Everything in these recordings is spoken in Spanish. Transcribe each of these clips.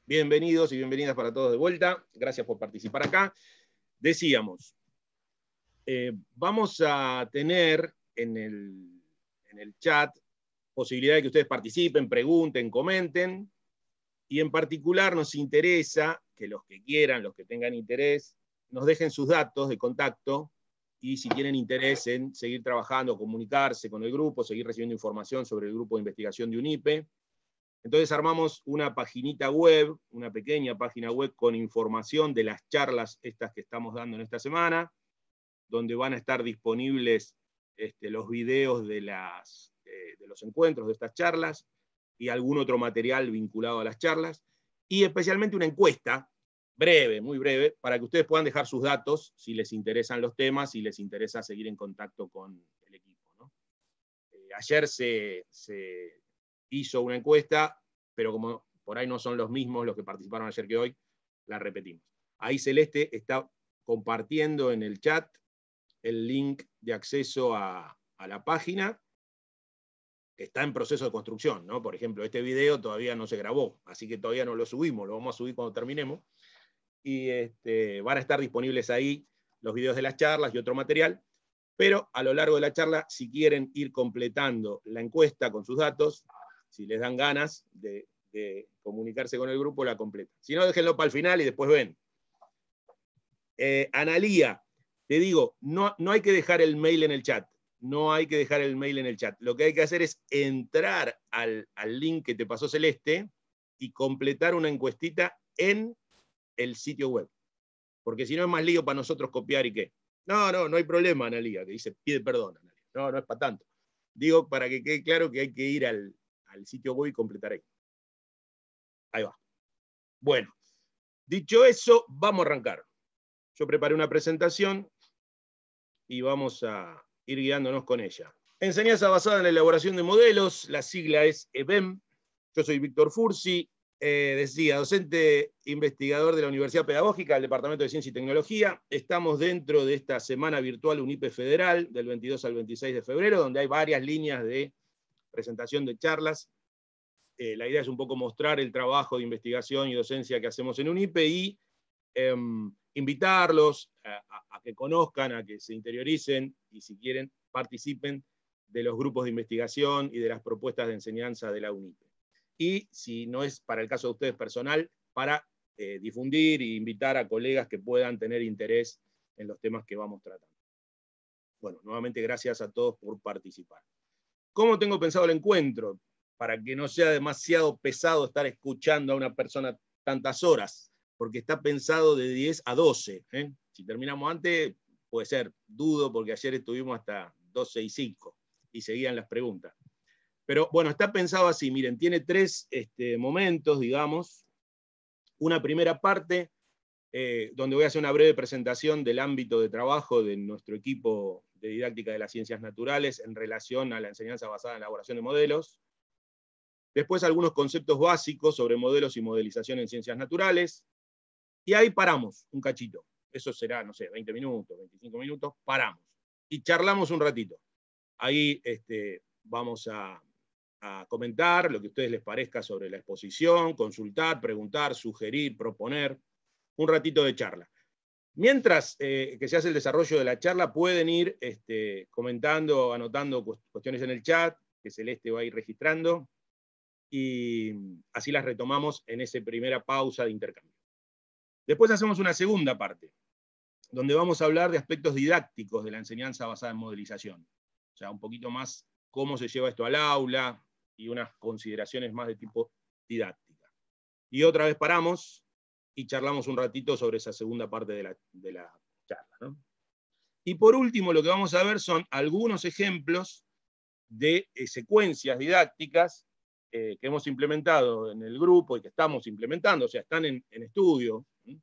Bienvenidos y bienvenidas para todos de vuelta. Gracias por participar acá. Decíamos, vamos a tener en el chat posibilidad de que ustedes participen, pregunten, comenten, y en particular nos interesa que los que quieran, los que tengan interés, nos dejen sus datos de contacto y si tienen interés en seguir trabajando, comunicarse con el grupo, seguir recibiendo información sobre el grupo de investigación de UNIPE. Entonces armamos una paginita web, una pequeña página web con información de las charlas estas que estamos dando en esta semana, donde van a estar disponibles los videos de los encuentros de estas charlas y algún otro material vinculado a las charlas, y especialmente una encuesta breve, muy breve, para que ustedes puedan dejar sus datos si les interesan los temas, si les interesa seguir en contacto con el equipo, ¿no? Ayer se hizo una encuesta, pero como por ahí no son los mismos los que participaron ayer que hoy, la repetimos. Ahí Celeste está compartiendo en el chat el link de acceso a la página, que está en proceso de construcción, ¿no? Por ejemplo, este video todavía no se grabó, así que todavía no lo subimos, lo vamos a subir cuando terminemos, y van a estar disponibles ahí los videos de las charlas y otro material, pero a lo largo de la charla, si quieren ir completando la encuesta con sus datos, si les dan ganas de comunicarse con el grupo, la completan. Si no, déjenlo para el final y después ven. Analía, te digo, no hay que dejar el mail en el chat. No hay que dejar el mail en el chat. Lo que hay que hacer es entrar al link que te pasó Celeste y completar una encuestita en el sitio web. Porque si no es más lío para nosotros copiar y qué. No hay problema, Analía, que dice, pide perdón, Analía. No es para tanto. Digo, para que quede claro que hay que ir al sitio web y completar ahí. Ahí va. Bueno, dicho eso, vamos a arrancar. Yo preparé una presentación y vamos a ir guiándonos con ella. Enseñanza basada en la elaboración de modelos, la sigla es EBEM. Yo soy Víctor Fursi, decía, docente investigador de la Universidad Pedagógica del Departamento de Ciencia y Tecnología. Estamos dentro de esta semana virtual UNIPE Federal, del 22 al 26 de febrero, donde hay varias líneas de presentación de charlas. La idea es un poco mostrar el trabajo de investigación y docencia que hacemos en UNIPE y invitarlos a que conozcan, a que se interioricen y si quieren participen de los grupos de investigación y de las propuestas de enseñanza de la UNIPE. Y si no es para el caso de ustedes personal, para difundir e invitar a colegas que puedan tener interés en los temas que vamos tratando. Bueno, nuevamente gracias a todos por participar. ¿Cómo tengo pensado el encuentro? Para que no sea demasiado pesado estar escuchando a una persona tantas horas, porque está pensado de 10 a 12. Si terminamos antes, puede ser, dudo, porque ayer estuvimos hasta 12:05 y seguían las preguntas. Pero bueno, está pensado así, miren, tiene tres momentos, digamos. Una primera parte, donde voy a hacer una breve presentación del ámbito de trabajo de nuestro equipo de didáctica de las ciencias naturales en relación a la enseñanza basada en la elaboración de modelos. Después algunos conceptos básicos sobre modelos y modelización en ciencias naturales. Y ahí paramos un cachito. Eso será, no sé, 20 minutos, 25 minutos, paramos. Y charlamos un ratito. Ahí vamos a comentar lo que a ustedes les parezca sobre la exposición, consultar, preguntar, sugerir, proponer. Un ratito de charla. Mientras que se hace el desarrollo de la charla, pueden ir comentando, anotando cuestiones en el chat, que Celeste va a ir registrando, y así las retomamos en esa primera pausa de intercambio. Después hacemos una segunda parte, donde vamos a hablar de aspectos didácticos de la enseñanza basada en modelización. O sea, un poquito más cómo se lleva esto al aula y unas consideraciones más de tipo didáctica. Y otra vez paramos y charlamos un ratito sobre esa segunda parte de la charla, ¿no? Y por último, lo que vamos a ver son algunos ejemplos de secuencias didácticas que hemos implementado en el grupo y que estamos implementando, o sea, están en estudio.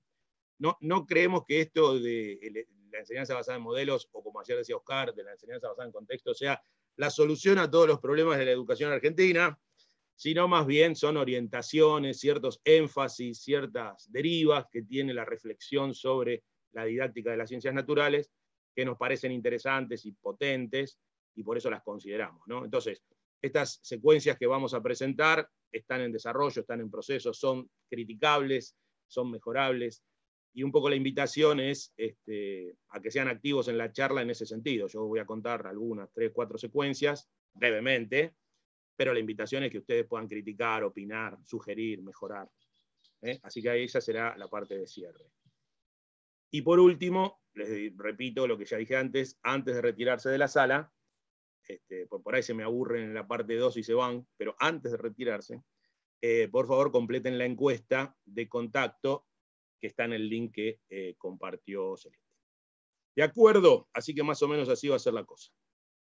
No creemos que esto de la enseñanza basada en modelos, o como ayer decía Oscar, de la enseñanza basada en contexto, sea la solución a todos los problemas de la educación argentina, sino más bien son orientaciones, ciertos énfasis, ciertas derivas que tiene la reflexión sobre la didáctica de las ciencias naturales, que nos parecen interesantes y potentes, y por eso las consideramos, ¿no? Entonces, estas secuencias que vamos a presentar están en desarrollo, están en proceso, son criticables, son mejorables, y un poco la invitación es a que sean activos en la charla en ese sentido. Yo voy a contar algunas, 3, 4 secuencias, brevemente, pero la invitación es que ustedes puedan criticar, opinar, sugerir, mejorar. Así que esa será la parte de cierre. Y por último, les repito lo que ya dije antes de retirarse de la sala, por ahí se me aburren en la parte 2 y se van, pero antes de retirarse, por favor completen la encuesta de contacto que está en el link que compartió Celeste. ¿De acuerdo? Así que más o menos así va a ser la cosa.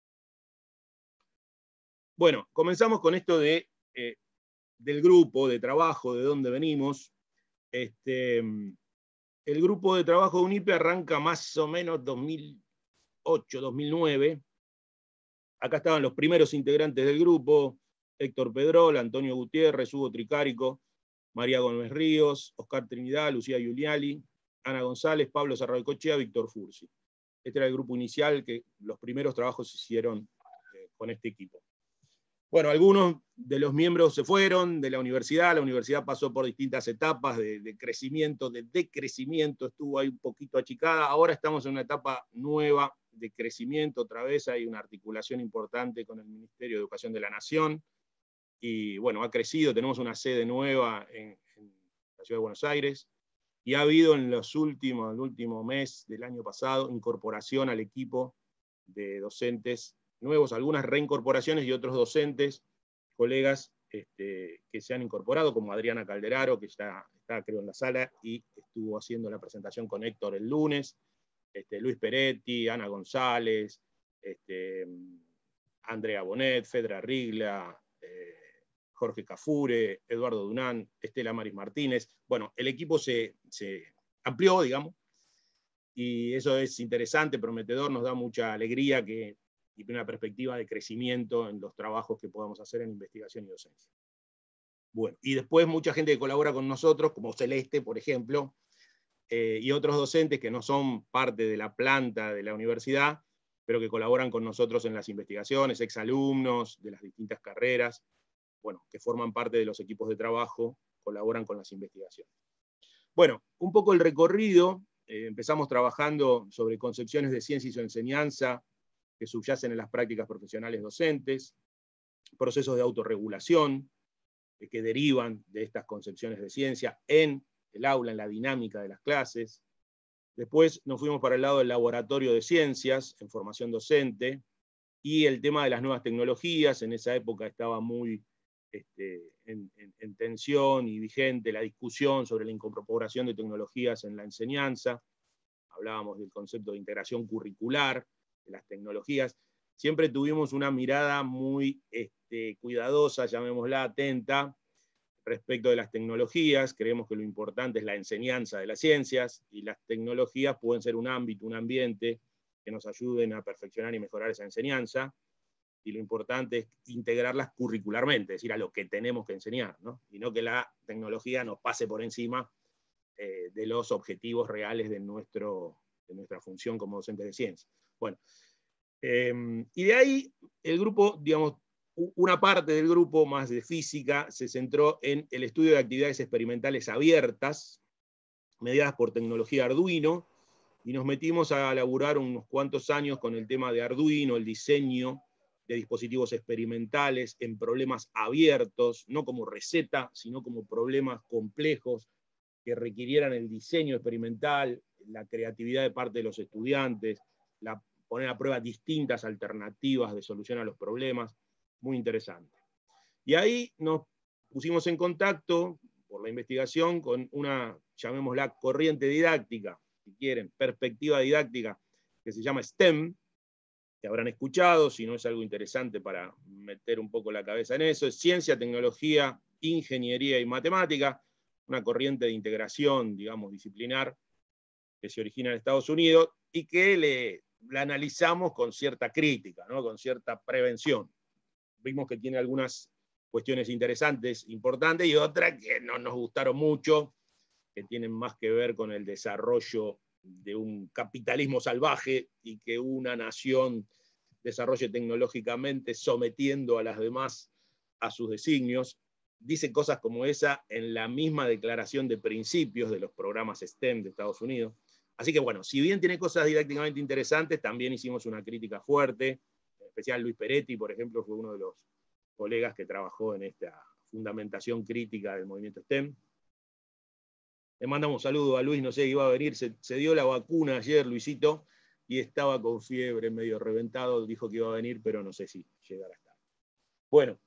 Bueno, comenzamos con esto del grupo de trabajo, de dónde venimos. El grupo de trabajo de UNIPE arranca más o menos 2008, 2009. Acá estaban los primeros integrantes del grupo: Héctor Pedrol, Antonio Gutiérrez, Hugo Tricárico, María Gómez Ríos, Oscar Trinidad, Lucía Giuliani, Ana González, Pablo Sarrabecochea, Víctor Fursi. Este era el grupo inicial, que los primeros trabajos se hicieron con este equipo. Bueno, algunos de los miembros se fueron de la universidad pasó por distintas etapas de crecimiento, de decrecimiento, estuvo ahí un poquito achicada, ahora estamos en una etapa nueva de crecimiento, otra vez hay una articulación importante con el Ministerio de Educación de la Nación, y bueno, ha crecido, tenemos una sede nueva en la Ciudad de Buenos Aires, y ha habido en el último mes del año pasado, incorporación al equipo de docentes nuevos, algunas reincorporaciones y otros docentes, colegas que se han incorporado, como Adriana Calderaro, que está creo en la sala, y estuvo haciendo la presentación con Héctor el lunes, Luis Peretti, Ana González, Andrea Bonet, Fedra Rigla, Jorge Cafure, Eduardo Dunán, Estela Maris Martínez. Bueno, el equipo se amplió, digamos, y eso es interesante, prometedor, nos da mucha alegría y una perspectiva de crecimiento en los trabajos que podamos hacer en investigación y docencia. Bueno, y después mucha gente que colabora con nosotros, como Celeste, por ejemplo, y otros docentes que no son parte de la planta de la universidad, pero que colaboran con nosotros en las investigaciones, exalumnos de las distintas carreras, bueno, que forman parte de los equipos de trabajo, colaboran con las investigaciones. Bueno, un poco el recorrido, empezamos trabajando sobre concepciones de ciencia y su enseñanza que subyacen en las prácticas profesionales docentes, procesos de autorregulación que derivan de estas concepciones de ciencia en el aula, en la dinámica de las clases. Después nos fuimos para el lado del laboratorio de ciencias, en formación docente, y el tema de las nuevas tecnologías. En esa época estaba muy en tensión y vigente la discusión sobre la incorporación de tecnologías en la enseñanza. Hablábamos del concepto de integración curricular, de las tecnologías. Siempre tuvimos una mirada muy cuidadosa, llamémosla atenta, respecto de las tecnologías. Creemos que lo importante es la enseñanza de las ciencias, y las tecnologías pueden ser un ámbito, un ambiente que nos ayuden a perfeccionar y mejorar esa enseñanza, y lo importante es integrarlas curricularmente, es decir, a lo que tenemos que enseñar, ¿no? Y no que la tecnología nos pase por encima de los objetivos reales de nuestra función como docentes de ciencia. Bueno, y de ahí el grupo, digamos, una parte del grupo más de física se centró en el estudio de actividades experimentales abiertas, mediadas por tecnología Arduino, y nos metimos a laburar unos cuantos años con el tema de Arduino, el diseño de dispositivos experimentales en problemas abiertos, no como receta, sino como problemas complejos que requirieran el diseño experimental, la creatividad de parte de los estudiantes, poner a prueba distintas alternativas de solución a los problemas. Muy interesante. Y ahí nos pusimos en contacto por la investigación con una, llamémosla, corriente didáctica, si quieren, perspectiva didáctica, que se llama STEM, que habrán escuchado, si no es algo interesante para meter un poco la cabeza en eso. Es ciencia, tecnología, ingeniería y matemática, una corriente de integración, digamos, disciplinar, que se origina en Estados Unidos y que la analizamos con cierta crítica, ¿no? Con cierta prevención. Vimos que tiene algunas cuestiones interesantes, importantes, y otras que no nos gustaron mucho, que tienen más que ver con el desarrollo de un capitalismo salvaje y que una nación desarrolle tecnológicamente sometiendo a las demás a sus designios. dice cosas como esa en la misma declaración de principios de los programas STEM de Estados Unidos. Así que bueno, si bien tiene cosas didácticamente interesantes, también hicimos una crítica fuerte. En especial Luis Peretti, por ejemplo, fue uno de los colegas que trabajó en esta fundamentación crítica del movimiento STEM. Le mandamos un saludo a Luis, no sé, iba a venir, se dio la vacuna ayer, Luisito, y estaba con fiebre, medio reventado, dijo que iba a venir, pero no sé si llegará a estar. Bueno,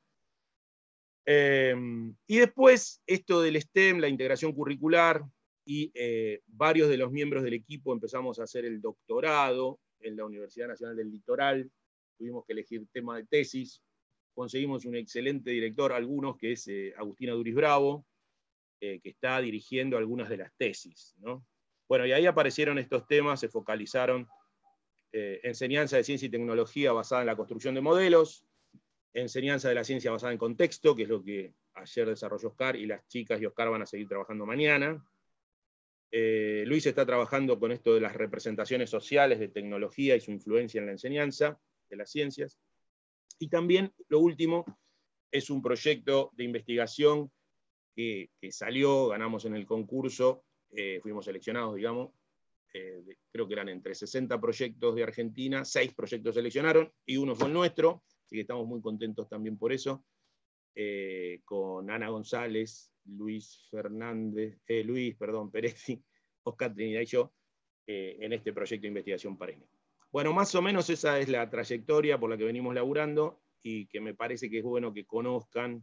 y después esto del STEM, la integración curricular, y varios de los miembros del equipo empezamos a hacer el doctorado en la Universidad Nacional del Litoral, tuvimos que elegir tema de tesis, conseguimos un excelente director, algunos, que es Agustina Duris Bravo, que está dirigiendo algunas de las tesis, ¿no? Bueno, y ahí aparecieron estos temas, se focalizaron enseñanza de ciencia y tecnología basada en la construcción de modelos, enseñanza de la ciencia basada en contexto, que es lo que ayer desarrolló Oscar, y las chicas y Oscar van a seguir trabajando mañana. Luis está trabajando con esto de las representaciones sociales de tecnología y su influencia en la enseñanza de las ciencias. Y también, lo último, es un proyecto de investigación que salió, ganamos en el concurso, fuimos seleccionados, digamos, creo que eran entre 60 proyectos de Argentina, 6 proyectos seleccionaron, y uno fue el nuestro, así que estamos muy contentos también por eso, con Ana González, Luis Peretti, Oscar Trinidad y yo, en este proyecto de investigación Parene. Bueno, más o menos esa es la trayectoria por la que venimos laburando, y que me parece que es bueno que conozcan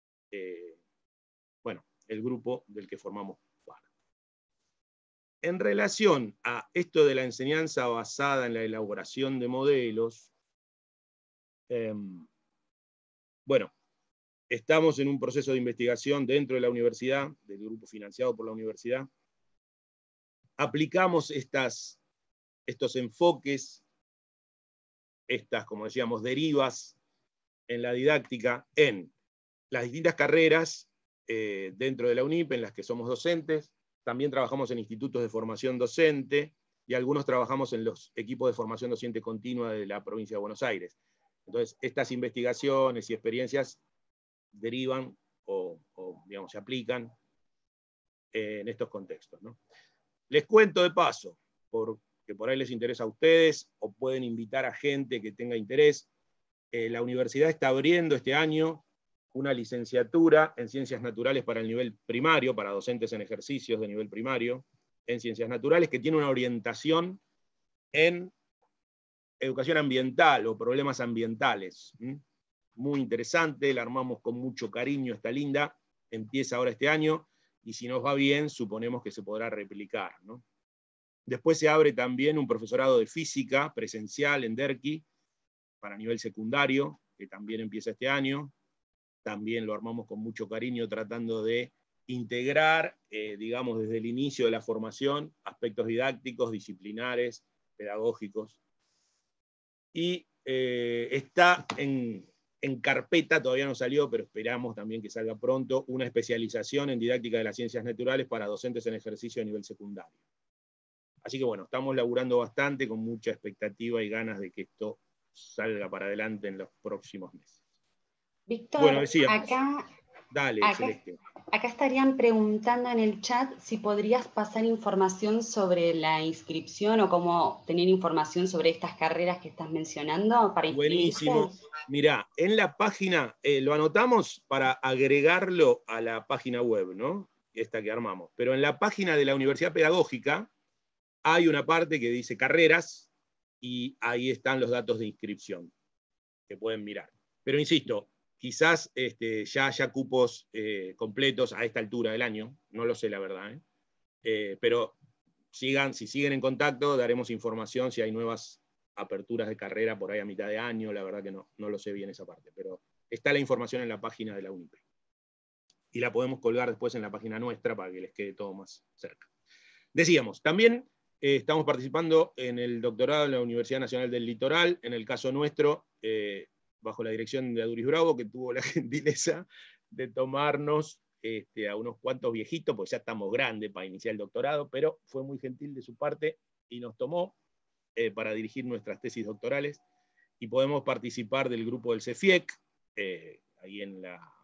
bueno, el grupo del que formamos parte. En relación a esto de la enseñanza basada en la elaboración de modelos, bueno, estamos en un proceso de investigación dentro de la universidad, del grupo financiado por la universidad. Aplicamos estos enfoques, estas, como decíamos, derivas en la didáctica en las distintas carreras dentro de la UNIP en las que somos docentes. También trabajamos en institutos de formación docente y algunos trabajamos en los equipos de formación docente continua de la provincia de Buenos Aires. Entonces, estas investigaciones y experiencias derivan o digamos, se aplican en estos contextos, ¿no? Les cuento de paso, porque por ahí les interesa a ustedes o pueden invitar a gente que tenga interés. La universidad está abriendo este año una licenciatura en Ciencias Naturales para el nivel primario, para docentes en ejercicios de nivel primario, en Ciencias Naturales, que tiene una orientación en educación ambiental o problemas ambientales. Muy interesante, la armamos con mucho cariño, está linda, empieza ahora este año, y si nos va bien, suponemos que se podrá replicar, ¿no? Después se abre también un profesorado de física presencial en Derqui, para nivel secundario, que también empieza este año. También lo armamos con mucho cariño, tratando de integrar, digamos, desde el inicio de la formación, aspectos didácticos, disciplinares, pedagógicos. Y está en carpeta, todavía no salió, pero esperamos también que salga pronto, una especialización en didáctica de las ciencias naturales para docentes en ejercicio a nivel secundario. Así que bueno, estamos laburando bastante, con mucha expectativa y ganas de que esto salga para adelante en los próximos meses. Víctor, bueno, decíamos, acá, Celeste. Acá estarían preguntando en el chat si podrías pasar información sobre la inscripción o cómo tener información sobre estas carreras que estás mencionando para inscribirse. Buenísimo. Mirá, en la página, lo anotamos para agregarlo a la página web, ¿no? Esta que armamos. Pero en la página de la Universidad Pedagógica hay una parte que dice carreras, y ahí están los datos de inscripción que pueden mirar. Pero insisto, quizás ya haya cupos completos a esta altura del año, no lo sé la verdad, pero si siguen en contacto, daremos información si hay nuevas aperturas de carrera por ahí a mitad de año, la verdad que no lo sé bien esa parte, pero está la información en la página de la UNIP. Y la podemos colgar después en la página nuestra para que les quede todo más cerca. Decíamos, también estamos participando en el doctorado en la Universidad Nacional del Litoral, en el caso nuestro, bajo la dirección de Duris Bravo, que tuvo la gentileza de tomarnos a unos cuantos viejitos, porque ya estamos grandes para iniciar el doctorado, pero fue muy gentil de su parte y nos tomó para dirigir nuestras tesis doctorales, y podemos participar del grupo del CEFIEC, ahí en la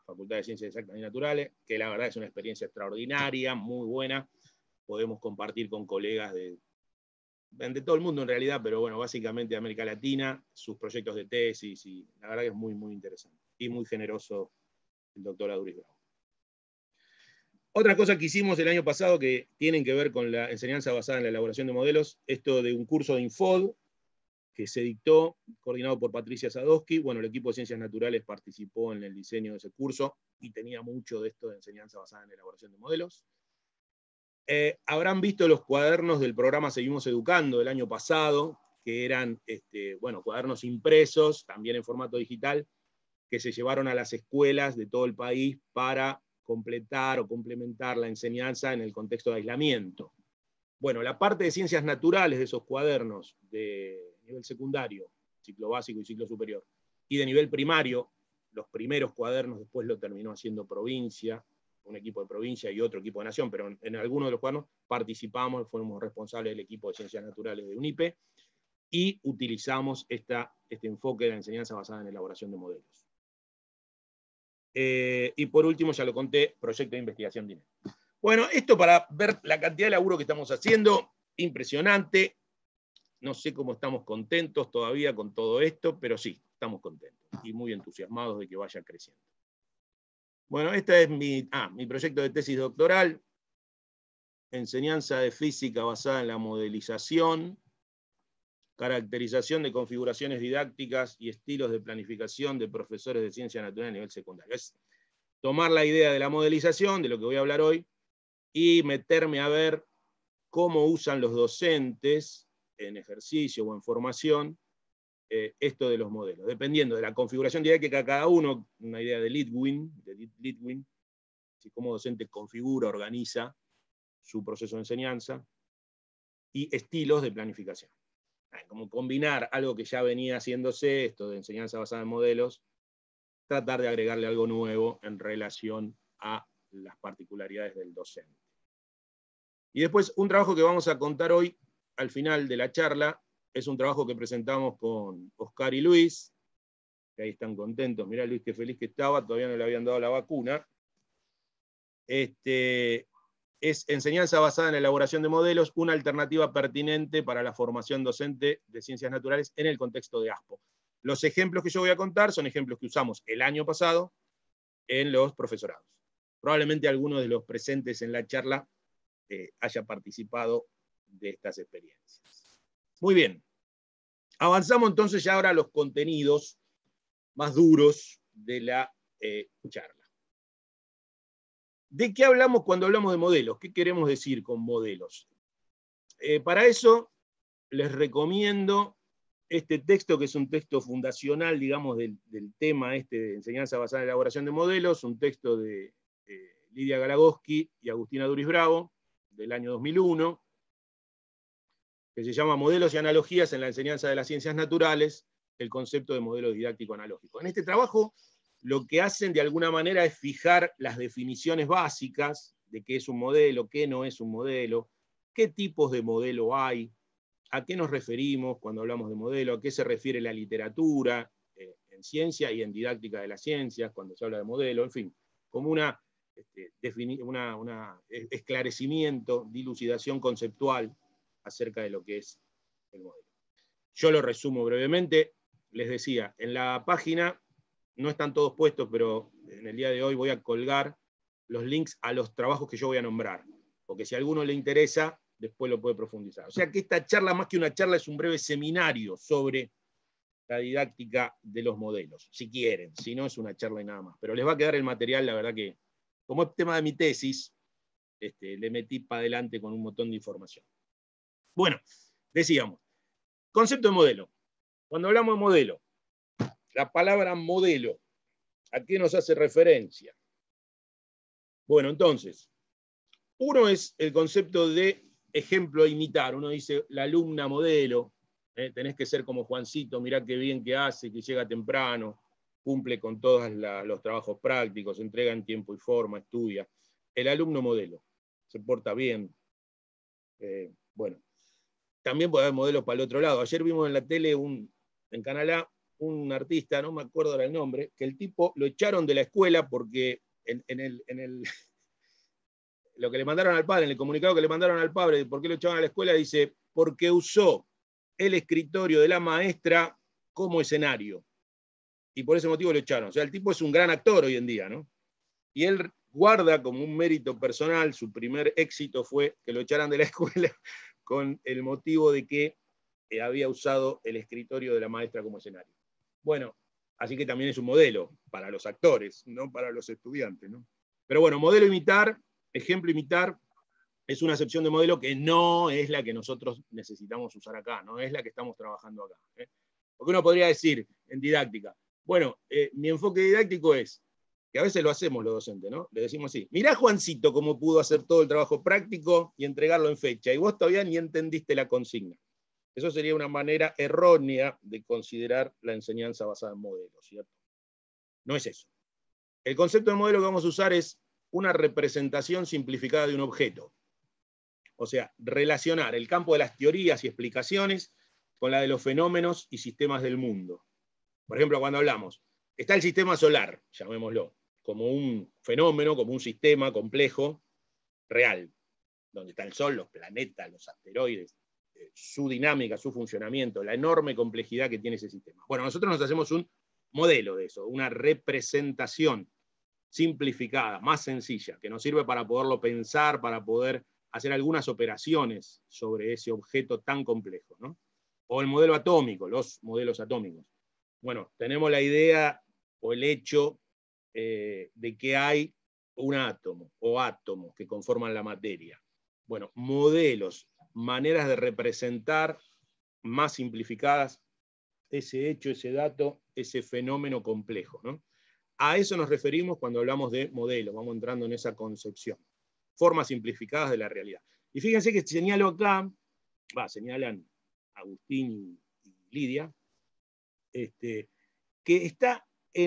Facultad de Ciencias Exactas y Naturales, que la verdad es una experiencia extraordinaria, muy buena. Podemos compartir con colegas de todo el mundo en realidad, pero bueno, básicamente de América Latina, sus proyectos de tesis, y la verdad que es muy, muy interesante. Y muy generoso el doctor Aduris Bravo. Otra cosa que hicimos el año pasado que tienen que ver con la enseñanza basada en la elaboración de modelos, esto de un curso de Infod, que se dictó, coordinado por Patricia Sadowski. Bueno, el equipo de Ciencias Naturales participó en el diseño de ese curso y tenía mucho de esto de enseñanza basada en la elaboración de modelos. Habrán visto los cuadernos del programa Seguimos Educando del año pasado, que eran bueno, cuadernos impresos, también en formato digital, que se llevaron a las escuelas de todo el país para completar o complementar la enseñanza en el contexto de aislamiento. Bueno, la parte de ciencias naturales de esos cuadernos de nivel secundario, ciclo básico y ciclo superior, y de nivel primario, los primeros cuadernos después lo terminó haciendo provincia, un equipo de provincia y otro equipo de nación, pero en algunos de los cuadernos participamos, fuimos responsables del equipo de ciencias naturales de UNIPE, y utilizamos este enfoque de la enseñanza basada en elaboración de modelos. Y por último, ya lo conté, proyecto de investigación DINE. Bueno, esto para ver la cantidad de laburo que estamos haciendo, impresionante. No sé cómo estamos contentos todavía con todo esto, pero sí, estamos contentos y muy entusiasmados de que vaya creciendo. Bueno, este es mi proyecto de tesis doctoral, enseñanza de física basada en la modelización, caracterización de configuraciones didácticas y estilos de planificación de profesores de ciencia natural a nivel secundario. Es tomar la idea de la modelización, de lo que voy a hablar hoy, y meterme a ver cómo usan los docentes en ejercicio o en formación esto de los modelos, dependiendo de la configuración didáctica de cada uno, una idea de Litwin, cómo docente configura, organiza su proceso de enseñanza, y estilos de planificación. Como combinar algo que ya venía haciéndose, esto de enseñanza basada en modelos, tratar de agregarle algo nuevo en relación a las particularidades del docente. Y después, un trabajo que vamos a contar hoy, al final de la charla, es un trabajo que presentamos con Oscar y Luis, que ahí están contentos. Mirá, Luis, qué feliz que estaba, todavía no le habían dado la vacuna. Es enseñanza basada en la elaboración de modelos, una alternativa pertinente para la formación docente de ciencias naturales en el contexto de ASPO. Los ejemplos que yo voy a contar son ejemplos que usamos el año pasado en los profesorados. Probablemente alguno de los presentes en la charla haya participado de estas experiencias. Muy bien. Avanzamos entonces ya ahora a los contenidos más duros de la charla. ¿De qué hablamos cuando hablamos de modelos? ¿Qué queremos decir con modelos? Para eso les recomiendo este texto, que es un texto fundacional, digamos, del tema de enseñanza basada en elaboración de modelos, un texto de Lidia Galagowski y Agustina Aduris Bravo, del año 2001, que se llama Modelos y analogías en la enseñanza de las ciencias naturales, el concepto de modelo didáctico analógico. En este trabajo, lo que hacen de alguna manera es fijar las definiciones básicas de qué es un modelo, qué no es un modelo, qué tipos de modelo hay, a qué nos referimos cuando hablamos de modelo, a qué se refiere la literatura en ciencia y en didáctica de las ciencias cuando se habla de modelo, en fin, como un esclarecimiento, dilucidación conceptual acerca de lo que es el modelo. Yo lo resumo brevemente. Les decía, en la página no están todos puestos, pero en el día de hoy voy a colgar los links a los trabajos que yo voy a nombrar, porque si a alguno le interesa, después lo puede profundizar. O sea que esta charla, más que una charla, es un breve seminario sobre la didáctica de los modelos, si quieren, si no es una charla y nada más. Pero les va a quedar el material, la verdad que, como es tema de mi tesis, le metí para adelante con un montón de información. Bueno, decíamos, concepto de modelo. Cuando hablamos de modelo, la palabra modelo, ¿a qué nos hace referencia? Bueno, entonces, uno es el concepto de ejemplo a imitar. Uno dice, la alumna modelo, tenés que ser como Juancito, mirá qué bien que hace, que llega temprano, cumple con todos los trabajos prácticos, entrega en tiempo y forma, estudia. El alumno modelo, se porta bien. Bueno, también puede haber modelos para el otro lado. Ayer vimos en la tele, en Canal A, un artista, no me acuerdo ahora el nombre, que el tipo lo echaron de la escuela porque lo que le mandaron al padre, en el comunicado que le mandaron al padre, ¿por qué lo echaban a la escuela? Dice, porque usó el escritorio de la maestra como escenario. Y por ese motivo lo echaron. O sea, el tipo es un gran actor hoy en día, ¿no? Y él guarda como un mérito personal, su primer éxito fue que lo echaran de la escuela con el motivo de que había usado el escritorio de la maestra como escenario. Bueno, así que también es un modelo para los actores, no para los estudiantes, ¿no? Pero bueno, modelo imitar, ejemplo imitar, es una acepción de modelo que no es la que nosotros necesitamos usar acá, no es la que estamos trabajando acá. Porque uno podría decir en didáctica, bueno, mi enfoque didáctico es, que a veces lo hacemos los docentes, ¿no? Le decimos así, mirá Juancito cómo pudo hacer todo el trabajo práctico y entregarlo en fecha, y vos todavía ni entendiste la consigna. Eso sería una manera errónea de considerar la enseñanza basada en modelos, ¿cierto? No es eso. El concepto de modelo que vamos a usar es una representación simplificada de un objeto. O sea, relacionar el campo de las teorías y explicaciones con la de los fenómenos y sistemas del mundo. Por ejemplo, cuando hablamos, está el sistema solar, llamémoslo, como un fenómeno, como un sistema complejo, real, donde está el Sol, los planetas, los asteroides, su dinámica, su funcionamiento, la enorme complejidad que tiene ese sistema. Bueno, nosotros nos hacemos un modelo de eso, una representación simplificada, más sencilla, que nos sirve para poderlo pensar, para poder hacer algunas operaciones sobre ese objeto tan complejo, ¿no? O el modelo atómico, los modelos atómicos. Bueno, tenemos la idea o el hecho de que hay un átomo o átomos que conforman la materia. Bueno, modelos, maneras de representar más simplificadas ese hecho, ese dato, ese fenómeno complejo, ¿no? A eso nos referimos cuando hablamos de modelos, vamos entrando en esa concepción. Formas simplificadas de la realidad. Y fíjense que señalo acá, señalan Agustín y Lidia, que está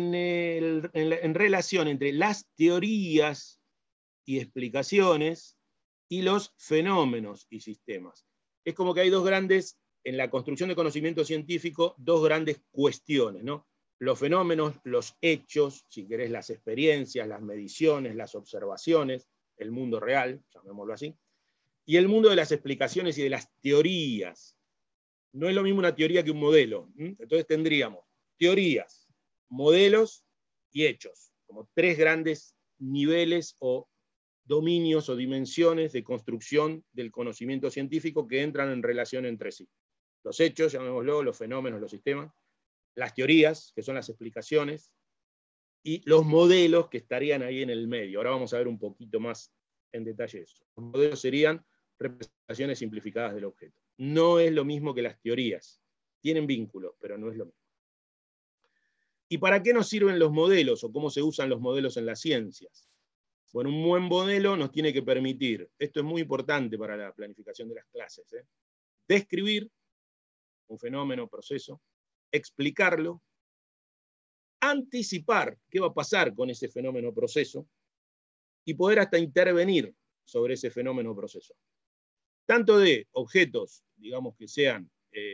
en relación entre las teorías y explicaciones y los fenómenos y sistemas. Es como que hay dos grandes, en la construcción de conocimiento científico, dos grandes cuestiones, ¿no? Los fenómenos, los hechos, si querés, las experiencias, las mediciones, las observaciones, el mundo real, llamémoslo así, y el mundo de las explicaciones y de las teorías. No es lo mismo una teoría que un modelo. Entonces tendríamos teorías, modelos y hechos, como tres grandes niveles o dominios o dimensiones de construcción del conocimiento científico que entran en relación entre sí. Los hechos, llamémoslo, los fenómenos, los sistemas, las teorías, que son las explicaciones, y los modelos que estarían ahí en el medio. Ahora vamos a ver un poquito más en detalle eso. Los modelos serían representaciones simplificadas del objeto. No es lo mismo que las teorías. Tienen vínculos, pero no es lo mismo. ¿Y para qué nos sirven los modelos o cómo se usan los modelos en las ciencias? Bueno, un buen modelo nos tiene que permitir, esto es muy importante para la planificación de las clases, describir un fenómeno, proceso, explicarlo, anticipar qué va a pasar con ese fenómeno, proceso, y poder hasta intervenir sobre ese fenómeno, proceso. Tanto de objetos, digamos que sean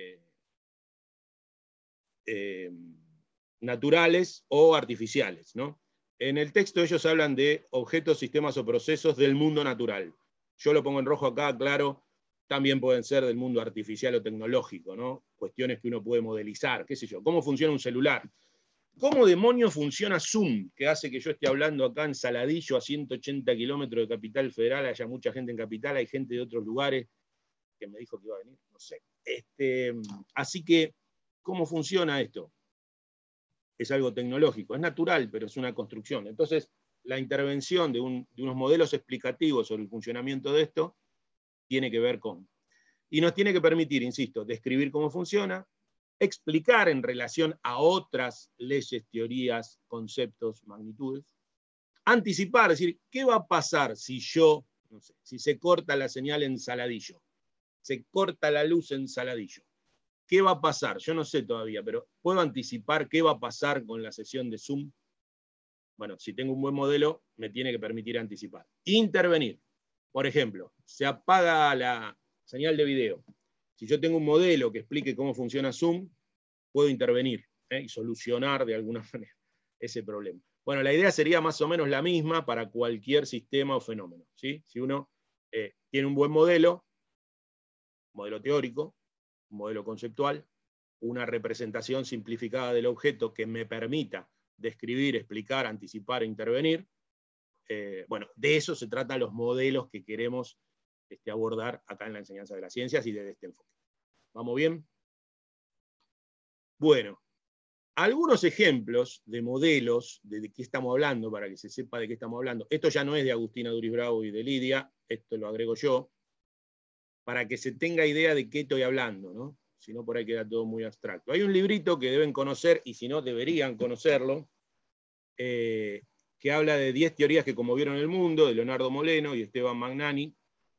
naturales o artificiales, ¿no? En el texto ellos hablan de objetos, sistemas o procesos del mundo natural. Yo lo pongo en rojo acá, claro, también pueden ser del mundo artificial o tecnológico, ¿no? Cuestiones que uno puede modelizar, qué sé yo, cómo funciona un celular. ¿Cómo demonios funciona Zoom, que hace que yo esté hablando acá en Saladillo, a 180 kilómetros de Capital Federal, haya mucha gente en Capital, hay gente de otros lugares que me dijo que iba a venir, no sé. Así que, ¿cómo funciona esto? Es algo tecnológico, es natural, pero es una construcción. Entonces, la intervención de unos modelos explicativos sobre el funcionamiento de esto tiene que ver con. Y nos tiene que permitir, insisto, describir cómo funciona, explicar en relación a otras leyes, teorías, conceptos, magnitudes, anticipar, decir, ¿qué va a pasar si yo, no sé, si se corta la señal en Saladillo? Se corta la luz en Saladillo. ¿Qué va a pasar? Yo no sé todavía, pero ¿puedo anticipar qué va a pasar con la sesión de Zoom? Bueno, si tengo un buen modelo, me tiene que permitir anticipar. Intervenir. Por ejemplo, se apaga la señal de video. Si yo tengo un modelo que explique cómo funciona Zoom, puedo intervenir y solucionar de alguna manera ese problema. Bueno, la idea sería más o menos la misma para cualquier sistema o fenómeno, ¿sí? Si uno tiene un buen modelo teórico, un modelo conceptual, una representación simplificada del objeto que me permita describir, explicar, anticipar e intervenir, bueno, de eso se tratan los modelos que queremos abordar acá en la enseñanza de las ciencias y desde este enfoque. ¿Vamos bien? Bueno, algunos ejemplos de modelos, de qué estamos hablando, para que se sepa de qué estamos hablando. Esto ya no es de Agustina Duris Bravo y de Lidia, esto lo agrego yo, para que se tenga idea de qué estoy hablando, ¿no? Si no, por ahí queda todo muy abstracto. Hay un librito que deben conocer, y si no, deberían conocerlo, que habla de 10 teorías que conmovieron el mundo, de Leonardo Moleno y Esteban Magnani.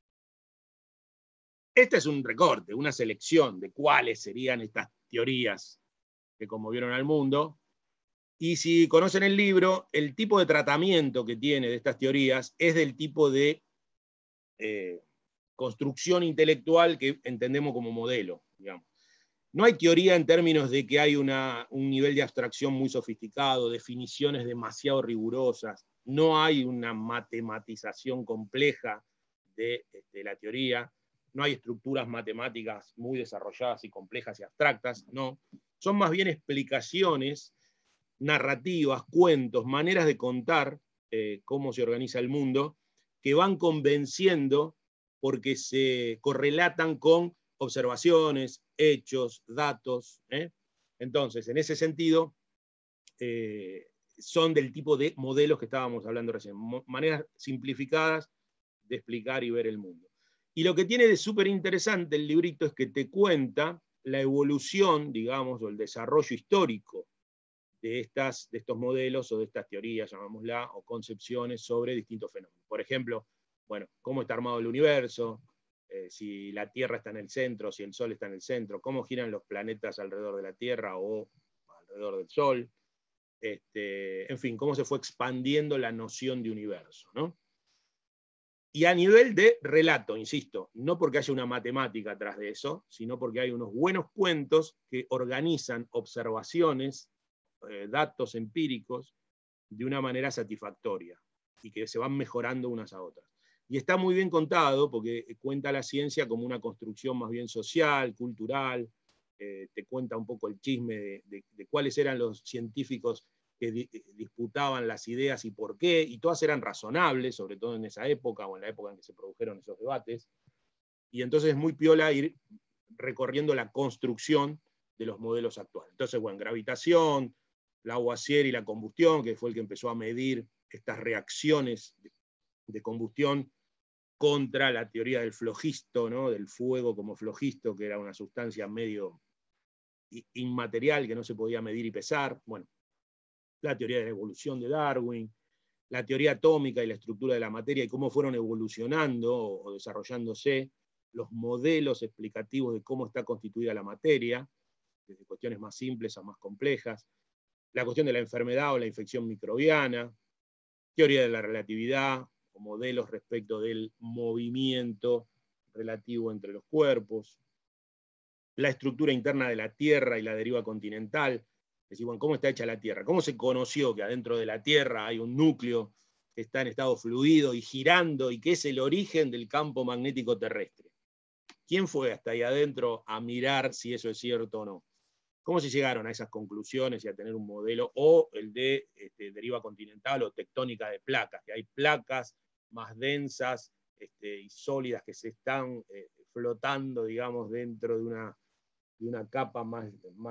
Este es un recorte, una selección de cuáles serían estas teorías que conmovieron al mundo. Y si conocen el libro, el tipo de tratamiento que tiene de estas teorías es del tipo de construcción intelectual que entendemos como modelo, digamos. No hay teoría en términos de que hay un nivel de abstracción muy sofisticado, definiciones demasiado rigurosas, no hay una matematización compleja de la teoría, no hay estructuras matemáticas muy desarrolladas y complejas y abstractas, no. Son más bien explicaciones, narrativas, cuentos, maneras de contar cómo se organiza el mundo, que van convenciendo porque se correlatan con observaciones, hechos, datos. Entonces, en ese sentido, son del tipo de modelos que estábamos hablando recién, maneras simplificadas de explicar y ver el mundo. Y lo que tiene de súper interesante el librito es que te cuenta la evolución, digamos, o el desarrollo histórico de estos modelos o de estas teorías, llamámosla, o concepciones sobre distintos fenómenos. Por ejemplo, bueno, cómo está armado el universo, si la Tierra está en el centro, si el Sol está en el centro, cómo giran los planetas alrededor de la Tierra o alrededor del Sol, en fin, cómo se fue expandiendo la noción de universo, ¿no? Y a nivel de relato, insisto, no porque haya una matemática atrás de eso, sino porque hay unos buenos cuentos que organizan observaciones, datos empíricos, de una manera satisfactoria y que se van mejorando unas a otras. Y está muy bien contado porque cuenta la ciencia como una construcción más bien social, cultural, te cuenta un poco el chisme de cuáles eran los científicos que disputaban las ideas y por qué, y todas eran razonables, sobre todo en esa época o en la época en que se produjeron esos debates. Y entonces es muy piola ir recorriendo la construcción de los modelos actuales. Entonces, bueno, gravitación, Lavoisier y la combustión, que fue el que empezó a medir estas reacciones de combustión contra la teoría del flogisto, ¿no? Del fuego como flogisto, que era una sustancia medio inmaterial que no se podía medir y pesar. Bueno, la teoría de la evolución de Darwin, la teoría atómica y la estructura de la materia y cómo fueron evolucionando o desarrollándose los modelos explicativos de cómo está constituida la materia, desde cuestiones más simples a más complejas, la cuestión de la enfermedad o la infección microbiana, teoría de la relatividad, o modelos respecto del movimiento relativo entre los cuerpos, la estructura interna de la Tierra y la deriva continental, es decir, bueno, ¿cómo está hecha la Tierra? ¿Cómo se conoció que adentro de la Tierra hay un núcleo que está en estado fluido y girando y que es el origen del campo magnético terrestre? ¿Quién fue hasta ahí adentro a mirar si eso es cierto o no? ¿Cómo se llegaron a esas conclusiones y a tener un modelo? O el de deriva continental o tectónica de placas, que hay placas más densas y sólidas que se están flotando, digamos, dentro de una capa más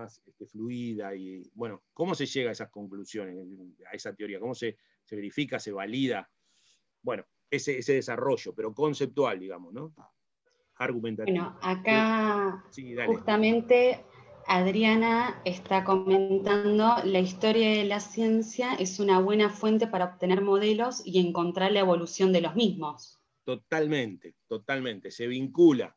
fluida. Y bueno, ¿cómo se llega a esas conclusiones, a esa teoría? ¿Cómo se verifica, se valida? Bueno, ese desarrollo, pero conceptual, digamos, ¿no? Argumentativo. Bueno, acá sí, justamente Adriana está comentando: la historia de la ciencia es una buena fuente para obtener modelos y encontrar la evolución de los mismos. Totalmente, totalmente. Se vincula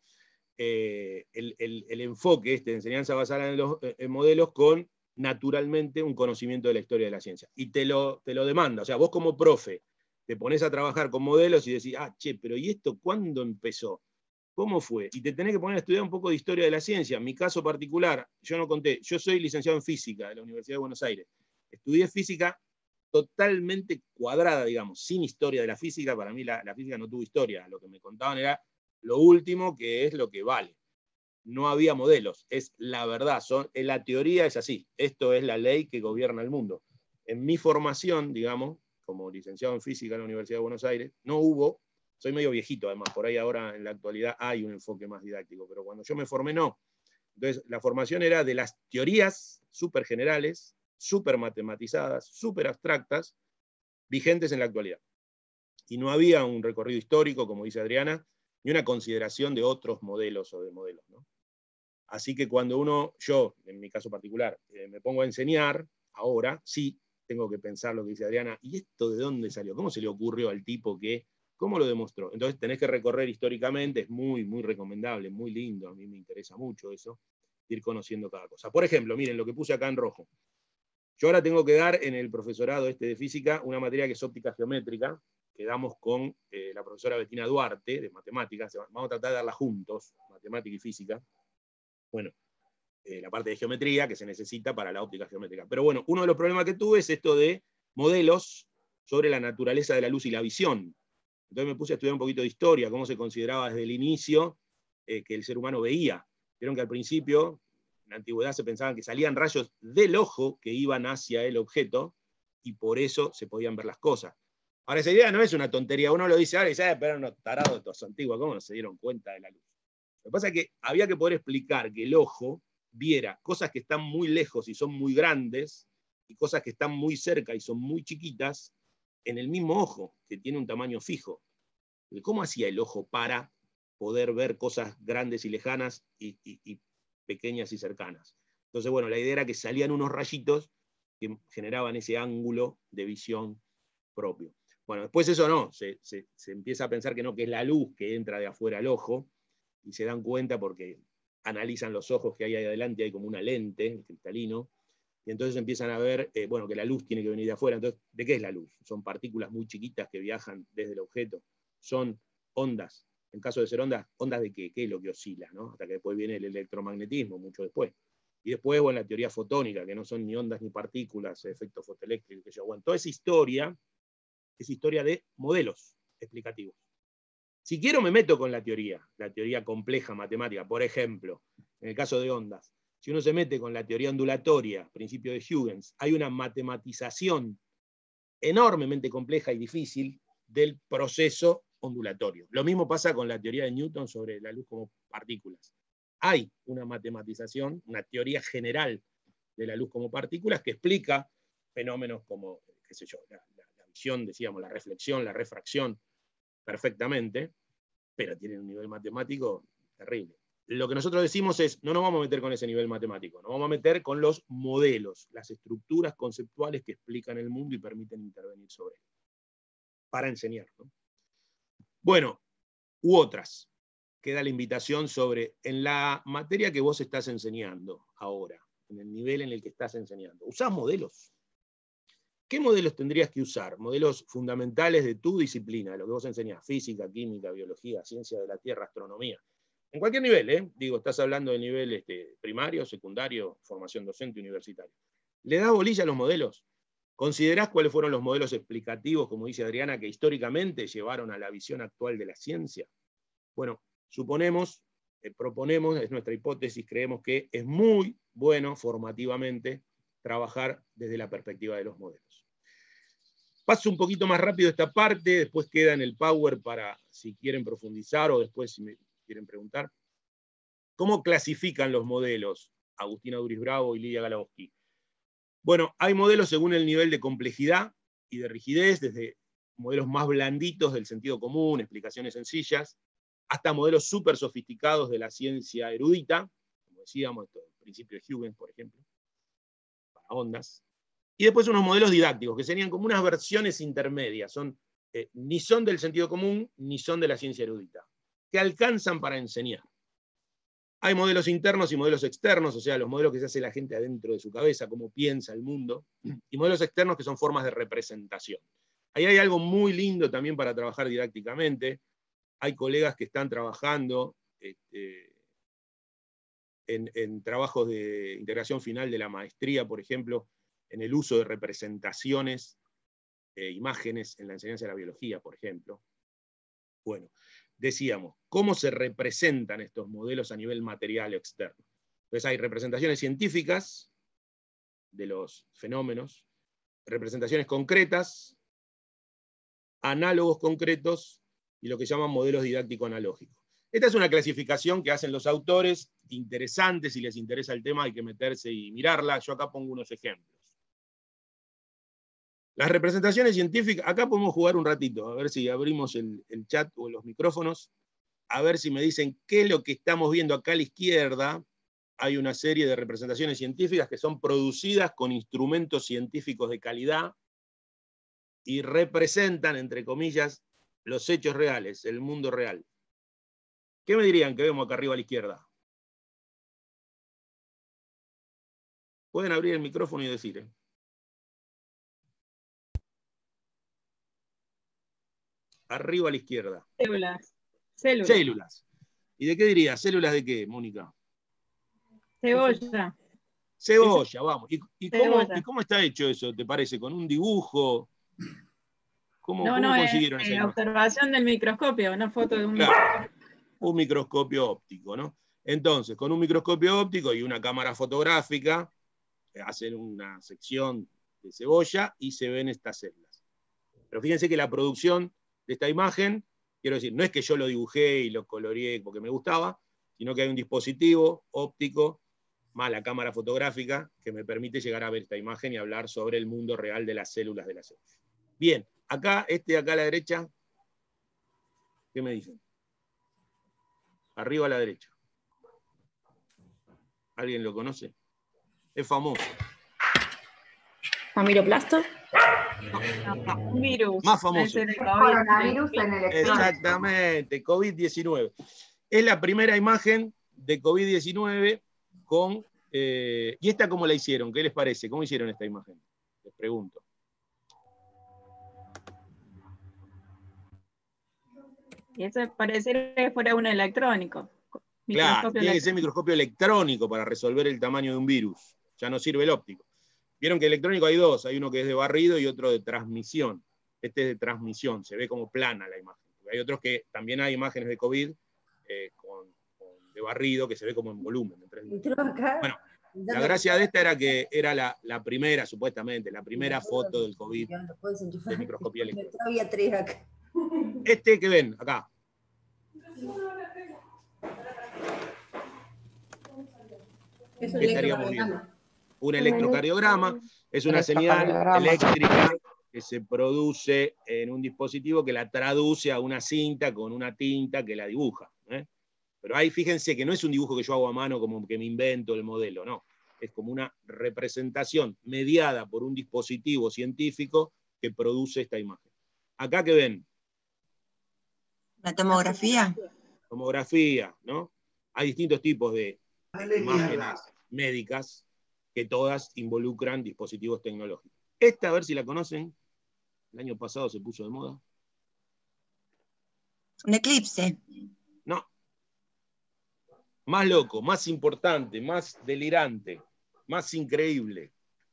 el enfoque de enseñanza basada en modelos con, naturalmente, un conocimiento de la historia de la ciencia. Y te lo demanda. O sea, vos como profe te pones a trabajar con modelos y decís, che, pero ¿y esto cuándo empezó? ¿Cómo fue? Y te tenés que poner a estudiar un poco de historia de la ciencia. En mi caso particular, yo no conté, yo soy licenciado en física de la Universidad de Buenos Aires. Estudié física totalmente cuadrada, digamos, sin historia de la física. Para mí la física no tuvo historia. Lo que me contaban era lo último, que es lo que vale. No había modelos, es la verdad. La teoría es así. Esto es la ley que gobierna el mundo. En mi formación, digamos, como licenciado en física en la Universidad de Buenos Aires, no hubo, soy medio viejito además, por ahí ahora en la actualidad hay un enfoque más didáctico, pero cuando yo me formé no. Entonces la formación era de las teorías súper generales, súper matematizadas, súper abstractas, vigentes en la actualidad. Y no había un recorrido histórico, como dice Adriana, ni una consideración de otros modelos o de modelos, ¿no? Así que cuando yo, en mi caso particular, me pongo a enseñar, ahora sí tengo que pensar lo que dice Adriana, ¿y esto de dónde salió? ¿Cómo se le ocurrió al tipo cómo lo demostró? Entonces tenés que recorrer históricamente, es muy, muy recomendable, muy lindo, a mí me interesa mucho eso, ir conociendo cada cosa. Por ejemplo, miren lo que puse acá en rojo. Yo ahora tengo que dar en el profesorado de física una materia que es óptica geométrica, que damos con la profesora Bettina Duarte, de matemáticas, vamos a tratar de darla juntos, matemática y física. Bueno, la parte de geometría que se necesita para la óptica geométrica. Pero bueno, uno de los problemas que tuve es esto de modelos sobre la naturaleza de la luz y la visión. Entonces me puse a estudiar un poquito de historia, cómo se consideraba desde el inicio que el ser humano veía. Vieron que al principio, en la antigüedad, se pensaban que salían rayos del ojo que iban hacia el objeto, y por eso se podían ver las cosas. Ahora, esa idea no es una tontería, uno lo dice ahora y dice, pero unos tarados estos antiguos, ¿cómo no se dieron cuenta de la luz? Lo que pasa es que había que poder explicar que el ojo viera cosas que están muy lejos y son muy grandes, y cosas que están muy cerca y son muy chiquitas, en el mismo ojo, que tiene un tamaño fijo. ¿Cómo hacía el ojo para poder ver cosas grandes y lejanas y pequeñas y cercanas? Entonces, bueno, la idea era que salían unos rayitos que generaban ese ángulo de visión propio. Bueno, después eso no, se empieza a pensar que no, que es la luz que entra de afuera al ojo, y se dan cuenta porque analizan los ojos que hay ahí adelante, hay como una lente, el cristalino, y entonces empiezan a ver, bueno, que la luz tiene que venir de afuera. Entonces, ¿de qué es la luz? Son partículas muy chiquitas que viajan desde el objeto, son ondas. En caso de ser ondas, ¿ondas de qué? ¿Qué es lo que oscila? ¿No? Hasta que después viene el electromagnetismo, mucho después. Y después, bueno, la teoría fotónica, que no son ni ondas ni partículas, efectos fotoeléctricos, que yo. Bueno, toda esa historia es historia de modelos explicativos. Si quiero me meto con la teoría compleja matemática. Por ejemplo, en el caso de ondas, si uno se mete con la teoría ondulatoria, principio de Huygens, hay una matematización enormemente compleja y difícil del proceso ondulatorio. Lo mismo pasa con la teoría de Newton sobre la luz como partículas. Hay una matematización, una teoría general de la luz como partículas que explica fenómenos como, qué sé yo, la visión, decíamos, la reflexión, la refracción, perfectamente, pero tienen un nivel matemático terrible. Lo que nosotros decimos es, no nos vamos a meter con ese nivel matemático, nos vamos a meter con los modelos, las estructuras conceptuales que explican el mundo y permiten intervenir sobre él, para enseñar, ¿no? Bueno, u otras. Queda la invitación sobre, en la materia que vos estás enseñando ahora, en el nivel en el que estás enseñando, ¿usás modelos? ¿Qué modelos tendrías que usar? Modelos fundamentales de tu disciplina, lo que vos enseñás, física, química, biología, ciencia de la tierra, astronomía. En cualquier nivel, ¿eh? Digo, estás hablando de nivel primario, secundario, formación docente, universitaria. ¿Le das bolilla a los modelos? ¿Considerás cuáles fueron los modelos explicativos, como dice Adriana, que históricamente llevaron a la visión actual de la ciencia? Bueno, suponemos, proponemos, es nuestra hipótesis, creemos que es muy bueno formativamente trabajar desde la perspectiva de los modelos. Paso un poquito más rápido esta parte, después queda en el Power para si quieren profundizar o después si me quieren preguntar. ¿Cómo clasifican los modelos Agustina Duris Bravo y Lidia Galabowski? Bueno, hay modelos según el nivel de complejidad y de rigidez, desde modelos más blanditos del sentido común, explicaciones sencillas, hasta modelos súper sofisticados de la ciencia erudita, como decíamos, el principio de Huygens, por ejemplo, para ondas. Y después unos modelos didácticos, que serían como unas versiones intermedias, ni son del sentido común, ni son de la ciencia erudita, que alcanzan para enseñar. Hay modelos internos y modelos externos, o sea, los modelos que se hace la gente adentro de su cabeza, cómo piensa el mundo, y modelos externos que son formas de representación. Ahí hay algo muy lindo también para trabajar didácticamente. Hay colegas que están trabajando en trabajos de integración final de la maestría, por ejemplo, en el uso de representaciones, imágenes en la enseñanza de la biología, por ejemplo. Bueno, decíamos, ¿cómo se representan estos modelos a nivel material o externo? Entonces hay representaciones científicas de los fenómenos, representaciones concretas, análogos concretos y lo que llaman modelos didáctico-analógicos. Esta es una clasificación que hacen los autores, interesante, si les interesa el tema hay que meterse y mirarla. Yo acá pongo unos ejemplos. Las representaciones científicas, acá podemos jugar un ratito, a ver si abrimos el chat o los micrófonos, a ver si me dicen qué es lo que estamos viendo acá a la izquierda. Hay una serie de representaciones científicas que son producidas con instrumentos científicos de calidad y representan, entre comillas, los hechos reales, el mundo real. ¿Qué me dirían que vemos acá arriba a la izquierda? Pueden abrir el micrófono y decir. Arriba a la izquierda. Células. Células. ¿Y de qué diría? ¿Células de qué, Mónica? Cebolla. Cebolla, vamos. ¿Y Cebolla. cómo está hecho eso, te parece? ¿Con un dibujo? ¿Cómo No, consiguieron esa imagen? observación del microscopio, una foto de un microscopio. Un microscopio óptico, ¿no? Entonces, con un microscopio óptico y una cámara fotográfica, hacen una sección de cebolla y se ven estas células. Pero fíjense que la producción de esta imagen, quiero decir, no es que yo lo dibujé y lo coloreé porque me gustaba, sino que hay un dispositivo óptico más la cámara fotográfica que me permite llegar a ver esta imagen y hablar sobre el mundo real de las células de la célula. Bien, acá, acá a la derecha, ¿qué me dicen? Arriba a la derecha. ¿Alguien lo conoce? Es famoso. ¿Amiloplasto? Un virus. Más famoso. Coronavirus en el Exactamente, COVID-19. Es la primera imagen de COVID-19 con... ¿Y esta cómo la hicieron? ¿Qué les parece? ¿Cómo hicieron esta imagen? Les pregunto. Y eso parece que fuera un electrónico. Claro, tiene que ser microscopio electrónico para resolver el tamaño de un virus. Ya no sirve el óptico. Vieron que electrónico hay dos, hay uno que es de barrido y otro de transmisión. Este es de transmisión, se ve como plana la imagen. Hay otros que también hay imágenes de COVID de barrido que se ve como en volumen. Bueno, la gracia de esta era que era la primera, supuestamente, la primera foto del COVID de microscopía electrónica. Este que ven acá. ¿Qué estaríamos viendo? Un electrocardiograma es una señal eléctrica que se produce en un dispositivo que la traduce a una cinta con una tinta que la dibuja. Pero ahí fíjense que no es un dibujo que yo hago a mano como que me invento el modelo, no. Es como una representación mediada por un dispositivo científico que produce esta imagen. Acá que ven. ¿La tomografía? Tomografía, ¿no? Hay distintos tipos de imágenes médicas que todas involucran dispositivos tecnológicos. Esta, a ver si la conocen, el año pasado se puso de moda. Un eclipse. No. Más loco, más importante, más delirante, más increíble.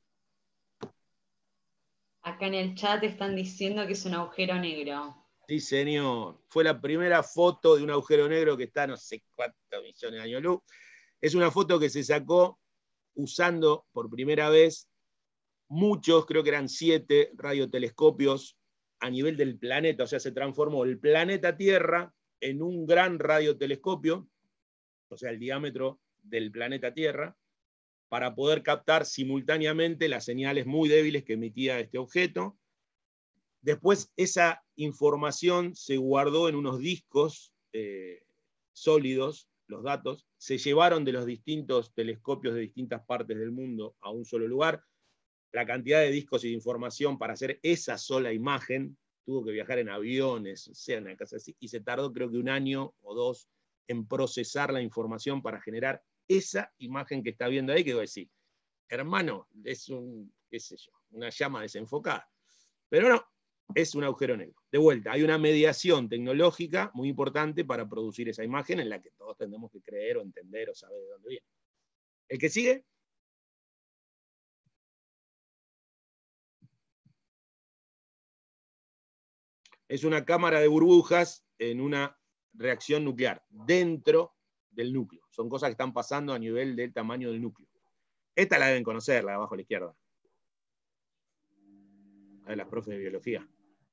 Acá en el chat están diciendo que es un agujero negro. Sí, señor. Fue la primera foto de un agujero negro que está no sé cuántos millones de años luz. Es una foto que se sacó usando por primera vez muchos, creo que eran 7 radiotelescopios a nivel del planeta. O sea, se transformó el planeta Tierra en un gran radiotelescopio, o sea, el diámetro del planeta Tierra, para poder captar simultáneamente las señales muy débiles que emitía este objeto. Después esa información se guardó en unos discos sólidos, los datos, se llevaron de los distintos telescopios de distintas partes del mundo a un solo lugar. La cantidad de discos y de información para hacer esa sola imagen, tuvo que viajar en aviones, o sea, una cosa así, y se tardó creo que 1 año o 2 en procesar la información para generar esa imagen que está viendo ahí, que voy a decir, hermano, es qué sé yo, una llama desenfocada. Pero no, es un agujero negro. De vuelta, hay una mediación tecnológica muy importante para producir esa imagen en la que todos tenemos que creer o entender o saber de dónde viene. ¿El que sigue? Es una cámara de burbujas en una reacción nuclear, dentro del núcleo. Son cosas que están pasando a nivel del tamaño del núcleo. Esta la deben conocer, la de abajo a la izquierda. A ver, las profes de biología.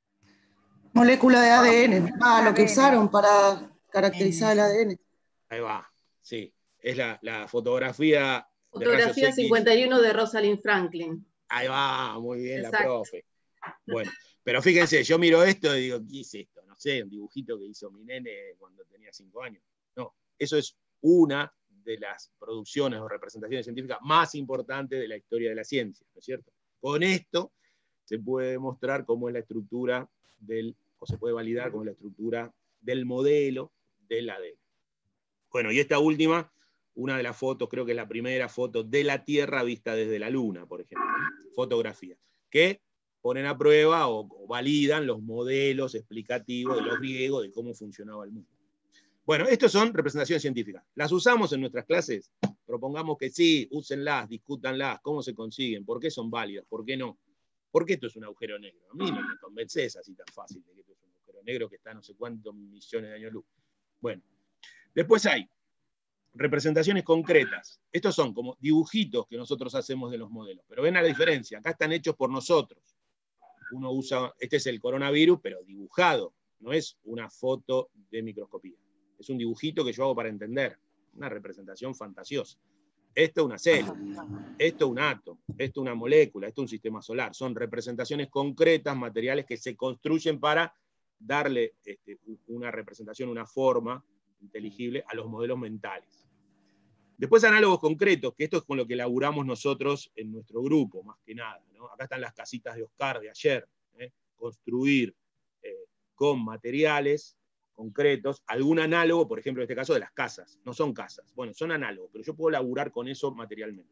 Molécula de ADN. Lo que usaron para caracterizar el ADN. Ahí va, sí. Es la fotografía. Fotografía 51 de Rosalind Franklin. Ahí va, muy bien. Exacto. La profe. Bueno, pero fíjense, yo miro esto y digo, ¿qué es esto? No sé, un dibujito que hizo mi nene cuando tenía 5 años. No, eso es una de las producciones o representaciones científicas más importantes de la historia de la ciencia, ¿no es cierto? Con esto se puede demostrar cómo es la estructura o se puede validar cómo es la estructura del modelo del ADN. Bueno, y esta última, una de las fotos, creo que es la primera foto de la Tierra vista desde la Luna, por ejemplo. Fotografía. Que ponen a prueba o validan los modelos explicativos de los griegos de cómo funcionaba el mundo. Bueno, estos son representaciones científicas. ¿Las usamos en nuestras clases? Propongamos que sí, úsenlas, discútanlas, cómo se consiguen, por qué son válidas, por qué no. ¿Por qué esto es un agujero negro? A mí no me convences así tan fácil de que esto es un agujero negro que está a no sé cuántos millones de años luz. Bueno, después hay representaciones concretas. Estos son como dibujitos que nosotros hacemos de los modelos. Pero ven a la diferencia, acá están hechos por nosotros. Uno usa, este es el coronavirus, pero dibujado. No es una foto de microscopía. Es un dibujito que yo hago para entender. Una representación fantasiosa. Esto es una célula, esto es un átomo, esto es una molécula, esto es un sistema solar. Son representaciones concretas, materiales que se construyen para darle una representación, una forma inteligible a los modelos mentales. Después análogos concretos, que esto es con lo que elaboramos nosotros en nuestro grupo, más que nada, ¿no? Acá están las casitas de Oscar de ayer, construir con materiales concretos, algún análogo, por ejemplo, en este caso de las casas. No son casas, bueno, son análogos, pero yo puedo laburar con eso materialmente.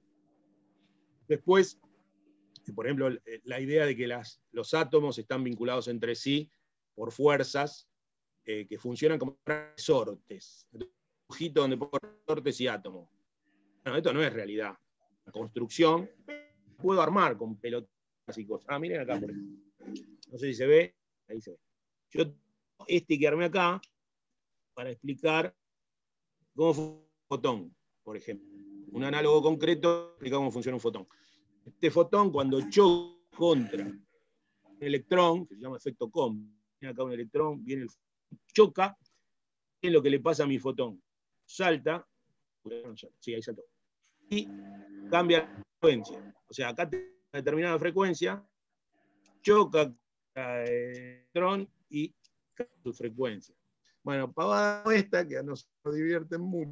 Después, por ejemplo, la idea de que los átomos están vinculados entre sí por fuerzas que funcionan como resortes. Un dibujito donde pongo resortes y átomos. Bueno, esto no es realidad. La construcción puedo armar con pelotas y cosas. Miren acá, por ejemplo. No sé si se ve. Ahí se ve. Yo que armé acá para explicar cómo funciona un fotón, por ejemplo. Un análogo concreto explica cómo funciona un fotón. Este fotón, cuando choca contra un electrón, que se llama efecto COM, viene acá un electrón, viene el choca, ¿qué es lo que le pasa a mi fotón? Salta, sí, ahí saltó, y cambia la frecuencia. O sea, acá tengo una determinada frecuencia, choca contra el electrón y cambia su frecuencia. Bueno, pavada esta, que a nosotros nos divierten mucho,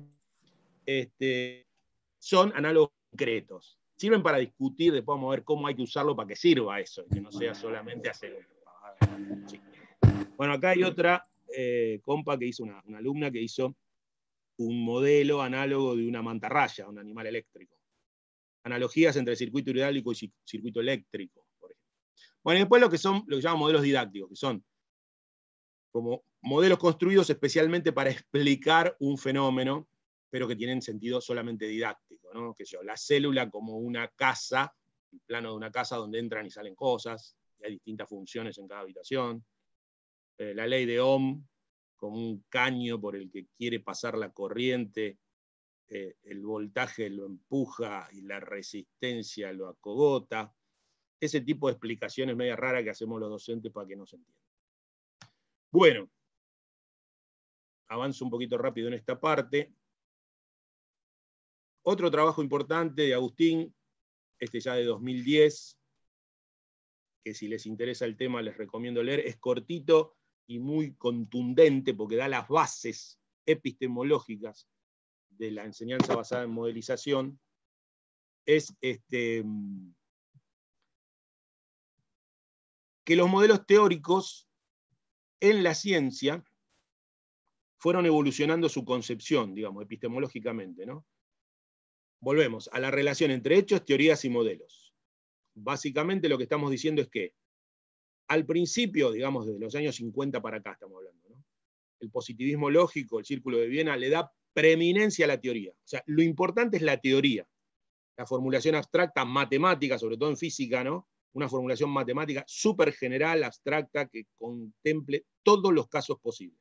son análogos concretos. Sirven para discutir, después vamos a ver cómo hay que usarlo para que sirva eso, que no sea solamente hacer una pavada. Sí. Bueno, acá hay otra compa que hizo, una alumna que hizo un modelo análogo de una mantarraya, un animal eléctrico. Analogías entre circuito hidráulico y circuito eléctrico, por ejemplo. Bueno, y después lo que llaman modelos didácticos, que son como modelos construidos especialmente para explicar un fenómeno, pero que tienen sentido solamente didáctico, ¿no? Que yo, la célula como una casa, el plano de una casa donde entran y salen cosas, y hay distintas funciones en cada habitación. La ley de Ohm, como un caño por el que quiere pasar la corriente, el voltaje lo empuja y la resistencia lo acogota. Ese tipo de explicaciones media raras que hacemos los docentes para que no se entienda. Bueno, avanzo un poquito rápido en esta parte. Otro trabajo importante de Agustín, ya de 2010, que si les interesa el tema les recomiendo leer, es cortito y muy contundente porque da las bases epistemológicas de la enseñanza basada en modelización. Es que los modelos teóricos en la ciencia fueron evolucionando su concepción, digamos, epistemológicamente, ¿no? Volvemos a la relación entre hechos, teorías y modelos. Básicamente lo que estamos diciendo es que al principio, digamos, desde los años 50 para acá estamos hablando, ¿no? El positivismo lógico, el Círculo de Viena, le da preeminencia a la teoría. O sea, lo importante es la teoría. La formulación abstracta matemática, sobre todo en física, ¿no? Una formulación matemática súper general, abstracta, que contemple todos los casos posibles.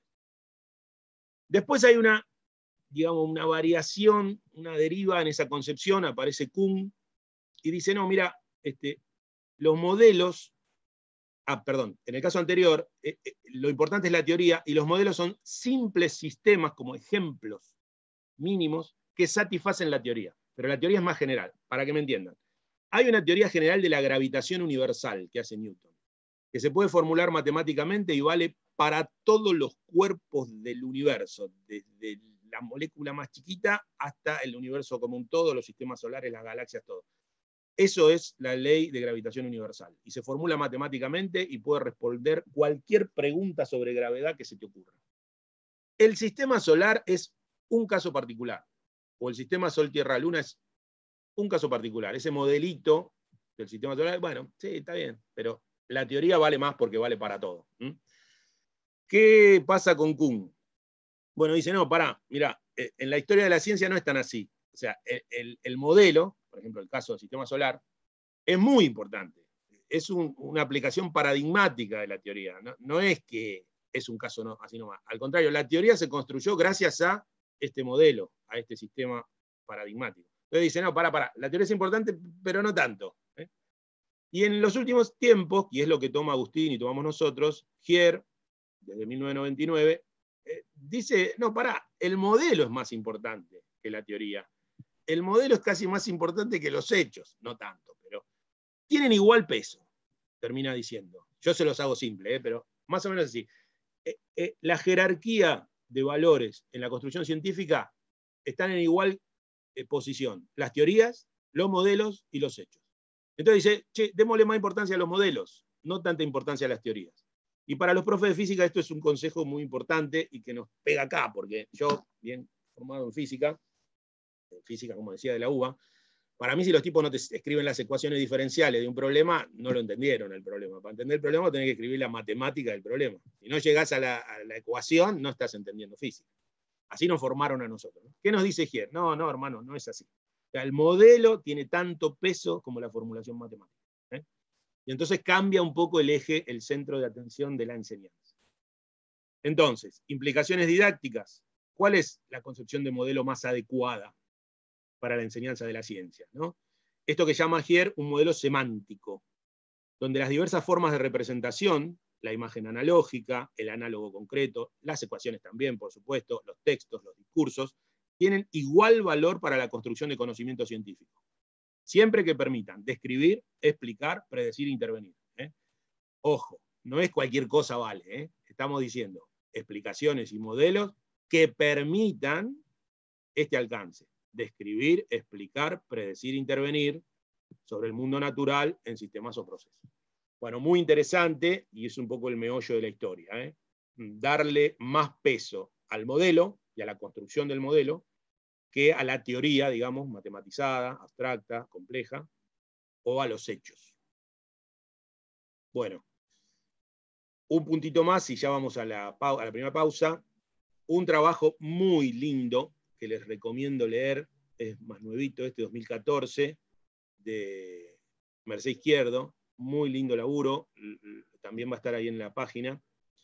Después hay una, digamos, una variación, una deriva en esa concepción, aparece Kuhn, y dice, no, mira, los modelos, perdón, en el caso anterior, lo importante es la teoría, y los modelos son simples sistemas como ejemplos mínimos que satisfacen la teoría. Pero la teoría es más general, para que me entiendan. Hay una teoría general de la gravitación universal que hace Newton, que se puede formular matemáticamente y vale para todos los cuerpos del universo, desde la molécula más chiquita hasta el universo como un todo, los sistemas solares, las galaxias, todo. Eso es la ley de gravitación universal. Y se formula matemáticamente y puede responder cualquier pregunta sobre gravedad que se te ocurra. El sistema solar es un caso particular. O el sistema Sol-Tierra-Luna es un caso particular. Ese modelito del sistema solar, bueno, sí, está bien, pero la teoría vale más porque vale para todo. ¿Qué pasa con Kuhn? Bueno, dice, no, pará, mirá, en la historia de la ciencia no es tan así. O sea, el modelo, por ejemplo, el caso del sistema solar, es muy importante. Es una aplicación paradigmática de la teoría. No es que es un caso no, así nomás. Al contrario, la teoría se construyó gracias a este modelo, a este sistema paradigmático. Entonces dice, no, pará, la teoría es importante, pero no tanto. Y en los últimos tiempos, y es lo que toma Agustín y tomamos nosotros, Gier, desde 1999, dice, no, pará, el modelo es más importante que la teoría. El modelo es casi más importante que los hechos, no tanto, pero tienen igual peso, termina diciendo. Yo se los hago simple, pero más o menos así. La jerarquía de valores en la construcción científica están en igual posición. Las teorías, los modelos y los hechos. Entonces dice, che, démosle más importancia a los modelos, no tanta importancia a las teorías. Y para los profes de física esto es un consejo muy importante y que nos pega acá, porque yo, bien formado en física como decía, de la UBA, para mí si los tipos no te escriben las ecuaciones diferenciales de un problema, no lo entendieron el problema. Para entender el problema tenés que escribir la matemática del problema. Si no llegás a la ecuación, no estás entendiendo física. Así nos formaron a nosotros, ¿no? ¿Qué nos dice Gier? No, hermano, no es así. O sea, el modelo tiene tanto peso como la formulación matemática. Y entonces cambia un poco el eje, el centro de atención de la enseñanza. Entonces, implicaciones didácticas. ¿Cuál es la concepción de modelo más adecuada para la enseñanza de la ciencia, ¿no? Esto que llama Gier un modelo semántico, donde las diversas formas de representación, la imagen analógica, el análogo concreto, las ecuaciones también, por supuesto, los textos, los discursos, tienen igual valor para la construcción de conocimiento científico, siempre que permitan describir, explicar, predecir e intervenir. Ojo, no es cualquier cosa vale, estamos diciendo explicaciones y modelos que permitan este alcance. Describir, explicar, predecir, intervenir sobre el mundo natural en sistemas o procesos. Bueno, muy interesante, y es un poco el meollo de la historia. Darle más peso al modelo y a la construcción del modelo que a la teoría, digamos, matematizada, abstracta, compleja, o a los hechos. Bueno, un puntito más y ya vamos a la primera pausa. Un trabajo muy lindo que les recomiendo leer, es más nuevito, 2014, de Merced Izquierdo, muy lindo laburo, también va a estar ahí en la página.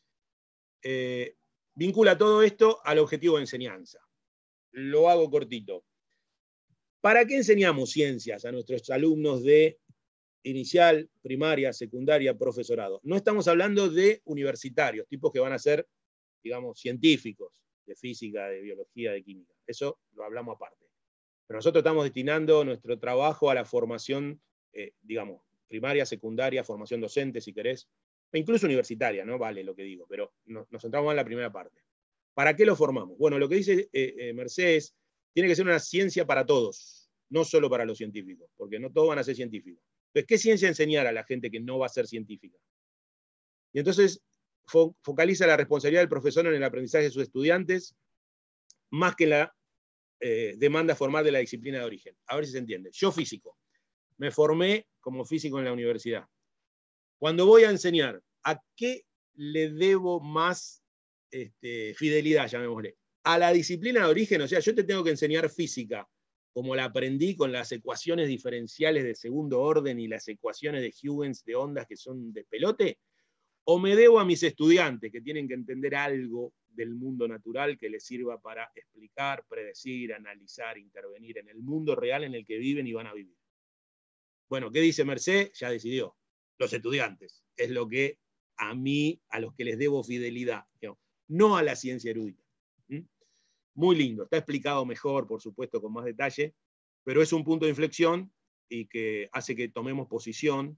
Vincula todo esto al objetivo de enseñanza. Lo hago cortito. ¿Para qué enseñamos ciencias a nuestros alumnos de inicial, primaria, secundaria, profesorado? No estamos hablando de universitarios, tipos que van a ser, digamos, científicos, de física, de biología, de química. Eso lo hablamos aparte. Pero nosotros estamos destinando nuestro trabajo a la formación, digamos, primaria, secundaria, formación docente, si querés, e incluso universitaria, ¿no? Vale lo que digo, pero nos centramos en la primera parte. ¿Para qué lo formamos? Bueno, lo que dice Mercedes, tiene que ser una ciencia para todos, no solo para los científicos, porque no todos van a ser científicos. Entonces, ¿qué ciencia enseñar a la gente que no va a ser científica? Y entonces focaliza la responsabilidad del profesor en el aprendizaje de sus estudiantes, más que en la demanda formal de la disciplina de origen. A ver si se entiende. Yo físico. Me formé como físico en la universidad. Cuando voy a enseñar ¿a qué le debo más fidelidad, llamémosle? A la disciplina de origen, o sea, yo te tengo que enseñar física, como la aprendí con las ecuaciones diferenciales de segundo orden y las ecuaciones de Huygens de ondas que son de pelote, o me debo a mis estudiantes que tienen que entender algo del mundo natural que les sirva para explicar, predecir, analizar, intervenir en el mundo real en el que viven y van a vivir. Bueno, ¿qué dice Mercé? Ya decidió. Los estudiantes. Es lo que a mí, a los que les debo fidelidad, no a la ciencia erudita. Muy lindo, está explicado mejor, por supuesto, con más detalle, pero es un punto de inflexión y que hace que tomemos posición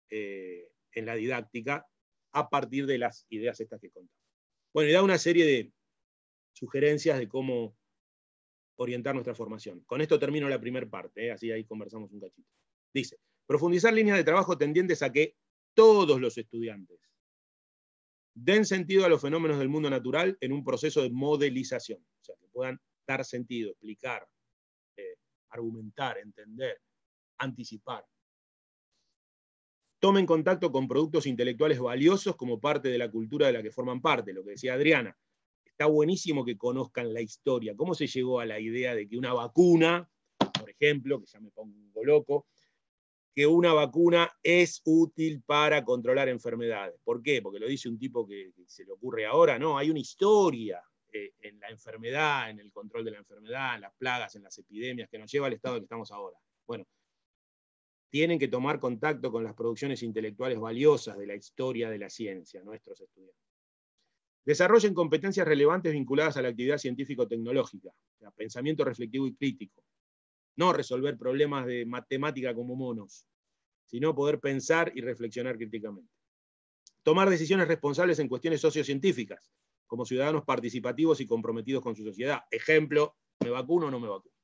en la didáctica a partir de las ideas estas que contamos. Bueno, y da una serie de sugerencias de cómo orientar nuestra formación. Con esto termino la primera parte, así ahí conversamos un cachito. Dice, profundizar líneas de trabajo tendientes a que todos los estudiantes den sentido a los fenómenos del mundo natural en un proceso de modelización. O sea, que puedan dar sentido, explicar, argumentar, entender, anticipar. Tomen contacto con productos intelectuales valiosos como parte de la cultura de la que forman parte, lo que decía Adriana. Está buenísimo que conozcan la historia, cómo se llegó a la idea de que una vacuna, por ejemplo, que ya me pongo loco, que una vacuna es útil para controlar enfermedades. ¿Por qué? Porque lo dice un tipo que se le ocurre ahora. No, hay una historia en la enfermedad, en el control de la enfermedad, en las plagas, en las epidemias, que nos lleva al estado en el que estamos ahora. Bueno, tienen que tomar contacto con las producciones intelectuales valiosas de la historia de la ciencia, nuestros estudiantes. Desarrollen competencias relevantes vinculadas a la actividad científico-tecnológica, o sea, pensamiento reflexivo y crítico. No resolver problemas de matemática como monos, sino poder pensar y reflexionar críticamente. Tomar decisiones responsables en cuestiones sociocientíficas, como ciudadanos participativos y comprometidos con su sociedad. Ejemplo, ¿me vacuno o no me vacuno?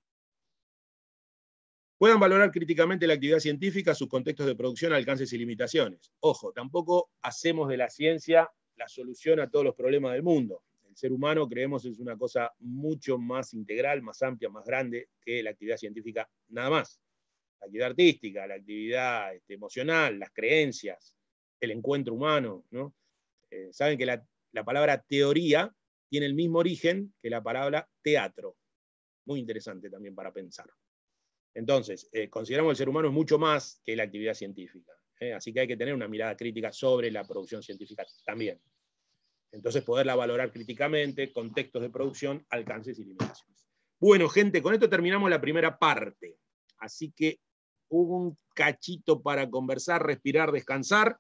Puedan valorar críticamente la actividad científica, sus contextos de producción, alcances y limitaciones. Ojo, tampoco hacemos de la ciencia la solución a todos los problemas del mundo. El ser humano, creemos, es una cosa mucho más integral, más amplia, más grande que la actividad científica, nada más. La actividad artística, la actividad emocional, las creencias, el encuentro humano, ¿no? Saben que la palabra teoría tiene el mismo origen que la palabra teatro. Muy interesante también para pensar. Entonces, consideramos que el ser humano es mucho más que la actividad científica. Así que hay que tener una mirada crítica sobre la producción científica también. Entonces, poderla valorar críticamente, contextos de producción, alcances y limitaciones. Bueno, gente, con esto terminamos la primera parte. Así que hubo un cachito para conversar, respirar, descansar.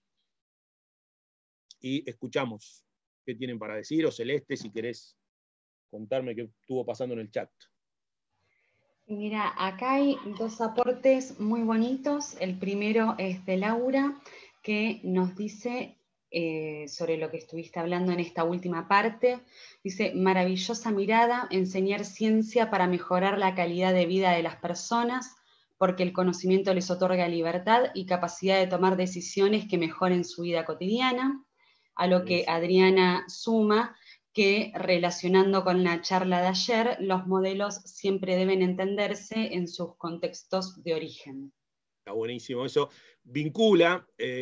Y escuchamos qué tienen para decir. O Celeste, si querés contarme qué estuvo pasando en el chat. Mira, acá hay dos aportes muy bonitos. El primero es de Laura, que nos dice sobre lo que estuviste hablando en esta última parte. Dice, maravillosa mirada, enseñar ciencia para mejorar la calidad de vida de las personas, porque el conocimiento les otorga libertad y capacidad de tomar decisiones que mejoren su vida cotidiana. A lo que Adriana suma, que relacionando con la charla de ayer, los modelos siempre deben entenderse en sus contextos de origen. Está buenísimo eso. Vincula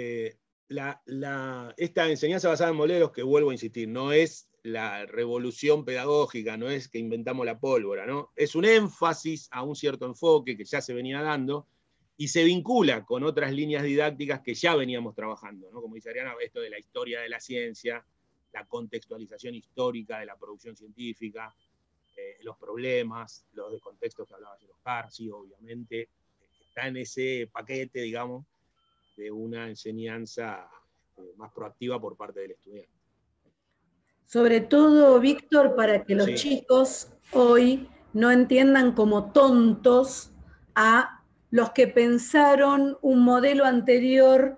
esta enseñanza basada en modelos, que vuelvo a insistir, no es la revolución pedagógica, no es que inventamos la pólvora, ¿no? Es un énfasis a un cierto enfoque que ya se venía dando y se vincula con otras líneas didácticas que ya veníamos trabajando, ¿no? Como dice Ariana, esto de la historia de la ciencia, la contextualización histórica de la producción científica, los problemas, los de contextos que hablaba de Oscar, sí, obviamente, está en ese paquete, digamos, de una enseñanza más proactiva por parte del estudiante. Sobre todo, Víctor, para que los chicos hoy no entiendan como tontos a los que pensaron un modelo anterior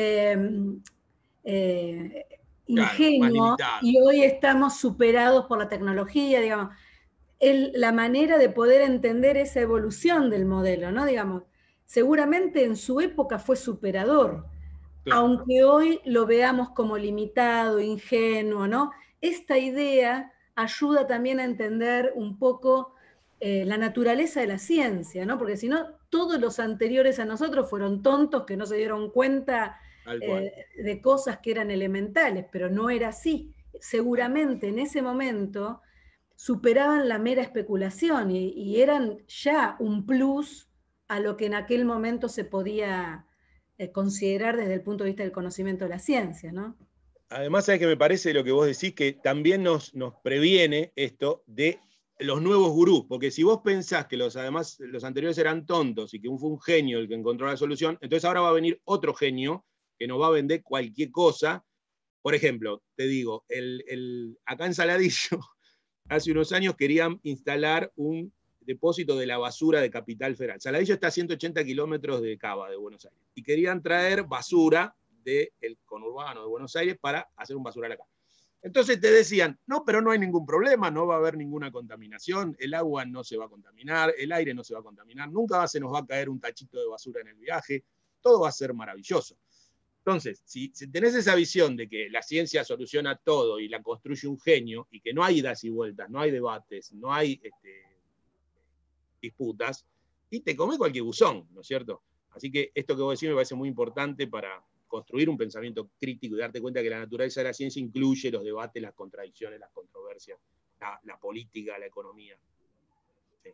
ingenuo, claro, y hoy estamos superados por la tecnología, digamos. La manera de poder entender esa evolución del modelo, ¿no? Digamos, seguramente en su época fue superador, claro, aunque hoy lo veamos como limitado, ingenuo, ¿no? Esta idea ayuda también a entender un poco la naturaleza de la ciencia, ¿no? Porque si no, todos los anteriores a nosotros fueron tontos que no se dieron cuenta de cosas que eran elementales, pero no era así. Seguramente en ese momento superaban la mera especulación y eran ya un plus a lo que en aquel momento se podía considerar desde el punto de vista del conocimiento de la ciencia, ¿no? Además, ¿sabes qué me parece lo que vos decís? Que también nos previene esto de los nuevos gurús, porque si vos pensás que los anteriores eran tontos y que fue un genio el que encontró la solución, entonces ahora va a venir otro genio que nos va a vender cualquier cosa. Por ejemplo, te digo, acá en Saladillo, hace unos años querían instalar un depósito de la basura de Capital Federal. Saladillo está a 180 kilómetros de Cava, de Buenos Aires, y querían traer basura del conurbano de Buenos Aires para hacer un basural acá. Entonces te decían, no, pero no hay ningún problema, no va a haber ninguna contaminación, el agua no se va a contaminar, el aire no se va a contaminar, nunca se nos va a caer un tachito de basura en el viaje, todo va a ser maravilloso. Entonces, si tenés esa visión de que la ciencia soluciona todo y la construye un genio, y que no hay idas y vueltas, no hay debates, no hay disputas, y te come cualquier buzón, ¿no es cierto? Así que esto que vos decís me parece muy importante para construir un pensamiento crítico y darte cuenta que la naturaleza de la ciencia incluye los debates, las contradicciones, las controversias, la política, la economía. Sí.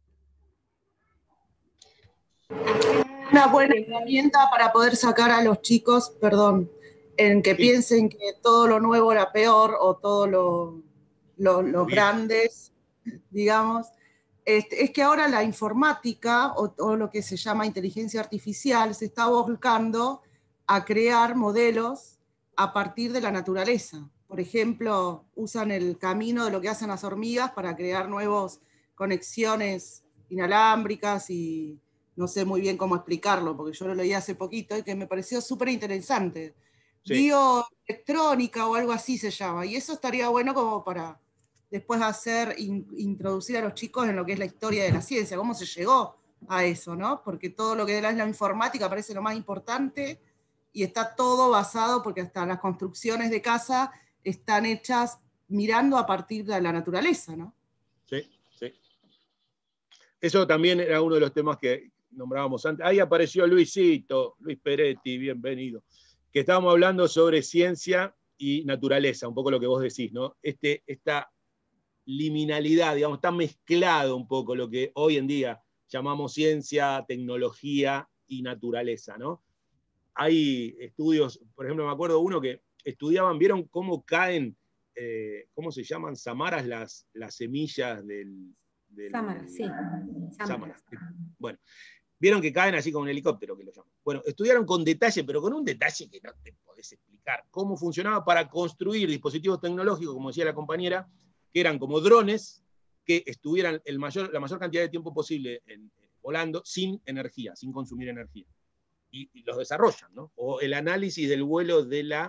Una buena herramienta para poder sacar a los chicos, perdón, en que piensen que todo lo nuevo era peor o todo los grandes, digamos. Es que ahora la informática o lo que se llama inteligencia artificial se está volcando a crear modelos a partir de la naturaleza. Por ejemplo, usan el camino de lo que hacen las hormigas para crear nuevas conexiones inalámbricas y no sé muy bien cómo explicarlo, porque yo lo leí hace poquito y que me pareció súper interesante. Sí. Bioelectrónica o algo así se llama, y eso estaría bueno como para después introducir a los chicos en lo que es la historia de la ciencia, cómo se llegó a eso, ¿no? Porque todo lo que es la informática parece lo más importante y está todo basado, porque hasta las construcciones de casa están hechas mirando a partir de la naturaleza, ¿no? Sí, sí. Eso también era uno de los temas que nombrábamos antes. Ahí apareció Luisito, Luis Peretti, bienvenido, que estábamos hablando sobre ciencia y naturaleza, un poco lo que vos decís, ¿no? Esta liminalidad, digamos, está mezclado un poco lo que hoy en día llamamos ciencia, tecnología y naturaleza, ¿no? Hay estudios, por ejemplo, me acuerdo uno que estudiaban, vieron cómo caen, ¿cómo se llaman? Samaras, las semillas del Sámara, sí. Sámara. Bueno, vieron que caen así con un helicóptero, que lo llaman. Bueno, estudiaron con detalle, pero con un detalle que no te podés explicar, cómo funcionaba para construir dispositivos tecnológicos, como decía la compañera, que eran como drones que estuvieran la mayor cantidad de tiempo posible volando sin energía, sin consumir energía. Y los desarrollan, ¿no? O el análisis del vuelo de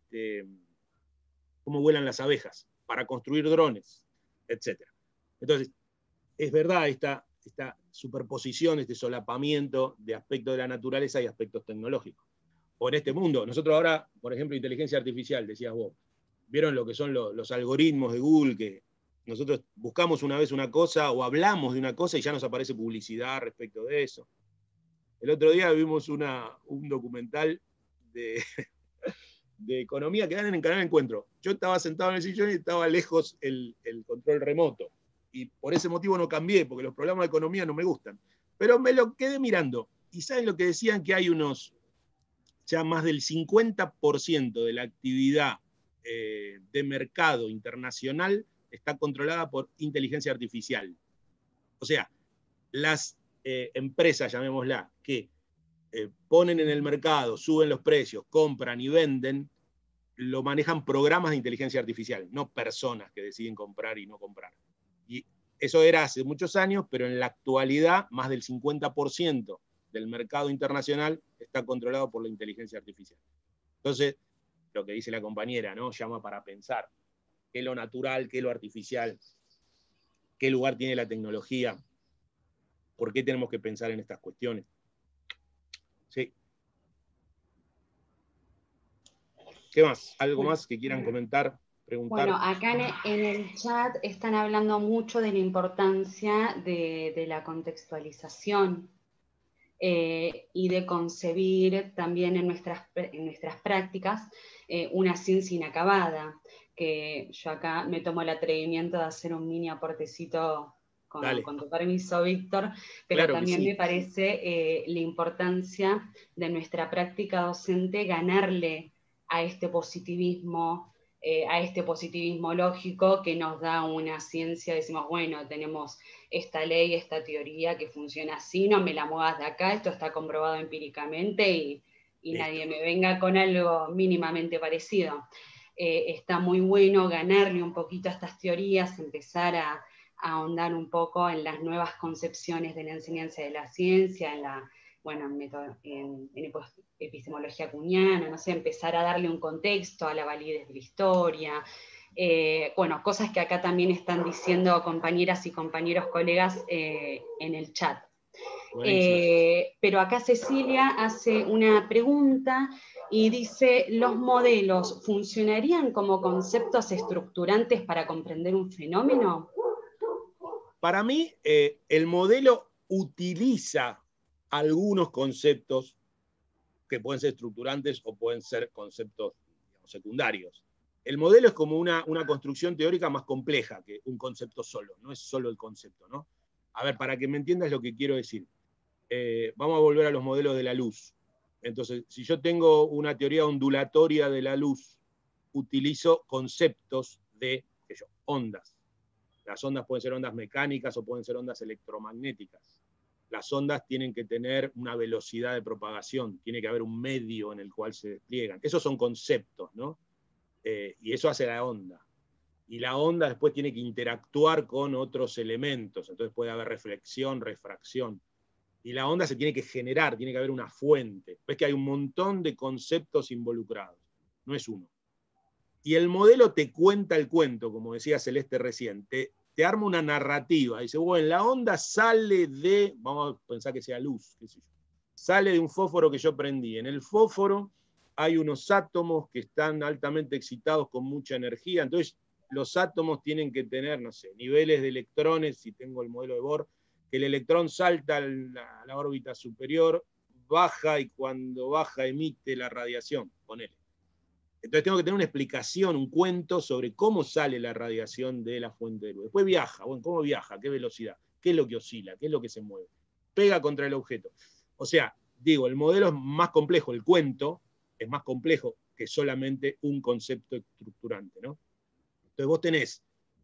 cómo vuelan las abejas, para construir drones, etc. Entonces, es verdad esta superposición, este solapamiento de aspectos de la naturaleza y aspectos tecnológicos. O en este mundo, nosotros ahora, por ejemplo, inteligencia artificial, decías vos, vieron lo que son los algoritmos de Google, que nosotros buscamos una vez una cosa o hablamos de una cosa y ya nos aparece publicidad respecto de eso. El otro día vimos un documental de economía que dan en Canal Encuentro. Yo estaba sentado en el sillón y estaba lejos el control remoto. Y por ese motivo no cambié, porque los programas de economía no me gustan. Pero me lo quedé mirando. ¿Y saben lo que decían? Que hay ya más del 50% de la actividad de mercado internacional está controlada por inteligencia artificial. O sea, las empresas, llamémosla, que ponen en el mercado, suben los precios, compran y venden, lo manejan programas de inteligencia artificial, no personas que deciden comprar y no comprar. Y eso era hace muchos años, pero en la actualidad más del 50% del mercado internacional está controlado por la inteligencia artificial. Entonces, lo que dice la compañera, ¿no? Llama para pensar qué es lo natural, qué es lo artificial, qué lugar tiene la tecnología, por qué tenemos que pensar en estas cuestiones. Sí. ¿Qué más? ¿Algo más que quieran comentar, preguntar? Bueno, acá en el chat están hablando mucho de la importancia de la contextualización. y de concebir también en nuestras prácticas una ciencia inacabada, que yo acá me tomo el atrevimiento de hacer un mini aportecito con tu permiso, Víctor, pero claro, también me parece la importancia de nuestra práctica docente ganarle a este positivismo lógico que nos da una ciencia. Decimos, bueno, tenemos esta ley, esta teoría que funciona así, no me la muevas de acá, esto está comprobado empíricamente y nadie me venga con algo mínimamente parecido. Está muy bueno ganarle un poquito a estas teorías, empezar a ahondar un poco en las nuevas concepciones de la enseñanza de la ciencia, en epistemología kuhniana, no sé, empezar a darle un contexto a la validez de la historia, cosas que acá también están diciendo compañeras y compañeros colegas en el chat. Pero acá Cecilia hace una pregunta y dice, ¿los modelos funcionarían como conceptos estructurantes para comprender un fenómeno? Para mí, el modelo utiliza algunos conceptos que pueden ser estructurantes o pueden ser conceptos, digamos, secundarios. El modelo es como una construcción teórica más compleja que un concepto solo, no es solo el concepto, ¿no? A ver, para que me entiendas lo que quiero decir. Vamos a volver a los modelos de la luz. Entonces, si yo tengo una teoría ondulatoria de la luz, utilizo conceptos de ondas. Las ondas pueden ser ondas mecánicas o pueden ser ondas electromagnéticas. Las ondas tienen que tener una velocidad de propagación, tiene que haber un medio en el cual se despliegan. Esos son conceptos, ¿no? Y eso hace la onda. Y la onda después tiene que interactuar con otros elementos, entonces puede haber reflexión, refracción. Y la onda se tiene que generar, tiene que haber una fuente. Ves que hay un montón de conceptos involucrados, no es uno. Y el modelo te cuenta el cuento, como decía Celeste recién, te arma una narrativa. Dice, bueno, la onda sale de, vamos a pensar que sea luz, qué sé yo, sale de un fósforo que yo prendí. En el fósforo hay unos átomos que están altamente excitados con mucha energía, entonces los átomos tienen que tener, no sé, niveles de electrones, si tengo el modelo de Bohr, que el electrón salta a la órbita superior, baja y cuando baja emite la radiación, ponele. Entonces tengo que tener una explicación, un cuento sobre cómo sale la radiación de la fuente de luz. Después viaja, bueno, ¿cómo viaja? ¿A qué velocidad? ¿Qué es lo que oscila? ¿Qué es lo que se mueve? Pega contra el objeto. O sea, digo, el modelo es más complejo, el cuento es más complejo que solamente un concepto estructurante, ¿no? Entonces vos tenés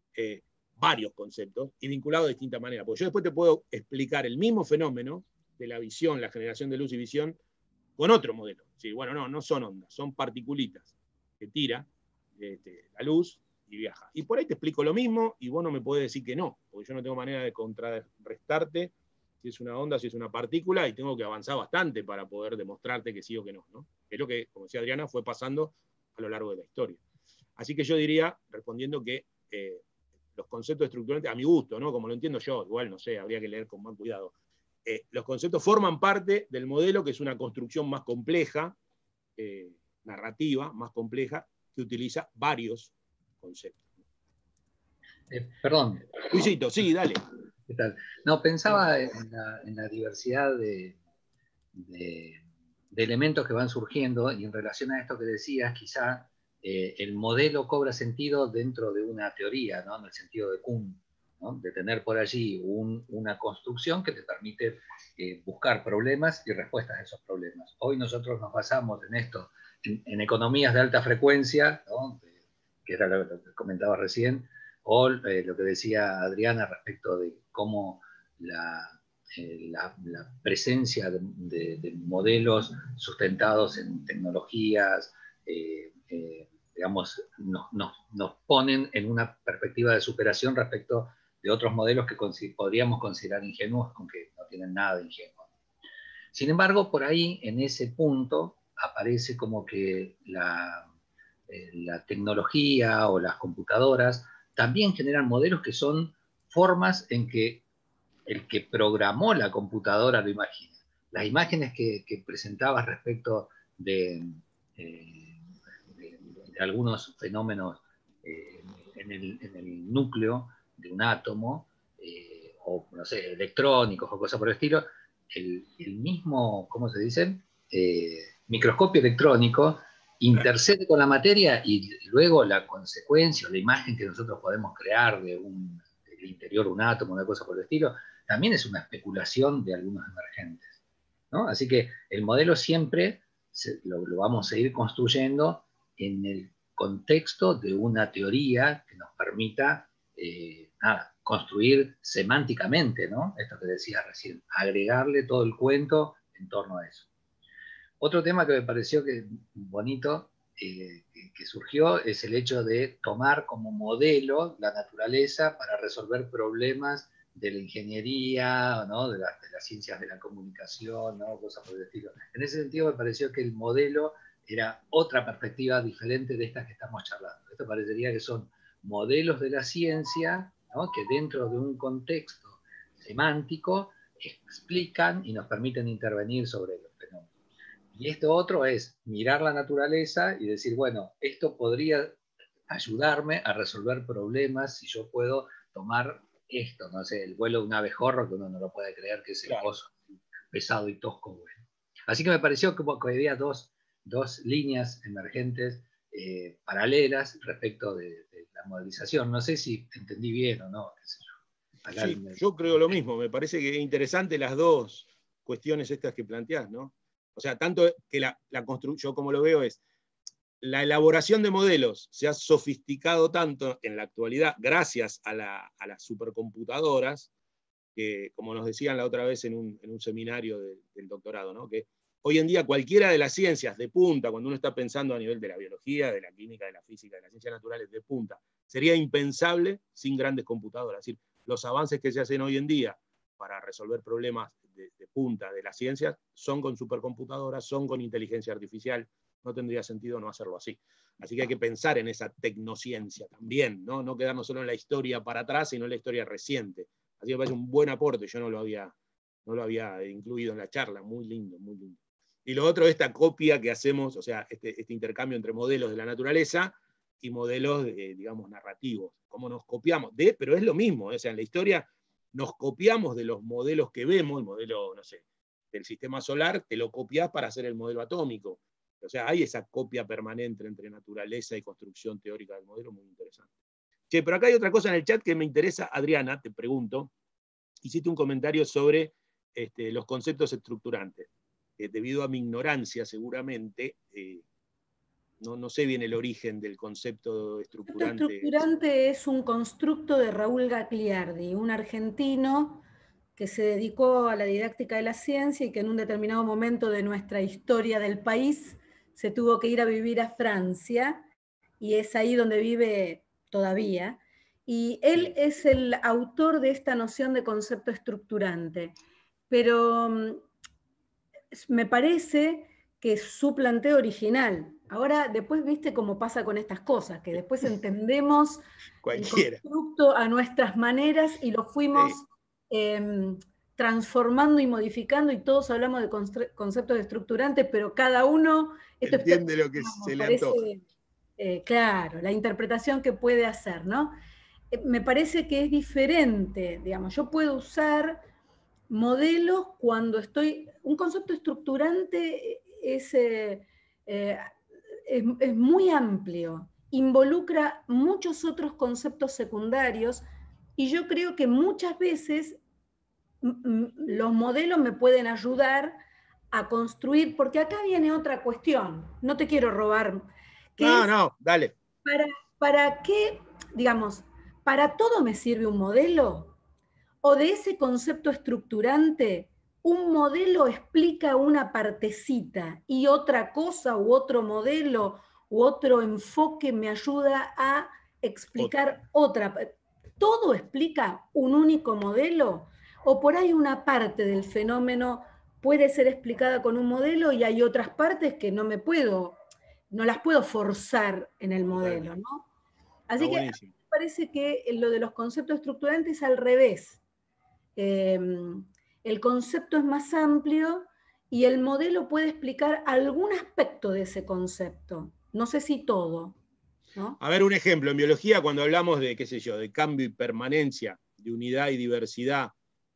varios conceptos y vinculados de distintas maneras. Porque yo después te puedo explicar el mismo fenómeno de la visión, la generación de luz y visión, con otro modelo. Sí, bueno, no son ondas, son particulitas que tira la luz y viaja. Y por ahí te explico lo mismo y vos no me podés decir que no, porque yo no tengo manera de contrarrestarte si es una onda, si es una partícula, y tengo que avanzar bastante para poder demostrarte que sí o que no, ¿no? Que es lo que, como decía Adriana, fue pasando a lo largo de la historia. Así que yo diría, respondiendo que los conceptos estructurantes, a mi gusto, ¿no? Como lo entiendo yo, igual no sé, habría que leer con más cuidado. Los conceptos forman parte del modelo, que es una construcción más compleja, narrativa, más compleja, que utiliza varios conceptos. Perdón. Luisito, sí, dale. ¿Qué tal? No, pensaba en la diversidad de elementos que van surgiendo, y en relación a esto que decías, quizá el modelo cobra sentido dentro de una teoría, ¿no? En el sentido de Kuhn, ¿no? De tener por allí una construcción que te permite buscar problemas y respuestas a esos problemas. Hoy nosotros nos basamos en esto, en economías de alta frecuencia, ¿no? Que era lo que comentaba recién, o lo que decía Adriana respecto de cómo la presencia de modelos sustentados en tecnologías, digamos, nos ponen en una perspectiva de superación respecto de otros modelos que podríamos considerar ingenuos, aunque no tienen nada de ingenuo. Sin embargo, por ahí, en ese punto, aparece como que la tecnología o las computadoras también generan modelos que son formas en que el que programó la computadora lo imagina. Las imágenes que presentabas respecto de algunos fenómenos en el núcleo de un átomo, o no sé, electrónicos o cosas por el estilo, el mismo, ¿cómo se dice? Microscopio electrónico intercede con la materia y luego la consecuencia, la imagen que nosotros podemos crear del interior de un átomo, una cosa por el estilo, también es una especulación de algunos emergentes, ¿no? Así que el modelo siempre lo vamos a ir construyendo en el contexto de una teoría que nos permita construir semánticamente, ¿no? Esto que decía recién, agregarle todo el cuento en torno a eso. Otro tema que me pareció bonito que surgió es el hecho de tomar como modelo la naturaleza para resolver problemas de la ingeniería, ¿no? de las ciencias de la comunicación, ¿no? Cosas por el estilo. En ese sentido me pareció que el modelo era otra perspectiva diferente de estas que estamos charlando. Esto parecería que son modelos de la ciencia, ¿no? Que dentro de un contexto semántico explican y nos permiten intervenir sobre los fenómenos. Y esto otro es mirar la naturaleza y decir, bueno, esto podría ayudarme a resolver problemas si yo puedo tomar esto, no sé, el vuelo de un abejorro, que uno no lo puede creer que es el coso pesado y tosco bueno. Así que me pareció como que había dos líneas emergentes paralelas respecto de la modelización. No sé si entendí bien o no, qué sé yo. Sí, yo creo lo mismo, me parece que es interesante las dos cuestiones estas que planteás, ¿no? O sea, tanto que la construcción, como lo veo, es la elaboración de modelos se ha sofisticado tanto en la actualidad gracias a las supercomputadoras, que como nos decían la otra vez en un seminario del doctorado, ¿no? Que hoy en día cualquiera de las ciencias de punta, cuando uno está pensando a nivel de la biología, de la química, de la física, de las ciencias naturales de punta, sería impensable sin grandes computadoras. Es decir, los avances que se hacen hoy en día para resolver problemas de punta de las ciencias son con supercomputadoras, son con inteligencia artificial. No tendría sentido no hacerlo así. Así que hay que pensar en esa tecnociencia también, ¿no? No quedarnos solo en la historia para atrás, sino en la historia reciente. Así que me parece un buen aporte, yo no lo había incluido en la charla, muy lindo, muy lindo. Y lo otro, esta copia que hacemos, o sea, este intercambio entre modelos de la naturaleza y modelos, digamos, narrativos. Cómo nos copiamos, pero es lo mismo, o sea, en la historia nos copiamos de los modelos que vemos, el modelo, no sé, del sistema solar, te lo copias para hacer el modelo atómico. O sea, hay esa copia permanente entre naturaleza y construcción teórica del modelo, muy interesante. Che, pero acá hay otra cosa en el chat que me interesa, Adriana, te pregunto. Hiciste un comentario sobre los conceptos estructurantes. Debido a mi ignorancia, seguramente, no sé bien el origen del concepto estructurante. El concepto estructurante es un constructo de Raúl Gagliardi, un argentino que se dedicó a la didáctica de la ciencia y que en un determinado momento de nuestra historia del país se tuvo que ir a vivir a Francia, y es ahí donde vive todavía. Y él es el autor de esta noción de concepto estructurante. Pero me parece que es su planteo original. Ahora, después viste cómo pasa con estas cosas, que después entendemos cualquiera el constructo a nuestras maneras y lo fuimos transformando y modificando, y todos hablamos de conceptos estructurantes, pero cada uno entiende lo que se le antoja. Claro, la interpretación que puede hacer, ¿no? Me parece que es diferente, digamos, yo puedo usar modelos cuando estoy... Un concepto estructurante es muy amplio, involucra muchos otros conceptos secundarios, y yo creo que muchas veces los modelos me pueden ayudar a construir, porque acá viene otra cuestión, no te quiero robar. No, dale. ¿Para qué, digamos, para todo me sirve un modelo? ¿O de ese concepto estructurante, un modelo explica una partecita y otra cosa u otro modelo u otro enfoque me ayuda a explicar otra? ¿Todo explica un único modelo? ¿O por ahí una parte del fenómeno puede ser explicada con un modelo y hay otras partes que no las puedo forzar en el modelo, ¿no? Así que me parece que lo de los conceptos estructurantes es al revés. El concepto es más amplio y el modelo puede explicar algún aspecto de ese concepto. No sé si todo, ¿no? A ver, un ejemplo. En biología, cuando hablamos de, qué sé yo, de cambio y permanencia, de unidad y diversidad,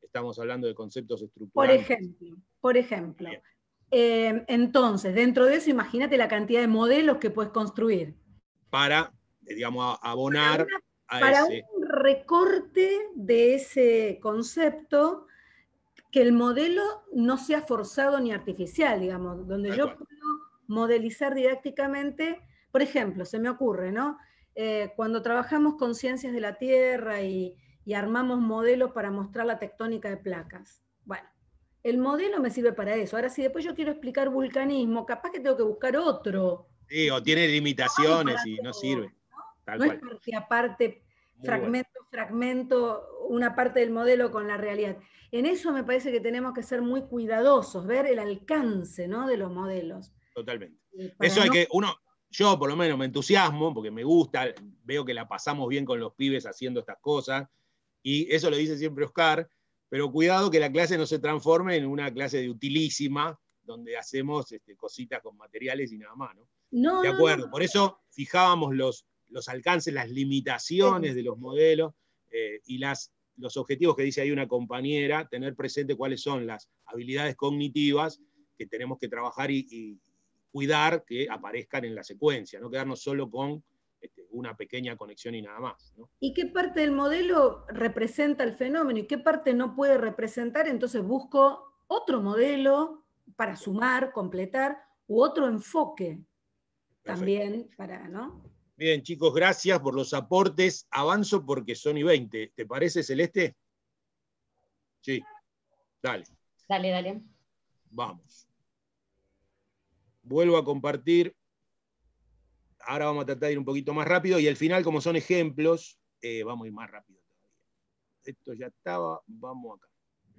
estamos hablando de conceptos Por estructurales. ejemplo. Entonces, dentro de eso, imagínate la cantidad de modelos que puedes construir. Para, digamos, abonar para ese. un recorte de ese concepto, que el modelo no sea forzado ni artificial, digamos, donde yo puedo modelizar didácticamente. Por ejemplo, se me ocurre, ¿no? Cuando trabajamos con ciencias de la Tierra y armamos modelos para mostrar la tectónica de placas. Bueno, el modelo me sirve para eso. Ahora, si después yo quiero explicar vulcanismo, capaz que tengo que buscar otro. Sí, o tiene limitaciones y no sirve. No es parte aparte, fragmento, una parte del modelo con la realidad. En eso me parece que tenemos que ser muy cuidadosos, ver el alcance, ¿no?, de los modelos. Totalmente. Eso hay que, yo por lo menos me entusiasmo, porque me gusta, veo que la pasamos bien con los pibes haciendo estas cosas, y eso lo dice siempre Oscar, pero cuidado que la clase no se transforme en una clase de utilísima, donde hacemos cositas con materiales y nada más, ¿no? De acuerdo, por eso fijábamos los alcances, las limitaciones de los modelos y los objetivos que dice ahí una compañera, tener presente cuáles son las habilidades cognitivas que tenemos que trabajar y cuidar que aparezcan en la secuencia, no quedarnos solo con una pequeña conexión y nada más, ¿no? ¿Y qué parte del modelo representa el fenómeno y qué parte no puede representar? Entonces busco otro modelo para sumar, completar, u otro enfoque. Perfecto. También para, ¿no? Bien, chicos, gracias por los aportes. Avanzo porque son y 20. ¿Te parece, Celeste? Sí. Dale. Dale, dale. Vamos. Vuelvo a compartir. Ahora vamos a tratar de ir un poquito más rápido y al final, como son ejemplos, vamos a ir más rápido todavía. Esto ya estaba, vamos acá.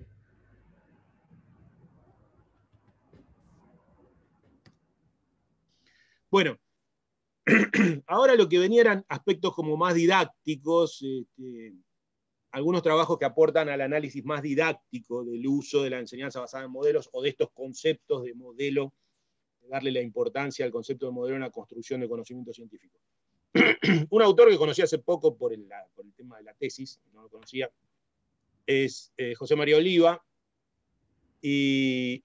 Bueno, ahora lo que venía eran aspectos como más didácticos, algunos trabajos que aportan al análisis más didáctico del uso de la enseñanza basada en modelos o de estos conceptos de modelo, de darle la importancia al concepto de modelo en la construcción de conocimiento científico. Un autor que conocí hace poco por el tema de la tesis, no lo conocía, es José María Oliva, y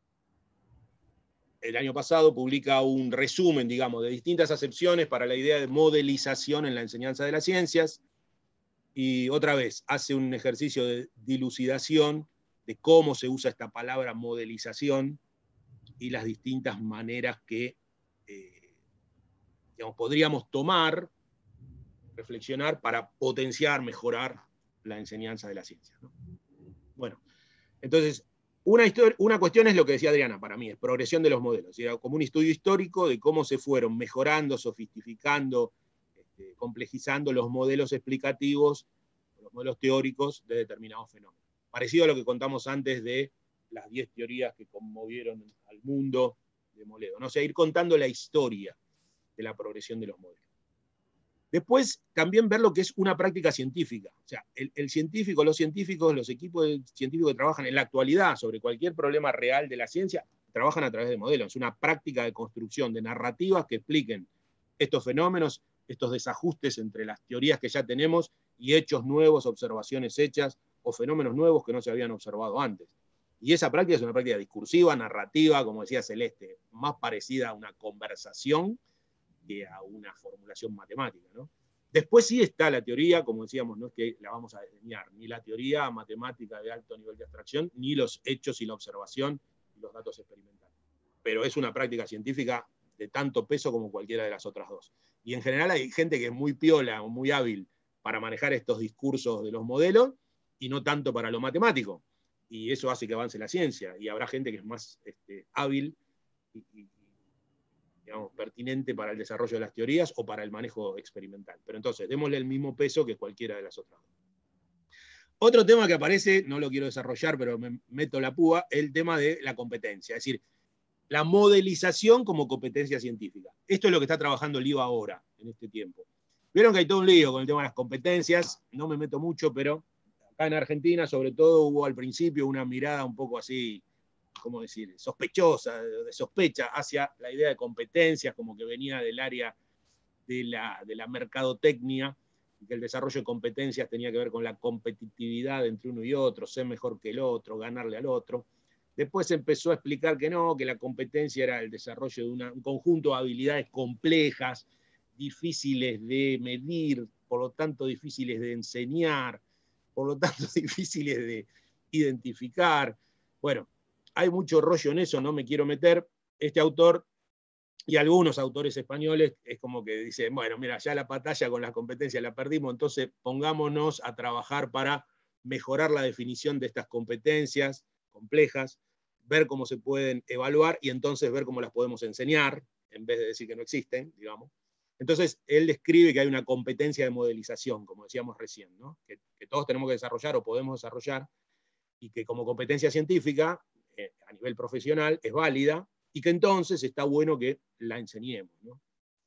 el año pasado publica un resumen, digamos, de distintas acepciones para la idea de modelización en la enseñanza de las ciencias, y otra vez hace un ejercicio de dilucidación de cómo se usa esta palabra modelización y las distintas maneras que digamos, podríamos tomar, reflexionar para potenciar, mejorar la enseñanza de la ciencia, ¿no? Bueno, entonces, una cuestión es lo que decía Adriana, para mí, es progresión de los modelos, ¿sí? Como un estudio histórico de cómo se fueron mejorando, sofistificando, complejizando los modelos explicativos, los modelos teóricos de determinados fenómenos. Parecido a lo que contamos antes de las 10 teorías que conmovieron al mundo de Moledo, ¿no? O sea, ir contando la historia de la progresión de los modelos. Después, también ver lo que es una práctica científica. O sea, el científico, los científicos, los equipos científicos que trabajan en la actualidad sobre cualquier problema real de la ciencia, trabajan a través de modelos. Es una práctica de construcción de narrativas que expliquen estos fenómenos, estos desajustes entre las teorías que ya tenemos y hechos nuevos, observaciones hechas o fenómenos nuevos que no se habían observado antes. Y esa práctica es una práctica discursiva, narrativa, como decía Celeste, más parecida a una conversación que a una formulación matemática, ¿no? Después sí está la teoría, como decíamos, no es que la vamos a desdeñar, ni la teoría matemática de alto nivel de abstracción, ni los hechos y la observación y los datos experimentales. Pero es una práctica científica de tanto peso como cualquiera de las otras dos. Y en general hay gente que es muy piola o muy hábil para manejar estos discursos de los modelos y no tanto para lo matemático. Y eso hace que avance la ciencia. Y habrá gente que es más hábil y digamos, pertinente para el desarrollo de las teorías o para el manejo experimental. Pero entonces, démosle el mismo peso que cualquiera de las otras dos. Otro tema que aparece, no lo quiero desarrollar, pero me meto la púa, el tema de la competencia. Es decir, la modelización como competencia científica. Esto es lo que está trabajando el IVA ahora, en este tiempo. Vieron que hay todo un lío con el tema de las competencias, no me meto mucho, pero acá en Argentina, sobre todo, hubo al principio una mirada un poco así, ¿cómo decir?, sospechosa, de sospecha hacia la idea de competencias, como que venía del área de la mercadotecnia, que el desarrollo de competencias tenía que ver con la competitividad entre uno y otro, ser mejor que el otro, ganarle al otro. Después empezó a explicar que no, que la competencia era el desarrollo de un conjunto de habilidades complejas, difíciles de medir, por lo tanto difíciles de enseñar, por lo tanto difíciles de identificar. Bueno, hay mucho rollo en eso, no me quiero meter. Este autor y algunos autores españoles es como que dicen, bueno, mira, ya la batalla con las competencias la perdimos, entonces pongámonos a trabajar para mejorar la definición de estas competencias complejas, ver cómo se pueden evaluar y entonces ver cómo las podemos enseñar, en vez de decir que no existen, digamos. Entonces, él describe que hay una competencia de modelización, como decíamos recién, ¿no? que todos tenemos que desarrollar o podemos desarrollar, y que como competencia científica, a nivel profesional, es válida, y que entonces está bueno que la enseñemos, ¿no?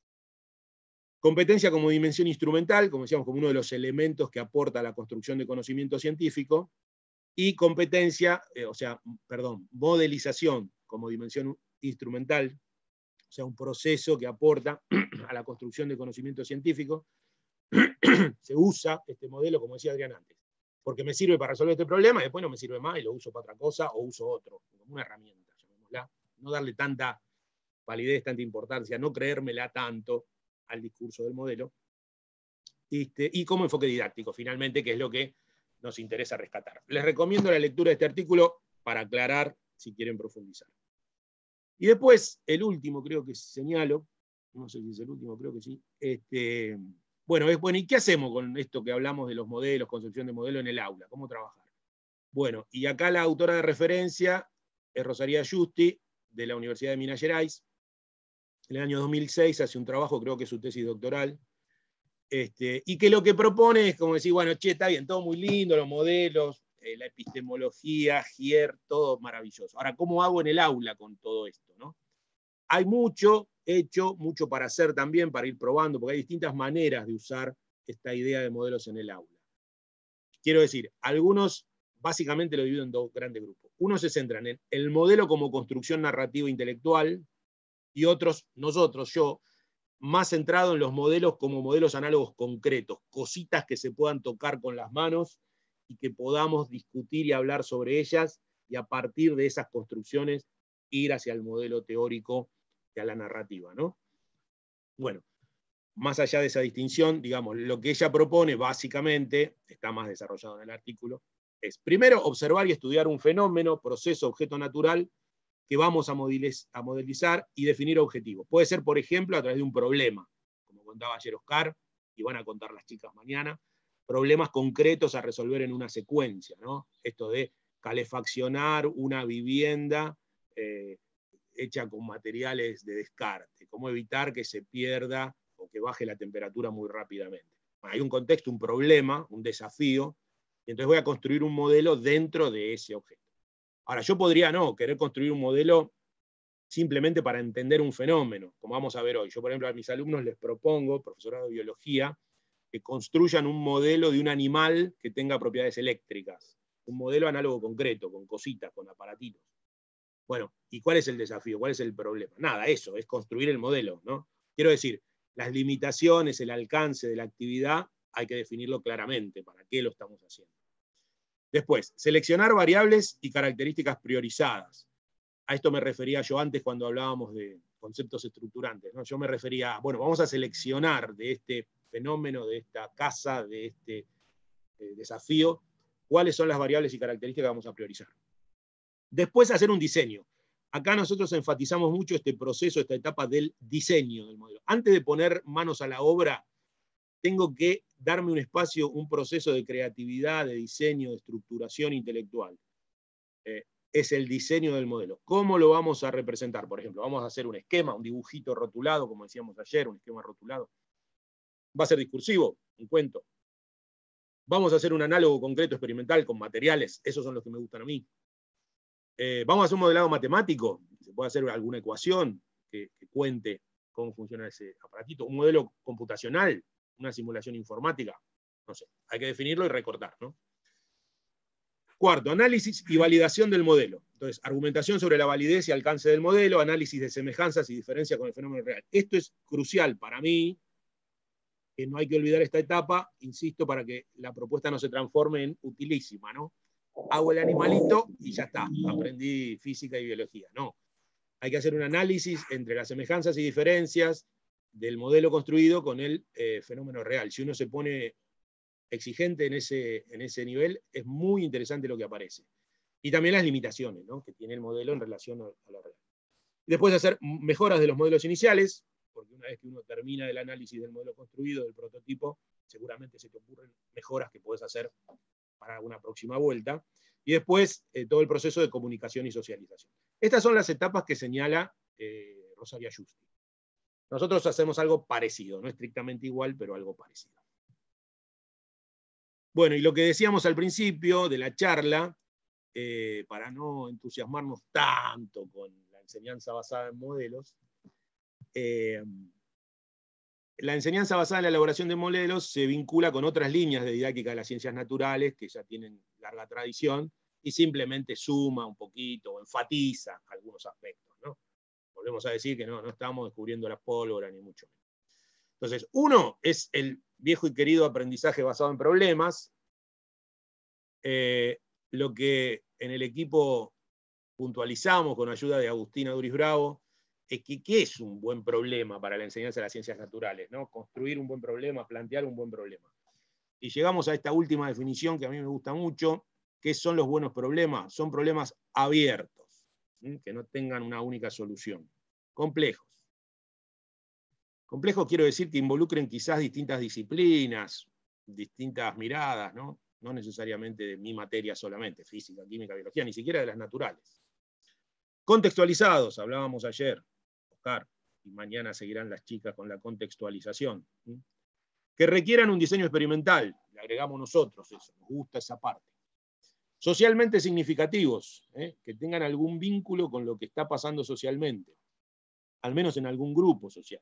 Competencia como dimensión instrumental, como decíamos, como uno de los elementos que aporta a la construcción de conocimiento científico, y competencia, modelización como dimensión instrumental, o sea, un proceso que aporta a la construcción de conocimiento científico. Se usa este modelo, como decía Adrián antes, porque me sirve para resolver este problema, y después no me sirve más y lo uso para otra cosa, o uso otro, como una herramienta, llamémosla. No darle tanta validez, tanta importancia, no creérmela tanto al discurso del modelo. Y como enfoque didáctico, finalmente, que es lo que nos interesa rescatar. Les recomiendo la lectura de este artículo para aclarar si quieren profundizar. Y después, el último, creo que señalo, no sé si es el último, creo que sí. Bueno, ¿y qué hacemos con esto que hablamos de los modelos, construcción de modelos en el aula? ¿Cómo trabajar? Bueno, y acá la autora de referencia es Rosalía Giusti, de la Universidad de Minas Gerais. En el año 2006 hace un trabajo, creo que es su tesis doctoral, y que lo que propone es como decir, bueno, está bien, todo muy lindo, los modelos, la epistemología, GIER, todo maravilloso. Ahora, ¿cómo hago en el aula con todo esto, ¿no? Hay mucho hecho, mucho para hacer también, para ir probando, porque hay distintas maneras de usar esta idea de modelos en el aula. Quiero decir, algunos básicamente lo dividen en dos grandes grupos. Unos se centran en el modelo como construcción narrativa intelectual, y otros, nosotros, yo, más centrado en los modelos como modelos análogos concretos, cositas que se puedan tocar con las manos y que podamos discutir y hablar sobre ellas, y a partir de esas construcciones ir hacia el modelo teórico y a la narrativa, ¿no? Bueno, más allá de esa distinción, digamos, lo que ella propone básicamente, está más desarrollado en el artículo, es primero observar y estudiar un fenómeno, proceso, objeto natural, que vamos a modelizar y definir objetivos. Puede ser, por ejemplo, a través de un problema, como contaba ayer Oscar, y van a contar las chicas mañana, problemas concretos a resolver en una secuencia, ¿no? Esto de calefaccionar una vivienda hecha con materiales de descarte, cómo evitar que se pierda o que baje la temperatura muy rápidamente. Bueno, hay un contexto, un problema, un desafío, y entonces voy a construir un modelo dentro de ese objeto. Ahora, yo podría no querer construir un modelo simplemente para entender un fenómeno, como vamos a ver hoy. Yo, por ejemplo, a mis alumnos les propongo, profesorado de biología, que construyan un modelo de un animal que tenga propiedades eléctricas, un modelo análogo concreto, con cositas, con aparatitos. Bueno, ¿y cuál es el desafío? ¿Cuál es el problema? Nada, eso, es construir el modelo, ¿no? Quiero decir, las limitaciones, el alcance de la actividad, hay que definirlo claramente, para qué lo estamos haciendo. Después, seleccionar variables y características priorizadas. A esto me refería yo antes cuando hablábamos de conceptos estructurantes, ¿no? Yo me refería, bueno, vamos a seleccionar de este fenómeno, de esta casa, de este desafío, cuáles son las variables y características que vamos a priorizar. Después, hacer un diseño. Acá nosotros enfatizamos mucho este proceso, esta etapa del diseño del modelo. Antes de poner manos a la obra, tengo que darme un espacio, un proceso de creatividad, de diseño, de estructuración intelectual. Es el diseño del modelo. ¿Cómo lo vamos a representar? Por ejemplo, vamos a hacer un esquema, un dibujito rotulado, como decíamos ayer, un esquema rotulado. Va a ser discursivo, un cuento. Vamos a hacer un análogo concreto experimental con materiales, esos son los que me gustan a mí. Vamos a hacer un modelado matemático, se puede hacer alguna ecuación que cuente cómo funciona ese aparatito. Un modelo computacional, una simulación informática, no sé, hay que definirlo y recortar, ¿no? Cuarto, análisis y validación del modelo. Entonces, argumentación sobre la validez y alcance del modelo, análisis de semejanzas y diferencias con el fenómeno real. Esto es crucial para mí, que no hay que olvidar esta etapa, insisto, para que la propuesta no se transforme en utilísima, ¿no? Hago el animalito y ya está, aprendí física y biología. No, hay que hacer un análisis entre las semejanzas y diferencias del modelo construido con el fenómeno real. Si uno se pone exigente en ese nivel, es muy interesante lo que aparece. Y también las limitaciones, ¿no?, que tiene el modelo en relación a la real. Después hacer mejoras de los modelos iniciales, porque una vez que uno termina el análisis del modelo construido, del prototipo, seguramente se te ocurren mejoras que puedes hacer para una próxima vuelta. Y después todo el proceso de comunicación y socialización. Estas son las etapas que señala Rosaria Justi. Nosotros hacemos algo parecido, no estrictamente igual, pero algo parecido. Bueno, y lo que decíamos al principio de la charla, para no entusiasmarnos tanto con la enseñanza basada en modelos, la enseñanza basada en la elaboración de modelos se vincula con otras líneas de didáctica de las ciencias naturales que ya tienen larga tradición y simplemente suma un poquito o enfatiza algunos aspectos, ¿no? Volvemos a decir que no estamos descubriendo la pólvora ni mucho menos. Entonces, uno es el viejo y querido aprendizaje basado en problemas, lo que en el equipo puntualizamos con ayuda de Agustina Duris Bravo, es que ¿qué es un buen problema para la enseñanza de las ciencias naturales? ¿No? Construir un buen problema, plantear un buen problema. Y llegamos a esta última definición que a mí me gusta mucho. ¿Qué son los buenos problemas? Son problemas abiertos, que no tengan una única solución. Complejos. Complejos quiero decir que involucren quizás distintas disciplinas, distintas miradas, ¿no? No necesariamente de mi materia solamente, física, química, biología, ni siquiera de las naturales. Contextualizados, hablábamos ayer, Oscar, y mañana seguirán las chicas con la contextualización. Que requieran un diseño experimental, le agregamos nosotros eso, nos gusta esa parte. Socialmente significativos, que tengan algún vínculo con lo que está pasando socialmente, al menos en algún grupo social.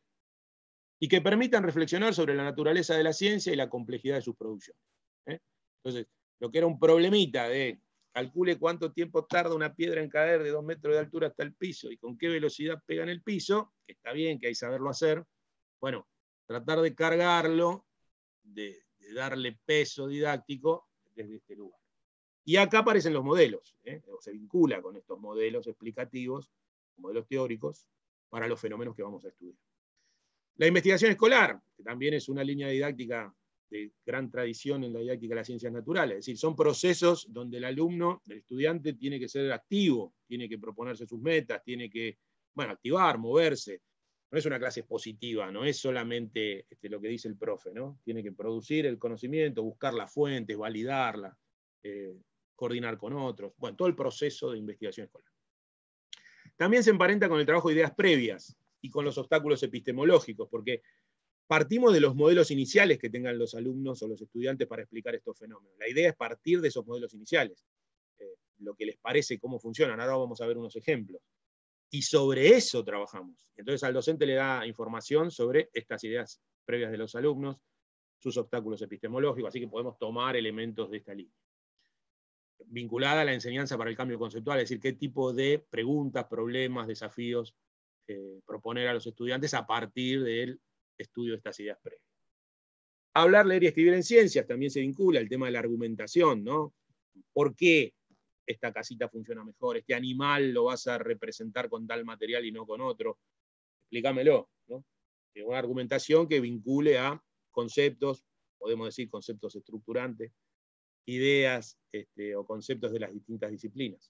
Y que permitan reflexionar sobre la naturaleza de la ciencia y la complejidad de sus producciones. Entonces, lo que era un problemita de calcule cuánto tiempo tarda una piedra en caer de 2 metros de altura hasta el piso y con qué velocidad pega en el piso, que está bien, que hay que saberlo hacer, bueno, tratar de cargarlo, de darle peso didáctico desde este lugar. Y acá aparecen los modelos, o se vincula con estos modelos explicativos, modelos teóricos, para los fenómenos que vamos a estudiar. La investigación escolar, que también es una línea didáctica de gran tradición en la didáctica de las ciencias naturales. Es decir, son procesos donde el alumno, el estudiante, tiene que ser activo, tiene que proponerse sus metas, tiene que, activar, moverse. No es una clase expositiva, no es solamente lo que dice el profe, ¿no? Tiene que producir el conocimiento, buscar las fuentes, validarla, coordinar con otros. Bueno, todo el proceso de investigación escolar. También se emparenta con el trabajo de ideas previas y con los obstáculos epistemológicos, porque partimos de los modelos iniciales que tengan los alumnos o los estudiantes para explicar estos fenómenos. La idea es partir de esos modelos iniciales, lo que les parece, cómo funcionan. Ahora vamos a ver unos ejemplos. Y sobre eso trabajamos. Entonces al docente le da información sobre estas ideas previas de los alumnos, sus obstáculos epistemológicos, así que podemos tomar elementos de esta línea. Vinculada a la enseñanza para el cambio conceptual, es decir, qué tipo de preguntas, problemas, desafíos proponer a los estudiantes a partir del estudio de estas ideas previas. Hablar, leer y escribir en ciencias también se vincula al tema de la argumentación, ¿no? ¿Por qué esta casita funciona mejor? ¿Este animal lo vas a representar con tal material y no con otro? Explícamelo, ¿no? Una argumentación que vincule a conceptos, podemos decir conceptos estructurantes, ideas o conceptos de las distintas disciplinas.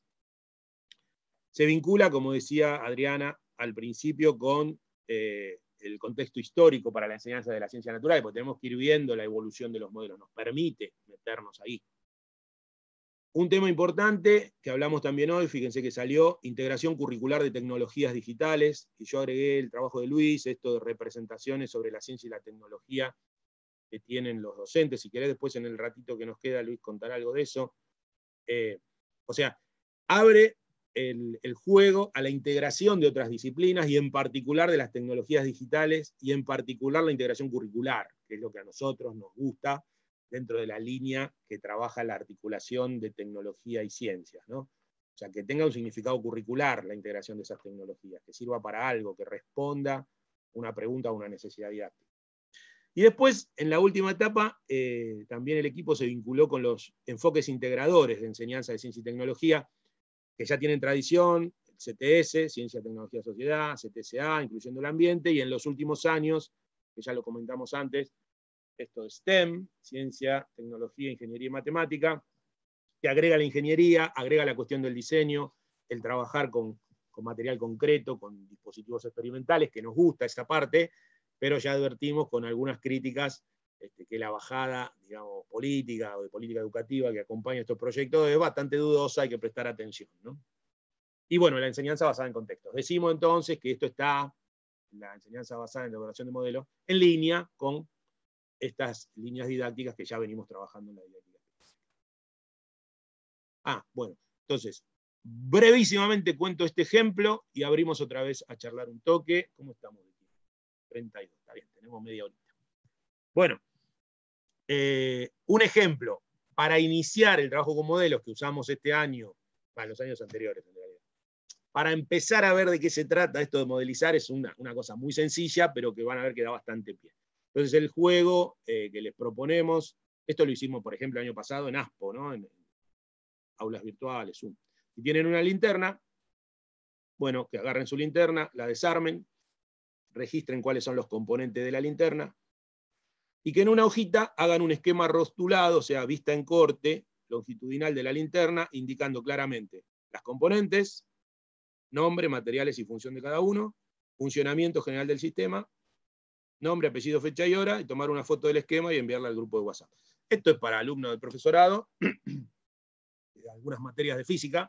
Se vincula, como decía Adriana al principio, con el contexto histórico para la enseñanza de la ciencia natural, porque tenemos que ir viendo la evolución de los modelos, nos permite meternos ahí. Un tema importante que hablamos también hoy, fíjense que salió, integración curricular de tecnologías digitales, y yo agregué el trabajo de Luis, esto de representaciones sobre la ciencia y la tecnología que tienen los docentes. Si querés después en el ratito que nos queda, Luis, contar algo de eso. O sea, abre el juego a la integración de otras disciplinas y en particular de las tecnologías digitales y en particular la integración curricular, que es lo que a nosotros nos gusta dentro de la línea que trabaja la articulación de tecnología y ciencias, ¿no? O sea, que tenga un significado curricular la integración de esas tecnologías, que sirva para algo, que responda una pregunta o una necesidad didáctica. Y después, en la última etapa, también el equipo se vinculó con los enfoques integradores de enseñanza de ciencia y tecnología, que ya tienen tradición, el CTS, Ciencia, Tecnología, Sociedad, CTSA, Incluyendo el Ambiente, y en los últimos años, que ya lo comentamos antes, esto de STEM, Ciencia, Tecnología, Ingeniería y Matemática, que agrega la ingeniería, agrega la cuestión del diseño, el trabajar con material concreto, con dispositivos experimentales, que nos gusta esa parte, pero ya advertimos con algunas críticas que la bajada, digamos, política o de política educativa que acompaña estos proyectos es bastante dudosa, hay que prestar atención, ¿no? Y bueno, la enseñanza basada en contextos. Decimos entonces que esto está, la enseñanza basada en la elaboración de modelos, en línea con estas líneas didácticas que ya venimos trabajando en la didáctica. Bueno, entonces, brevísimamente cuento este ejemplo y abrimos otra vez a charlar un toque. ¿Cómo estamos? 32, está bien, tenemos media horita. Bueno, un ejemplo para iniciar el trabajo con modelos que usamos este año, los años anteriores en realidad. Para empezar a ver de qué se trata esto de modelizar, es una cosa muy sencilla, pero que van a ver que da bastante pie. Entonces el juego que les proponemos, esto lo hicimos por ejemplo el año pasado en ASPO, ¿no? En aulas virtuales, Zoom. Si tienen una linterna, bueno, que agarren su linterna, la desarmen, registren cuáles son los componentes de la linterna, y que en una hojita hagan un esquema rostulado, o sea, vista en corte, longitudinal de la linterna, indicando claramente las componentes, nombre, materiales y función de cada uno, funcionamiento general del sistema, nombre, apellido, fecha y hora, y tomar una foto del esquema y enviarla al grupo de WhatsApp. Esto es para alumnos del profesorado, de algunas materias de física,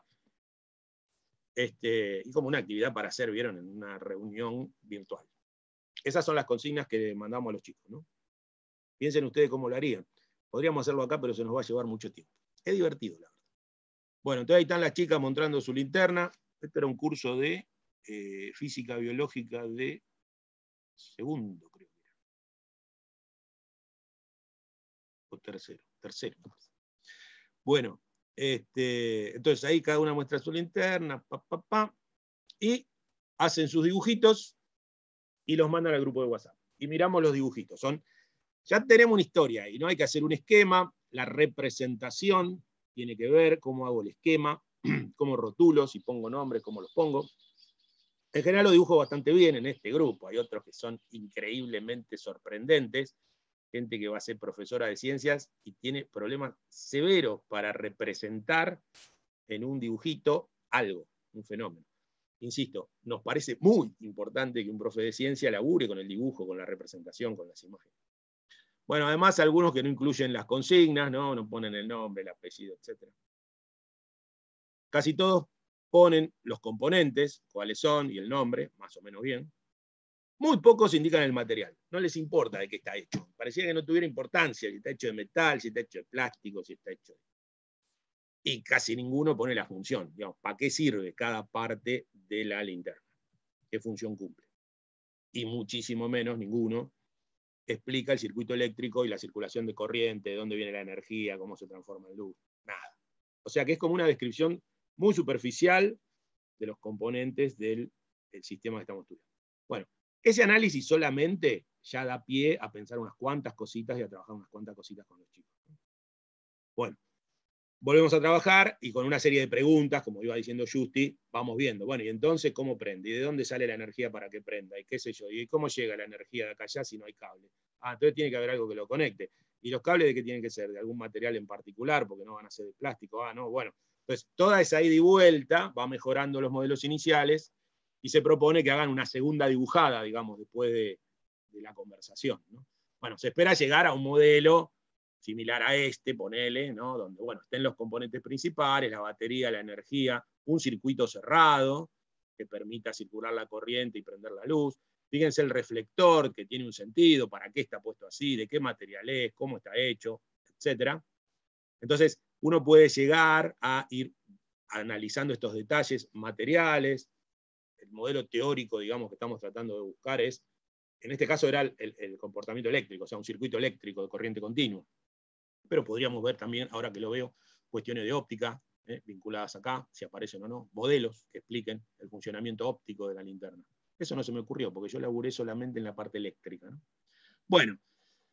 y como una actividad para hacer, vieron, en una reunión virtual. Esas son las consignas que mandamos a los chicos, ¿no? Piensen ustedes cómo lo harían. Podríamos hacerlo acá, pero se nos va a llevar mucho tiempo. Es divertido, la verdad. Bueno, entonces ahí están las chicas mostrando su linterna. Este era un curso de física biológica de segundo, creo que era. O tercero. Bueno, entonces ahí cada una muestra su linterna, y hacen sus dibujitos y los mandan al grupo de WhatsApp. Y miramos los dibujitos. Ya tenemos una historia ahí, ¿no? Hay que hacer un esquema, la representación tiene que ver cómo hago el esquema, cómo rotulo, si pongo nombres, cómo los pongo. En general lo dibujo bastante bien en este grupo, hay otros que son increíblemente sorprendentes, gente que va a ser profesora de ciencias y tiene problemas severos para representar en un dibujito algo, un fenómeno. Insisto, nos parece muy importante que un profe de ciencia labure con el dibujo, con la representación, con las imágenes. Bueno, además algunos que no incluyen las consignas, no ponen el nombre, el apellido, etc. Casi todos ponen los componentes, cuáles son, y el nombre, más o menos bien. Muy pocos indican el material, no les importa de qué está hecho. Parecía que no tuviera importancia si está hecho de metal, si está hecho de plástico, si está hecho de... Y casi ninguno pone la función, digamos, ¿para qué sirve cada parte de la linterna? ¿Qué función cumple? Y muchísimo menos, ninguno, explica el circuito eléctrico y la circulación de corriente, de dónde viene la energía, cómo se transforma en luz, nada. O sea que es como una descripción muy superficial de los componentes del sistema que estamos estudiando. Bueno, ese análisis solamente ya da pie a pensar unas cuantas cositas y a trabajar unas cuantas cositas con los chicos. Bueno, volvemos a trabajar y con una serie de preguntas, como iba diciendo Justi, vamos viendo, bueno, y entonces, ¿cómo prende? ¿Y de dónde sale la energía para que prenda? ¿Y qué sé yo? ¿Y cómo llega la energía de acá allá si no hay cable? Entonces tiene que haber algo que lo conecte. ¿Y los cables de qué tienen que ser? ¿De algún material en particular? Porque no van a ser de plástico. No, bueno. Entonces, toda esa ida y vuelta va mejorando los modelos iniciales y se propone que hagan una segunda dibujada, digamos, después de la conversación, ¿no? Bueno, se espera llegar a un modelo similar a este, ponele, ¿no? Donde, bueno, estén los componentes principales, la batería, la energía, un circuito cerrado que permita circular la corriente y prender la luz. Fíjense el reflector, que tiene un sentido, para qué está puesto así, de qué material es, cómo está hecho, etc. Entonces, uno puede llegar a ir analizando estos detalles materiales. El modelo teórico, digamos, que estamos tratando de buscar es, en este caso era el comportamiento eléctrico, o sea, un circuito eléctrico de corriente continua. Pero podríamos ver también, ahora que lo veo, cuestiones de óptica, vinculadas acá, si aparecen o no, modelos que expliquen el funcionamiento óptico de la linterna. Eso no se me ocurrió, porque yo laburé solamente en la parte eléctrica, ¿no? Bueno,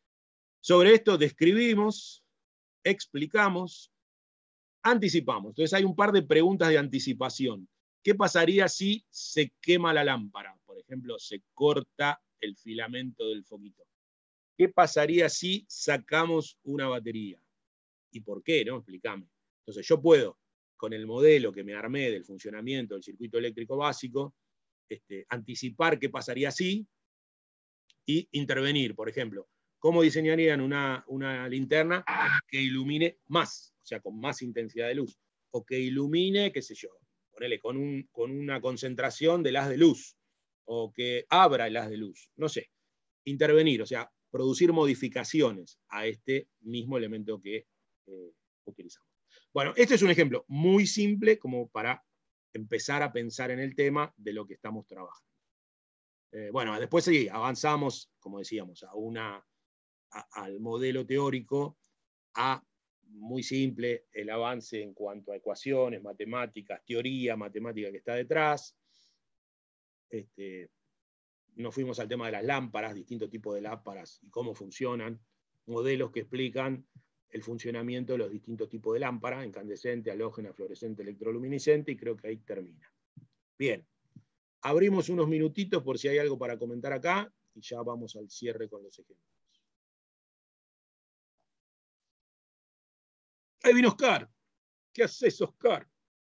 Sobre esto describimos, explicamos, anticipamos. Entonces hay un par de preguntas de anticipación. ¿Qué pasaría si se quema la lámpara? Por ejemplo, se corta el filamento del foquito. ¿Qué pasaría si sacamos una batería? ¿Y por qué? ¿No? Explícame. Entonces yo puedo, con el modelo que me armé del funcionamiento del circuito eléctrico básico, anticipar qué pasaría si y intervenir. Por ejemplo, ¿cómo diseñarían una linterna que ilumine más? O sea, con más intensidad de luz. O que ilumine, qué sé yo, ponele, con una concentración del haz de luz. O que abra el haz de luz. No sé. Intervenir, o sea, producir modificaciones a este mismo elemento que utilizamos. Bueno, este es un ejemplo muy simple como para empezar a pensar en el tema de lo que estamos trabajando. Bueno, después sí, avanzamos, como decíamos, al modelo teórico, muy simple el avance en cuanto a ecuaciones, matemáticas, teoría matemática que está detrás. Nos fuimos al tema de las lámparas, distintos tipos de lámparas y cómo funcionan, modelos que explican el funcionamiento de los distintos tipos de lámparas, incandescente, halógena, fluorescente, electroluminiscente, y creo que ahí termina. Bien, abrimos unos minutitos por si hay algo para comentar acá, y ya vamos al cierre con los ejemplos. Ahí vino Oscar. ¿Qué haces, Oscar?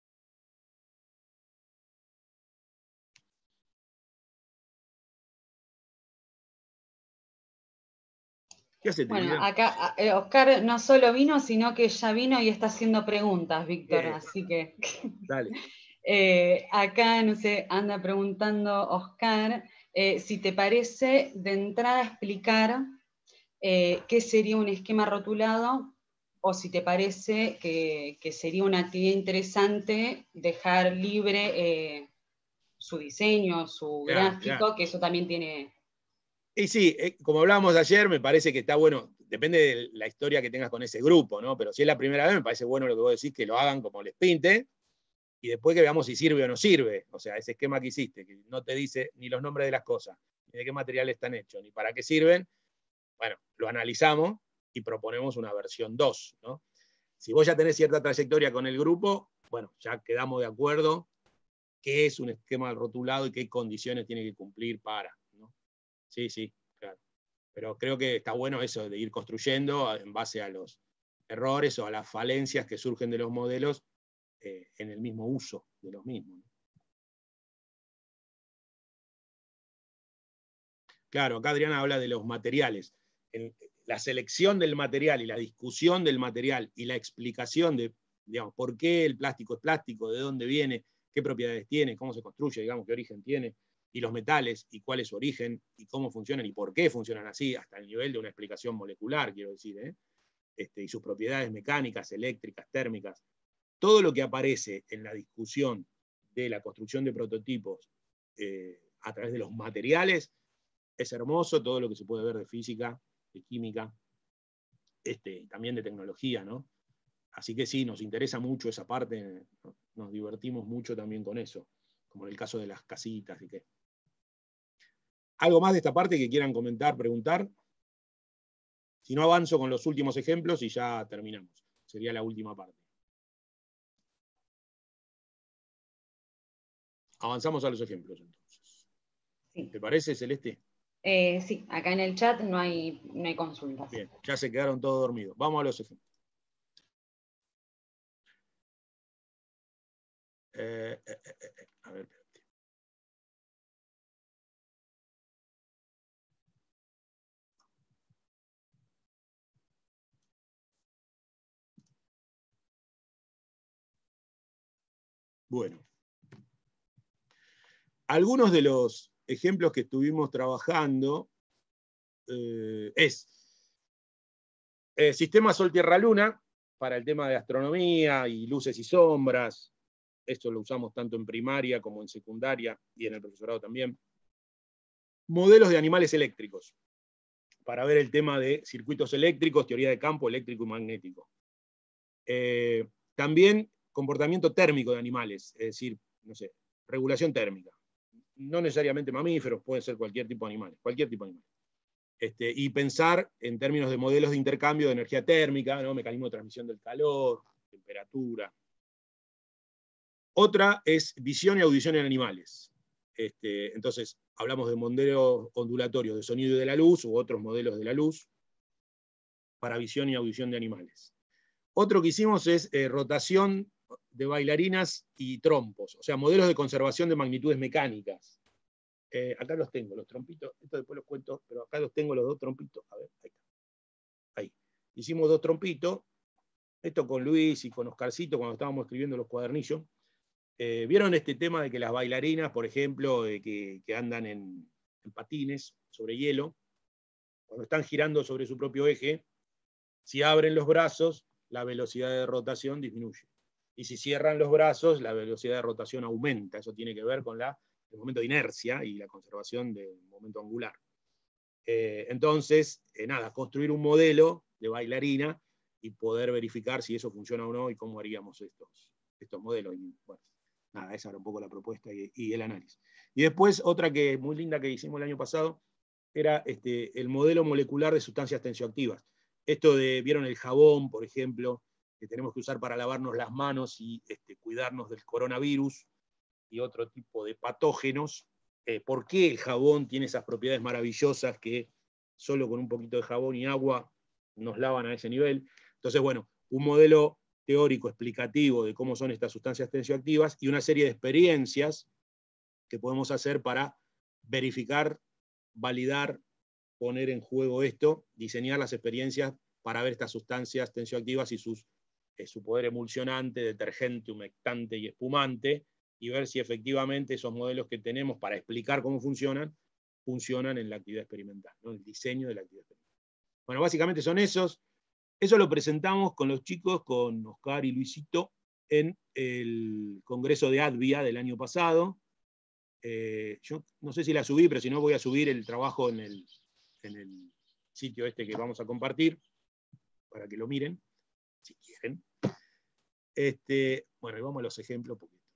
¿Qué hace, bueno, acá Oscar no solo vino, sino que ya vino y está haciendo preguntas, Víctor, así que... Dale. Acá, no sé, anda preguntando Oscar, si te parece de entrada explicar qué sería un esquema rotulado, o si te parece que sería una actividad interesante dejar libre su diseño, su gráfico, que eso también tiene... Y sí, como hablábamos ayer, me parece que está bueno, depende de la historia que tengas con ese grupo, ¿no? Pero si es la primera vez, me parece bueno lo que vos decís, que lo hagan como les pinte, y después que veamos si sirve o no sirve. O sea, ese esquema que hiciste, que no te dice ni los nombres de las cosas, ni de qué materiales están hechos, ni para qué sirven, bueno, lo analizamos y proponemos una versión 2, ¿no? Si vos ya tenés cierta trayectoria con el grupo, bueno, ya quedamos de acuerdo qué es un esquema rotulado y qué condiciones tiene que cumplir para, ¿no? Sí, sí, claro. Pero creo que está bueno eso de ir construyendo en base a los errores o a las falencias que surgen de los modelos en el mismo uso de los mismos, ¿no? Claro, acá Adriana habla de los materiales. La selección del material y la discusión del material y la explicación de, digamos, por qué el plástico es plástico, de dónde viene, qué propiedades tiene, cómo se construye, digamos, qué origen tiene, y los metales, y cuál es su origen, y cómo funcionan, y por qué funcionan así, hasta el nivel de una explicación molecular, quiero decir, y sus propiedades mecánicas, eléctricas, térmicas. Todo lo que aparece en la discusión de la construcción de prototipos a través de los materiales es hermoso, todo lo que se puede ver de física, de química, también de tecnología, ¿no? Así que sí, nos interesa mucho esa parte, nos divertimos mucho también con eso, como en el caso de las casitas y qué. ¿Algo más de esta parte que quieran comentar, preguntar? Si no, avanzo con los últimos ejemplos y ya terminamos. Sería la última parte. Avanzamos a los ejemplos, entonces. Sí. ¿Te parece, Celeste? Sí, acá en el chat no hay consultas. Bien, ya se quedaron todos dormidos. Vamos a los ejemplos. A ver. Bueno. Algunos de los ejemplos que estuvimos trabajando es sistema Sol-Tierra-Luna para el tema de astronomía y luces y sombras. Esto lo usamos tanto en primaria como en secundaria y en el profesorado también. Modelos de animales eléctricos, para ver el tema de circuitos eléctricos, teoría de campo eléctrico y magnético. También comportamiento térmico de animales, es decir, no sé, regulación térmica. No necesariamente mamíferos, puede ser cualquier tipo de animales, Y pensar en términos de modelos de intercambio de energía térmica, ¿no? Mecanismo de transmisión del calor, temperatura. Otra es visión y audición en animales. Entonces, hablamos de modelos ondulatorios de sonido y de la luz, u otros modelos de la luz, para visión y audición de animales. Otro que hicimos es rotación de bailarinas y trompos, o sea, modelos de conservación de magnitudes mecánicas. Acá los tengo, los trompitos, esto después los cuento, pero acá los tengo los dos trompitos. A ver, ahí está. Ahí. Hicimos dos trompitos, esto con Luis y con Oscarcito cuando estábamos escribiendo los cuadernillos. ¿Vieron este tema de que las bailarinas, por ejemplo, que andan en patines sobre hielo, cuando están girando sobre su propio eje, si abren los brazos, la velocidad de rotación disminuye? Y si cierran los brazos, la velocidad de rotación aumenta. Eso tiene que ver con el momento de inercia y la conservación del momento angular. Entonces, nada, construir un modelo de bailarina y poder verificar si eso funciona o no y cómo haríamos estos modelos. Y, bueno, nada, esa era un poco la propuesta y el análisis. Y después, otra que muy linda que hicimos el año pasado, era el modelo molecular de sustancias tensioactivas. Esto ¿vieron el jabón, por ejemplo, que tenemos que usar para lavarnos las manos y cuidarnos del coronavirus y otro tipo de patógenos? ¿Por qué el jabón tiene esas propiedades maravillosas que solo con un poquito de jabón y agua nos lavan a ese nivel? Entonces, bueno, un modelo teórico explicativo de cómo son estas sustancias tensioactivas y una serie de experiencias que podemos hacer para verificar, validar, poner en juego esto, diseñar las experiencias para ver estas sustancias tensioactivas y su poder emulsionante, detergente, humectante y espumante, y ver si efectivamente esos modelos que tenemos para explicar cómo funcionan en la actividad experimental, ¿no? El diseño de la actividad experimental. Bueno, básicamente son esos. Eso lo presentamos con los chicos, con Oscar y Luisito, en el Congreso de ADVIA del año pasado. Yo no sé si la subí, pero si no voy a subir el trabajo en el sitio que vamos a compartir, para que lo miren, si quieren. Bueno, y vamos a los ejemplos.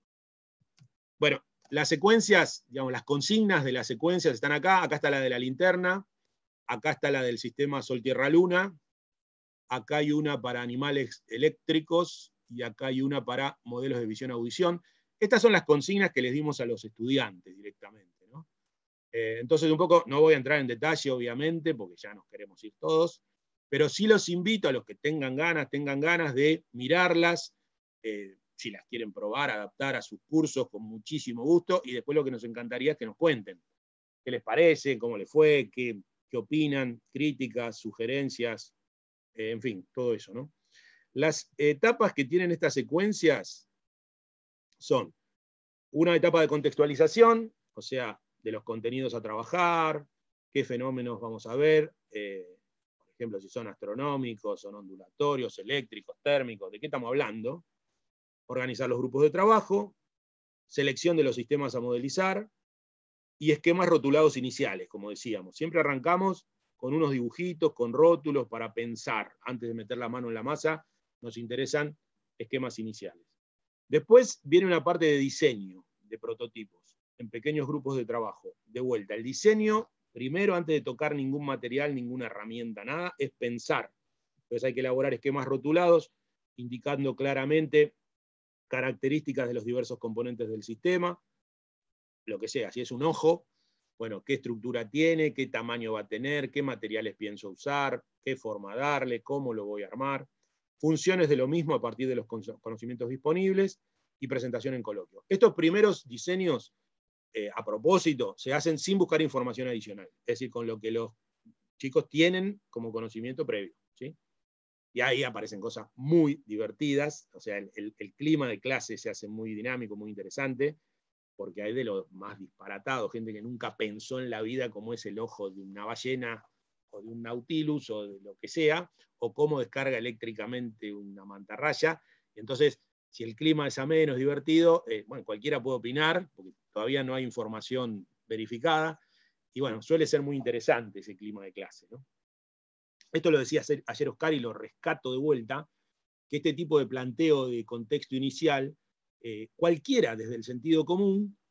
Bueno, las secuencias, digamos, las consignas de las secuencias están acá. Acá está la de la linterna, acá está la del sistema Sol-Tierra-Luna, acá hay una para animales eléctricos, y acá hay una para modelos de visión-audición. Estas son las consignas que les dimos a los estudiantes directamente, ¿no? Entonces, un poco, no voy a entrar en detalle, obviamente, porque ya nos queremos ir todos, pero sí los invito a los que tengan ganas de mirarlas, si las quieren probar, adaptar a sus cursos con muchísimo gusto, y después lo que nos encantaría es que nos cuenten qué les parece, cómo les fue, qué opinan, críticas, sugerencias, en fin, todo eso, ¿no? Las etapas que tienen estas secuencias son una etapa de contextualización, o sea, de los contenidos a trabajar, qué fenómenos vamos a ver, por ejemplo, si son astronómicos, son ondulatorios, eléctricos, térmicos, de qué estamos hablando. Organizar los grupos de trabajo, selección de los sistemas a modelizar, y esquemas rotulados iniciales, como decíamos. Siempre arrancamos con unos dibujitos, con rótulos, para pensar. Antes de meter la mano en la masa, nos interesan esquemas iniciales. Después viene una parte de diseño, de prototipos, en pequeños grupos de trabajo. De vuelta, el diseño, primero, antes de tocar ningún material, ninguna herramienta, nada, es pensar. Entonces hay que elaborar esquemas rotulados, indicando claramente características de los diversos componentes del sistema, lo que sea, si es un ojo, bueno, qué estructura tiene, qué tamaño va a tener, qué materiales pienso usar, qué forma darle, cómo lo voy a armar, funciones de lo mismo a partir de los conocimientos disponibles, y presentación en coloquio. Estos primeros diseños, a propósito, se hacen sin buscar información adicional, es decir, con lo que los chicos tienen como conocimiento previo, ¿sí? Y ahí aparecen cosas muy divertidas, o sea, el clima de clase se hace muy dinámico, muy interesante, porque hay de lo más disparatado, gente que nunca pensó en la vida cómo es el ojo de una ballena, o de un nautilus, o de lo que sea, o cómo descarga eléctricamente una mantarraya. Y entonces, si el clima es ameno, es divertido, bueno, cualquiera puede opinar, porque todavía no hay información verificada, y bueno, suele ser muy interesante ese clima de clase, ¿no? Esto lo decía ayer Oscar y lo rescato de vuelta, que este tipo de planteo de contexto inicial, cualquiera desde el sentido común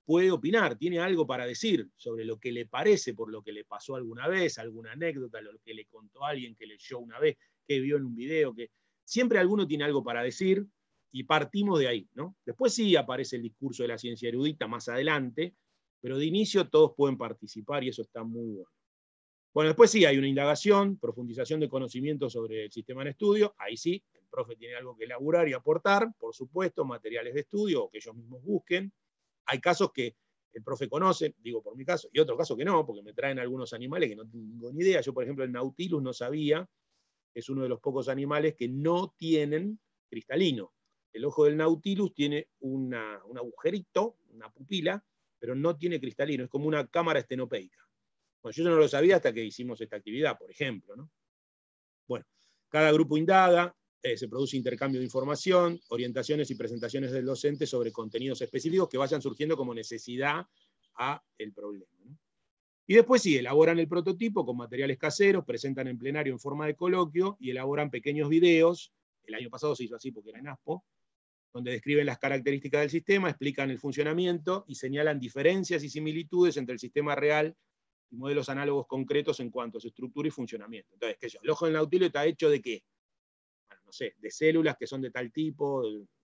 puede opinar, tiene algo para decir sobre lo que le parece, por lo que le pasó alguna vez, alguna anécdota, lo que le contó a alguien que leyó una vez, que vio en un video, que siempre alguno tiene algo para decir y partimos de ahí, ¿no? Después sí aparece el discurso de la ciencia erudita más adelante, pero de inicio todos pueden participar y eso está muy bueno. Bueno, después sí hay una indagación, profundización de conocimientos sobre el sistema en estudio, ahí sí, el profe tiene algo que elaborar y aportar, por supuesto, materiales de estudio o que ellos mismos busquen. Hay casos que el profe conoce, digo por mi caso, y otros casos que no, porque me traen algunos animales que no tengo ni idea. Yo, por ejemplo, el Nautilus no sabía, es uno de los pocos animales que no tienen cristalino. El ojo del Nautilus tiene un agujerito, una pupila, pero no tiene cristalino, es como una cámara estenopeica. Bueno, yo no lo sabía hasta que hicimos esta actividad, por ejemplo, ¿no? Bueno, cada grupo indaga, se produce intercambio de información, orientaciones y presentaciones del docente sobre contenidos específicos que vayan surgiendo como necesidad a el problema, ¿no? Y después sí, elaboran el prototipo con materiales caseros, presentan en plenario en forma de coloquio y elaboran pequeños videos. El año pasado se hizo así porque era en ASPO, donde describen las características del sistema, explican el funcionamiento y señalan diferencias y similitudes entre el sistema real y modelos análogos concretos en cuanto a su estructura y funcionamiento. Entonces, ¿qué sé yo? El ojo del Nautilus está hecho de ¿qué? Bueno, no sé, de células que son de tal tipo.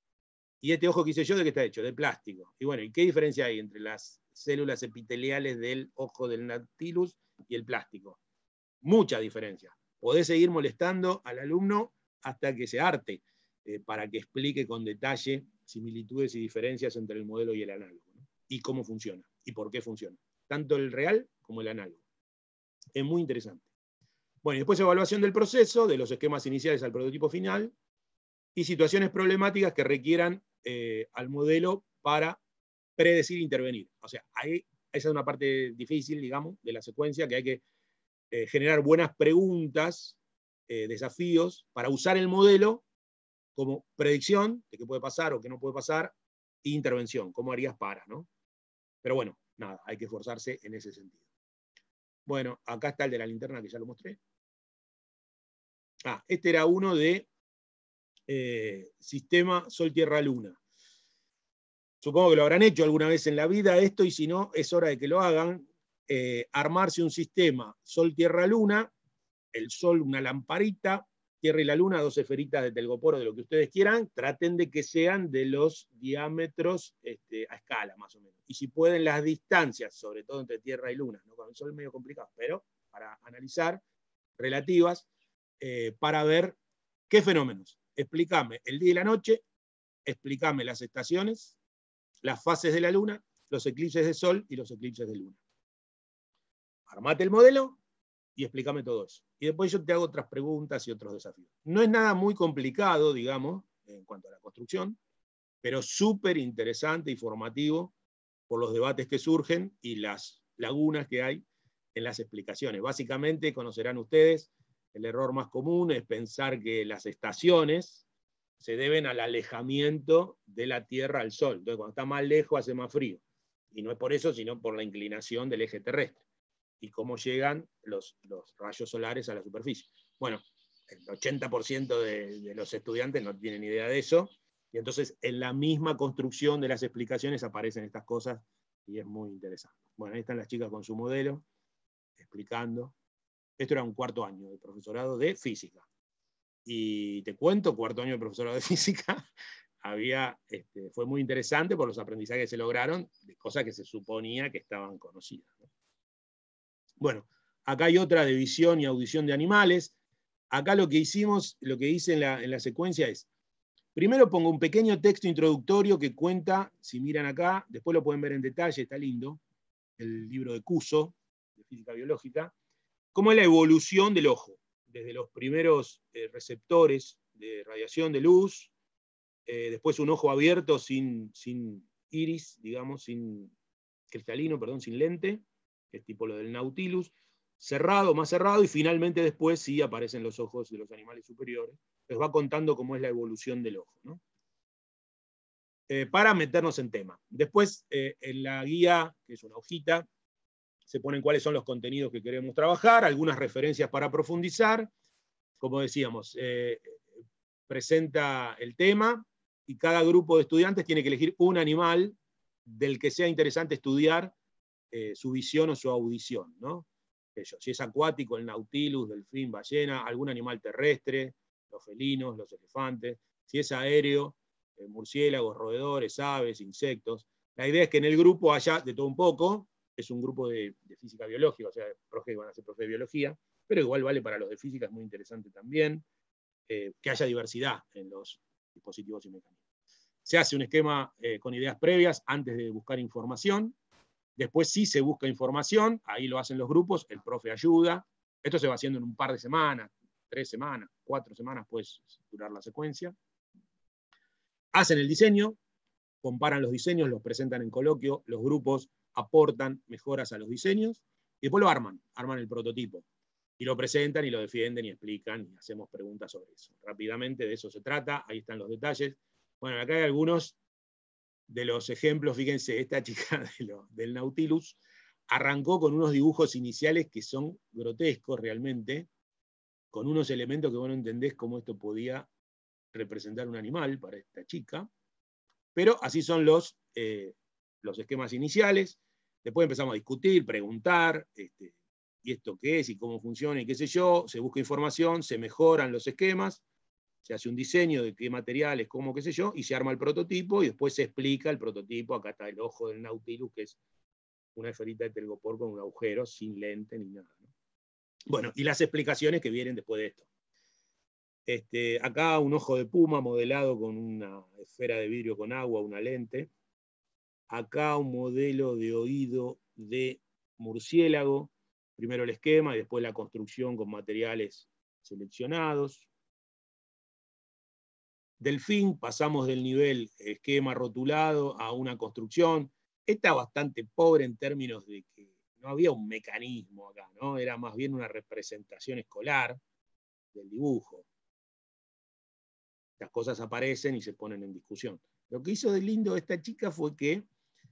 Y este ojo que hice yo, ¿de qué está hecho? De plástico. Y bueno, ¿y qué diferencia hay entre las células epiteliales del ojo del Nautilus y el plástico? Mucha diferencia. Podés seguir molestando al alumno hasta que se harte, para que explique con detalle similitudes y diferencias entre el modelo y el análogo, ¿no? Y cómo funciona, y por qué funciona. Tanto el real como el análogo. Es muy interesante. Bueno, y después evaluación del proceso, de los esquemas iniciales al prototipo final, y situaciones problemáticas que requieran al modelo para predecir e intervenir. O sea, esa es una parte difícil, digamos, de la secuencia, que hay que generar buenas preguntas, desafíos, para usar el modelo como predicción de qué puede pasar o qué no puede pasar, e intervención, cómo harías para, ¿no? Pero bueno, nada, hay que esforzarse en ese sentido. Bueno, acá está el de la linterna que ya lo mostré. Este era uno de sistema Sol-Tierra-Luna. Supongo que lo habrán hecho alguna vez en la vida esto, y si no, es hora de que lo hagan. Armarse un sistema Sol-Tierra-Luna, el Sol una lamparita, Tierra y la Luna, 2 esferitas de telgopor, de lo que ustedes quieran, traten de que sean de los diámetros a escala, más o menos. Y si pueden las distancias, sobre todo entre Tierra y Luna, ¿no? Con el Sol es medio complicado, pero para analizar, relativas, para ver qué fenómenos. Explícame el día y la noche, explícame las estaciones, las fases de la Luna, los eclipses de Sol y los eclipses de Luna. Armate el modelo y explícame todo eso. Y después yo te hago otras preguntas y otros desafíos. No es nada muy complicado, digamos, en cuanto a la construcción, pero súper interesante y formativo por los debates que surgen y las lagunas que hay en las explicaciones. Básicamente, conocerán ustedes, el error más común es pensar que las estaciones se deben al alejamiento de la Tierra al Sol. Entonces, cuando está más lejos hace más frío. Y no es por eso, sino por la inclinación del eje terrestre y cómo llegan los rayos solares a la superficie. Bueno, el 80% de los estudiantes no tienen idea de eso, y entonces en la misma construcción de las explicaciones aparecen estas cosas, y es muy interesante. Bueno, ahí están las chicas con su modelo, explicando. Esto era un 4º año de profesorado de física. Y te cuento, 4º año de profesorado de física, fue muy interesante por los aprendizajes que se lograron, de cosas que se suponía que estaban conocidas, ¿no? Bueno, acá hay otra de visión y audición de animales. Acá lo que hicimos, lo que hice en la secuencia es, primero pongo un pequeño texto introductorio que cuenta, si miran acá, después lo pueden ver en detalle, está lindo, el libro de Cuso, de física biológica, cómo es la evolución del ojo, desde los primeros receptores de radiación de luz, después un ojo abierto sin iris, digamos, sin cristalino, perdón, sin lente, que es tipo lo del Nautilus, cerrado, más cerrado, y finalmente después sí aparecen los ojos de los animales superiores. Les va contando cómo es la evolución del ojo, ¿no? Para meternos en tema. Después, en la guía, que es una hojita, se ponen cuáles son los contenidos que queremos trabajar, algunas referencias para profundizar. Como decíamos, presenta el tema, y cada grupo de estudiantes tiene que elegir un animal del que sea interesante estudiar su visión o su audición, ¿no? Si es acuático, el nautilus, delfín, ballena, algún animal terrestre, los felinos, los elefantes. Si es aéreo, murciélagos, roedores, aves, insectos. La idea es que en el grupo haya de todo un poco. Es un grupo de física biológica, o sea, van a ser profe de biología, pero igual vale para los de física, es muy interesante también, que haya diversidad en los dispositivos y mecanismos. Se hace un esquema con ideas previas antes de buscar información. Después sí se busca información, ahí lo hacen los grupos, el profe ayuda. Esto se va haciendo en un par de semanas, 3 semanas, 4 semanas, puede durar la secuencia. Hacen el diseño, comparan los diseños, los presentan en coloquio, los grupos aportan mejoras a los diseños, y después lo arman el prototipo. Y lo presentan y lo defienden y explican, y hacemos preguntas sobre eso. Rápidamente de eso se trata, ahí están los detalles. Bueno, acá hay algunos de los ejemplos. Fíjense, esta chica del Nautilus arrancó con unos dibujos iniciales que son grotescos realmente, con unos elementos que vos no entendés cómo esto podía representar un animal para esta chica, pero así son los esquemas iniciales. Después empezamos a discutir, preguntar, y esto qué es, y cómo funciona, y qué sé yo, se busca información, se mejoran los esquemas, se hace un diseño de qué materiales, cómo, qué sé yo, y se arma el prototipo, y después se explica el prototipo. Acá está el ojo del Nautilus, que es una esferita de telgopor con un agujero, sin lente ni nada, ¿no? Bueno, y las explicaciones que vienen después de esto. Acá un ojo de puma modelado con una esfera de vidrio con agua, una lente. Acá un modelo de oído de murciélago. Primero el esquema y después la construcción con materiales seleccionados. Delfín, pasamos del nivel esquema rotulado a una construcción. Está bastante pobre en términos de que no había un mecanismo acá, ¿no? Era más bien una representación escolar del dibujo. Las cosas aparecen y se ponen en discusión. Lo que hizo de lindo esta chica fue que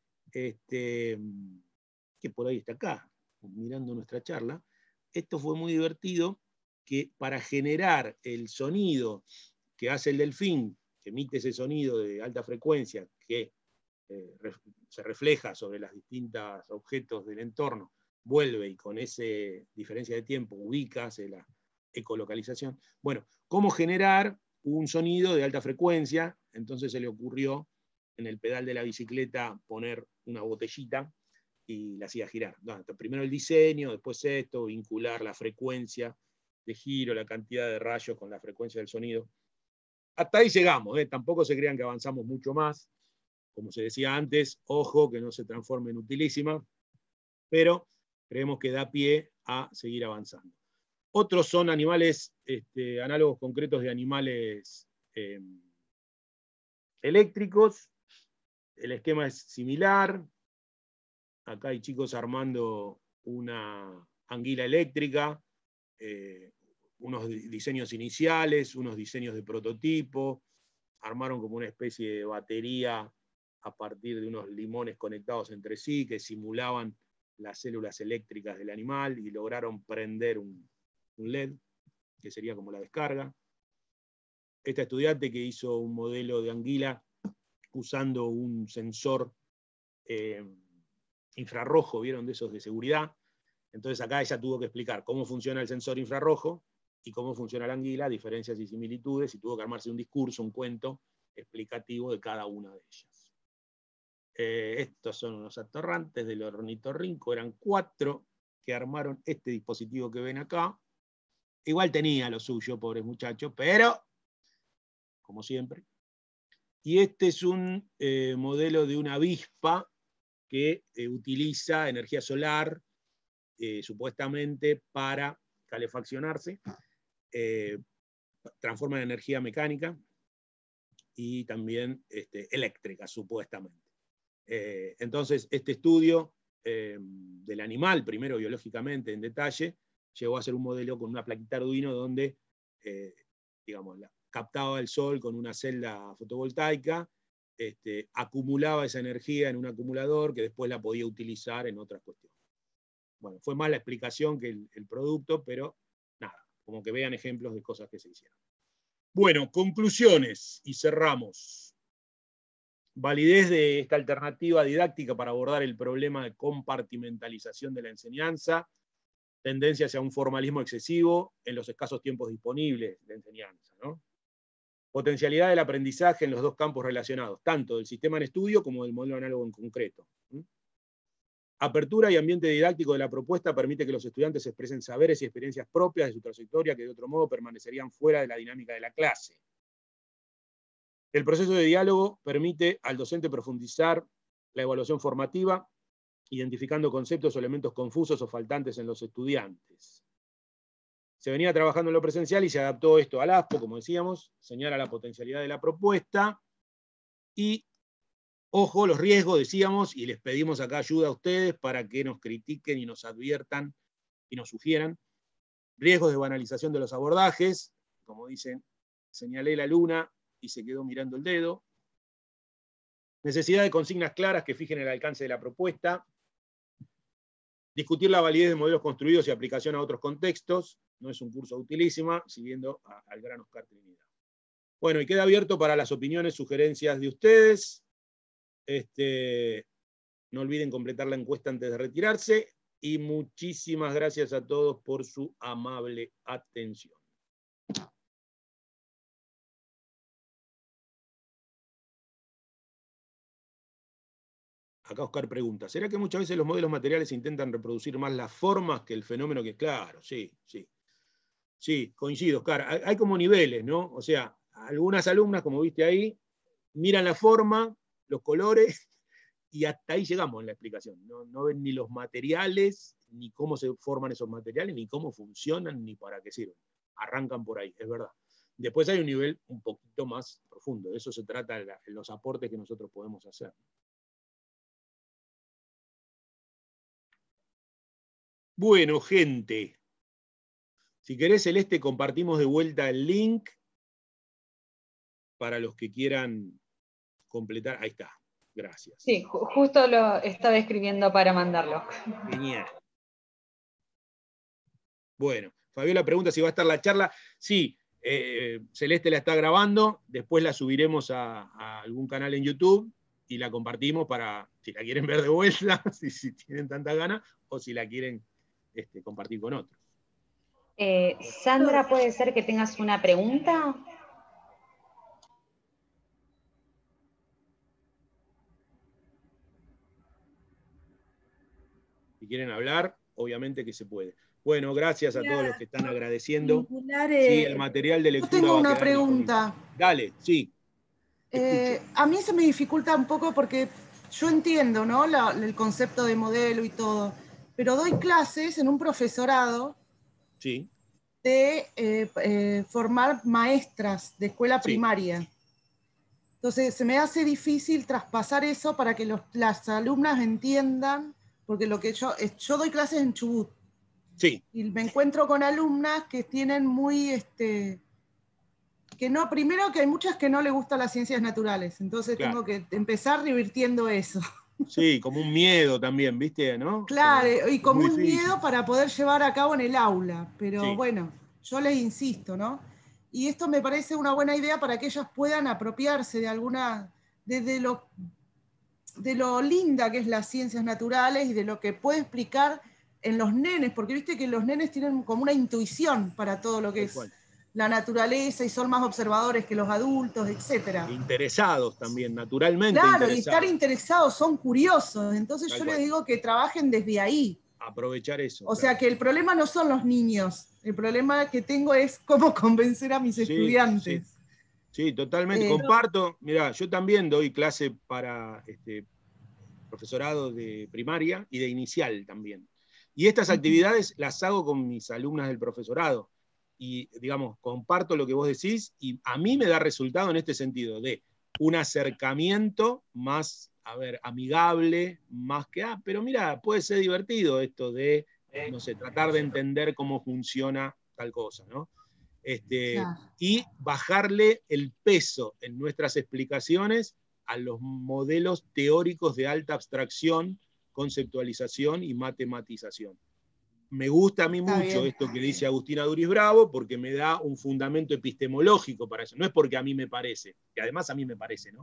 por ahí está acá, mirando nuestra charla, esto fue muy divertido, que para generar el sonido que hace el delfín, que emite ese sonido de alta frecuencia, que se refleja sobre los distintos objetos del entorno, vuelve y con esa diferencia de tiempo ubica, hace la ecolocalización. Bueno, ¿cómo generar un sonido de alta frecuencia? Entonces se le ocurrió en el pedal de la bicicleta poner una botellita y la hacía girar. No, primero el diseño, después esto, vincular la frecuencia de giro, la cantidad de rayos con la frecuencia del sonido. Hasta ahí llegamos, tampoco se crean que avanzamos mucho más. Como se decía antes, ojo que no se transforme en utilísima, pero creemos que da pie a seguir avanzando. Otros son animales, análogos concretos de animales eléctricos. El esquema es similar. Acá hay chicos armando una anguila eléctrica, unos diseños iniciales, unos diseños de prototipo, armaron como una especie de batería a partir de unos limones conectados entre sí que simulaban las células eléctricas del animal y lograron prender un LED, que sería como la descarga. Esta estudiante que hizo un modelo de anguila usando un sensor infrarrojo, ¿vieron? De esos de seguridad. Entonces acá ella tuvo que explicar cómo funciona el sensor infrarrojo y cómo funciona la anguila, diferencias y similitudes, y tuvo que armarse un discurso, un cuento explicativo de cada una de ellas. Estos son unos atorrantes del ornitorrinco, eran 4 que armaron este dispositivo que ven acá. Igual tenía lo suyo, pobres muchachos, pero, como siempre. Y este es un modelo de una avispa que utiliza energía solar, supuestamente para calefaccionarse, transforma en energía mecánica y también eléctrica, supuestamente. Entonces, este estudio del animal, primero biológicamente en detalle, llegó a ser un modelo con una plaquita Arduino donde digamos, captaba el sol con una celda fotovoltaica, acumulaba esa energía en un acumulador que después la podía utilizar en otras cuestiones. Bueno, fue más la explicación que el producto, pero nada, como que vean ejemplos de cosas que se hicieron. Bueno, conclusiones y cerramos. Validez de esta alternativa didáctica para abordar el problema de compartimentalización de la enseñanza, tendencia hacia un formalismo excesivo en los escasos tiempos disponibles de enseñanza, ¿no? Potencialidad del aprendizaje en los dos campos relacionados, tanto del sistema en estudio como del modelo análogo en concreto. Apertura y ambiente didáctico de la propuesta permite que los estudiantes expresen saberes y experiencias propias de su trayectoria que de otro modo permanecerían fuera de la dinámica de la clase. El proceso de diálogo permite al docente profundizar la evaluación formativa, identificando conceptos o elementos confusos o faltantes en los estudiantes. Se venía trabajando en lo presencial y se adaptó esto al ASPO, como decíamos, señala la potencialidad de la propuesta, y, ojo, los riesgos, decíamos, y les pedimos acá ayuda a ustedes para que nos critiquen y nos adviertan y nos sugieran. Riesgos de banalización de los abordajes, como dicen, señalé la luna y se quedó mirando el dedo. Necesidad de consignas claras que fijen el alcance de la propuesta. Discutir la validez de modelos construidos y aplicación a otros contextos. No es un curso utilísima, siguiendo al gran Oscar Trinidad. Bueno, y queda abierto para las opiniones, sugerencias de ustedes. No olviden completar la encuesta antes de retirarse. Y muchísimas gracias a todos por su amable atención. Acá Oscar pregunta, ¿será que muchas veces los modelos materiales intentan reproducir más las formas que el fenómeno que... Claro, sí. Sí, coincido, Oscar. Hay como niveles, ¿no? O sea, algunas alumnas, como viste ahí, miran la forma, los colores, y hasta ahí llegamos en la explicación. No ven ni los materiales, ni cómo se forman esos materiales, ni cómo funcionan, ni para qué sirven. Arrancan por ahí, es verdad. Después hay un nivel un poquito más profundo. De eso se trata los aportes que nosotros podemos hacer. Bueno, gente, si querés, Celeste, compartimos de vuelta el link para los que quieran completar. Ahí está, gracias. Sí, justo lo estaba escribiendo para mandarlo. Genial. Bueno, Fabiola pregunta si va a estar la charla. Sí, Celeste la está grabando, después la subiremos a algún canal en YouTube y la compartimos para, si la quieren ver de vuelta, si tienen tanta gana, o si la quieren compartir con otros. Sandra, ¿puede ser que tengas una pregunta? Si quieren hablar, obviamente que se puede. Bueno, gracias a todos los que están agradeciendo. Sí, el material de lectura. Yo tengo una pregunta. Dale, sí. A mí se me dificulta un poco porque yo entiendo, ¿no? El concepto de modelo y todo, pero doy clases en un profesorado de formar maestras de escuela primaria. Entonces se me hace difícil traspasar eso para que las alumnas entiendan, porque lo que yo doy clases en Chubut. Sí. Y me encuentro con alumnas que tienen muy, que no, primero que hay muchas que no les gustan las ciencias naturales, entonces tengo que empezar revirtiendo eso. Sí, como un miedo también, ¿viste? ¿No? Claro, y como un miedo para poder llevar a cabo en el aula, pero bueno, yo les insisto, ¿no? Y esto me parece una buena idea para que ellas puedan apropiarse de alguna, de lo linda que es las ciencias naturales y de lo que puede explicar en los nenes, porque viste que los nenes tienen como una intuición para todo lo que es la naturaleza y son más observadores que los adultos, etc. Interesados también, naturalmente. Claro, y estar interesados, son curiosos, entonces yo les digo que trabajen desde ahí. Aprovechar eso. O sea que el problema no son los niños, el problema que tengo es cómo convencer a mis estudiantes. Sí, totalmente, comparto. Mirá, yo también doy clase para profesorado de primaria y de inicial también. Y estas actividades las hago con mis alumnas del profesorado. Y, digamos, comparto lo que vos decís, y a mí me da resultado en este sentido, de un acercamiento más, amigable, más que, pero mira, puede ser divertido esto de, no sé, tratar de entender cómo funciona tal cosa, ¿no? Y bajarle el peso en nuestras explicaciones a los modelos teóricos de alta abstracción, conceptualización y matematización. Me gusta a mí mucho esto que dice Agustina Duris Bravo, porque me da un fundamento epistemológico para eso. No es porque a mí me parece, que además a mí me parece, ¿no?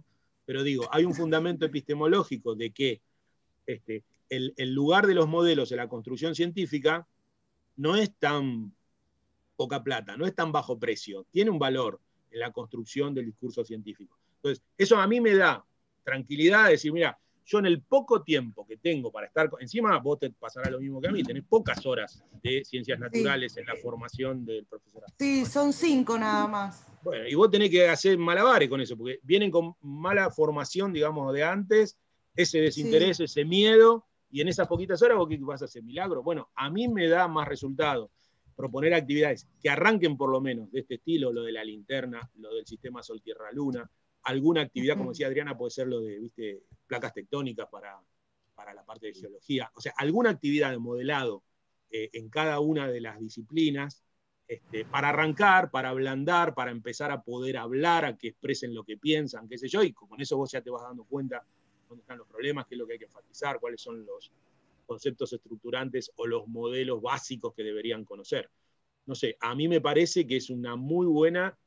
pero digo, hay un fundamento epistemológico de que el lugar de los modelos en la construcción científica no es tan poca plata, no es tan bajo precio, tiene un valor en la construcción del discurso científico. Entonces, eso a mí me da tranquilidad de decir, mira, yo en el poco tiempo que tengo para estar, encima vos te pasará lo mismo que a mí, tenés pocas horas de ciencias naturales en la formación del profesorado. Sí, son 5 nada más. Bueno, y vos tenés que hacer malabares con eso, porque vienen con mala formación, digamos, de antes, ese desinterés, ese miedo, y en esas poquitas horas vos qué vas a hacer, milagro. Bueno, a mí me da más resultado proponer actividades que arranquen por lo menos de este estilo, lo de la linterna, lo del sistema Sol-Tierra-Luna, alguna actividad, como decía Adriana, puede ser lo de, ¿viste?, placas tectónicas para la parte de geología, o sea, alguna actividad de modelado en cada una de las disciplinas, para arrancar, para ablandar, para empezar a poder hablar, a que expresen lo que piensan, qué sé yo, y con eso vos ya te vas dando cuenta dónde están los problemas, qué es lo que hay que enfatizar, cuáles son los conceptos estructurantes o los modelos básicos que deberían conocer. No sé, a mí me parece que es una muy buena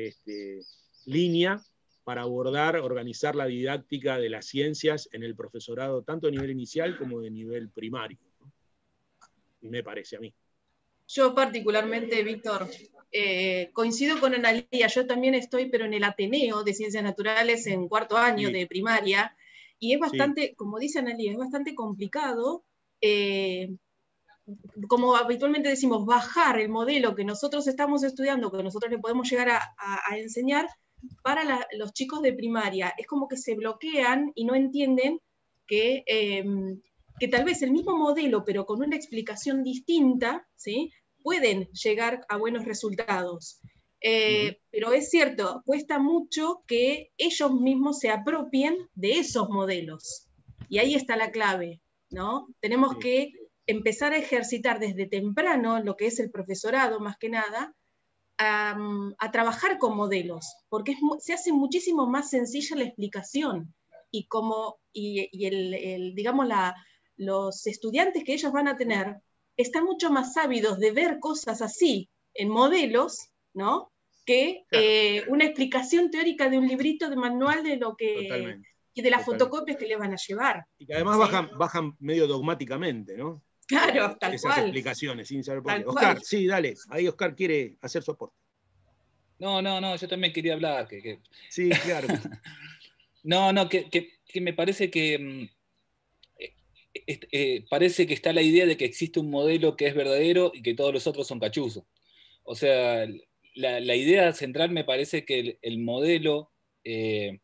línea para abordar, organizar la didáctica de las ciencias en el profesorado, tanto a nivel inicial como de nivel primario, ¿no? Me parece a mí. Yo particularmente, Víctor, coincido con Analía, yo también estoy, pero en el Ateneo de Ciencias Naturales en cuarto año de primaria, y es bastante, como dice Analía, es bastante complicado, como habitualmente decimos, bajar el modelo que nosotros estamos estudiando, que nosotros le podemos llegar a enseñar, para los chicos de primaria. Es como que se bloquean y no entienden que tal vez el mismo modelo, pero con una explicación distinta, ¿sí?, pueden llegar a buenos resultados. Pero es cierto, cuesta mucho que ellos mismos se apropien de esos modelos. Y ahí está la clave, ¿no? Tenemos que empezar a ejercitar desde temprano lo que es el profesorado, más que nada, a trabajar con modelos, porque se hace muchísimo más sencilla la explicación. Y digamos, los estudiantes que ellos van a tener están mucho más ávidos de ver cosas así en modelos, ¿no?, que una explicación teórica de un librito de manual de lo que y de las fotocopias que le van a llevar. Y que además bajan medio dogmáticamente, ¿no? Claro, tal esas cual. Explicaciones, sin saber por Tal qué. Oscar, cual. sí, dale. Ahí Oscar quiere hacer su aporte. No, yo también quería hablar. Sí, claro. Que me parece que parece que está la idea de que existe un modelo que es verdadero y que todos los otros son cachuzos. O sea, la idea central me parece que el modelo es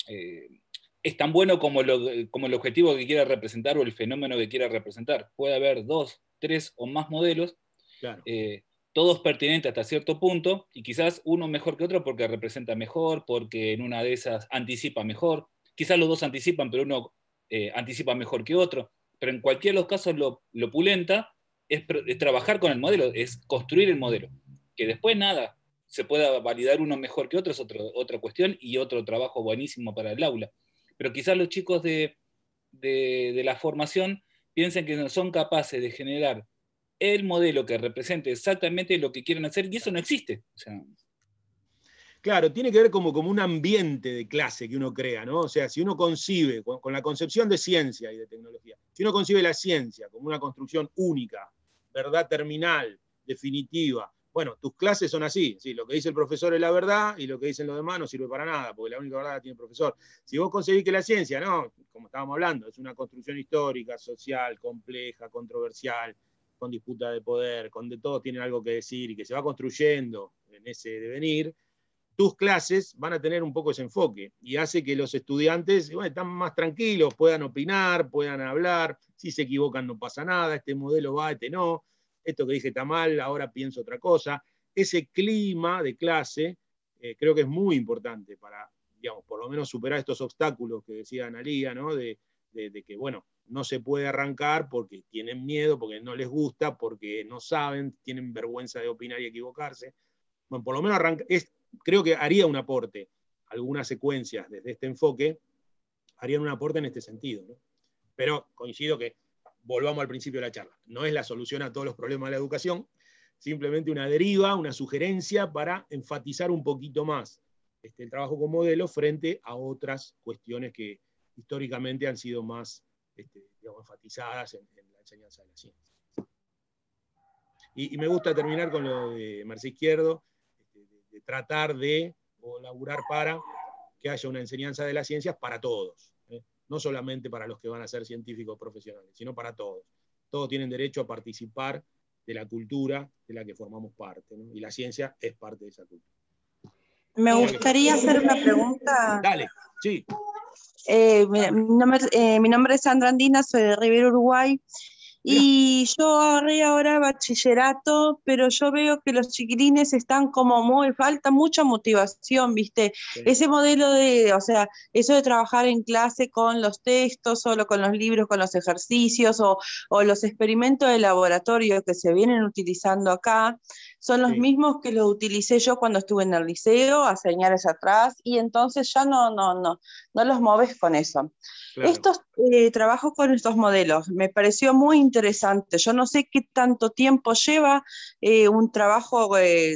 tan bueno como el objetivo que quiera representar o el fenómeno que quiera representar. Puede haber 2, 3 o más modelos, claro, todos pertinentes hasta cierto punto, y quizás uno mejor que otro porque representa mejor, porque en una de esas anticipa mejor. Quizás los dos anticipan, pero uno anticipa mejor que otro. Pero en cualquiera de los casos lo pulenta es trabajar con el modelo, es construir el modelo. Que después nada, se pueda validar uno mejor que otro es otra cuestión y otro trabajo buenísimo para el aula. Pero quizás los chicos de la formación piensen que no son capaces de generar el modelo que represente exactamente lo que quieren hacer, y eso no existe. O sea, claro, tiene que ver como un ambiente de clase que uno crea, ¿no? O sea, si uno concibe, con la concepción de ciencia y de tecnología, si uno concibe la ciencia como una construcción única, verdad terminal, definitiva, bueno, tus clases son así, ¿sí? Lo que dice el profesor es la verdad y lo que dicen los demás no sirve para nada, porque la única verdad la tiene el profesor. Si vos concebís que la ciencia, no, como estábamos hablando, es una construcción histórica, social, compleja, controversial, con disputa de poder, con de todos tienen algo que decir y que se va construyendo en ese devenir, tus clases van a tener un poco ese enfoque y hace que los estudiantes están más tranquilos, puedan opinar, puedan hablar, si se equivocan no pasa nada, este modelo va, este no, esto que dije está mal, ahora pienso otra cosa. Ese clima de clase creo que es muy importante para, digamos, por lo menos superar estos obstáculos que decía Analía, ¿no? De que, bueno, no se puede arrancar porque tienen miedo, porque no les gusta, porque no saben, tienen vergüenza de opinar y equivocarse. Bueno, por lo menos creo que haría un aporte, algunas secuencias desde este enfoque, harían un aporte en este sentido, ¿no? Pero coincido que, volvamos al principio de la charla, no es la solución a todos los problemas de la educación, simplemente una deriva, una sugerencia para enfatizar un poquito más el trabajo con modelos frente a otras cuestiones que históricamente han sido más digamos, enfatizadas en la enseñanza de la ciencia. Y me gusta terminar con lo de Marcelo Izquierdo, de tratar de laburar para que haya una enseñanza de las ciencias para todos, no solamente para los que van a ser científicos profesionales, sino para todos. Todos tienen derecho a participar de la cultura de la que formamos parte, ¿no? Y la ciencia es parte de esa cultura. Me gustaría hacer una pregunta. Dale, sí. Mi nombre es Sandra Andina, soy de Rivera, Uruguay. Y yo agarré ahora bachillerato, pero yo veo que los chiquilines están como falta mucha motivación, ¿viste? Sí. Ese modelo o sea, eso de trabajar en clase con los textos, solo con los libros, con los ejercicios, o los experimentos de laboratorio que se vienen utilizando acá, son los mismos que los utilicé yo cuando estuve en el liceo, hace años atrás, y entonces ya no los moves con eso. Claro. Estos trabajos con estos modelos me pareció muy interesante. Yo no sé qué tanto tiempo lleva un trabajo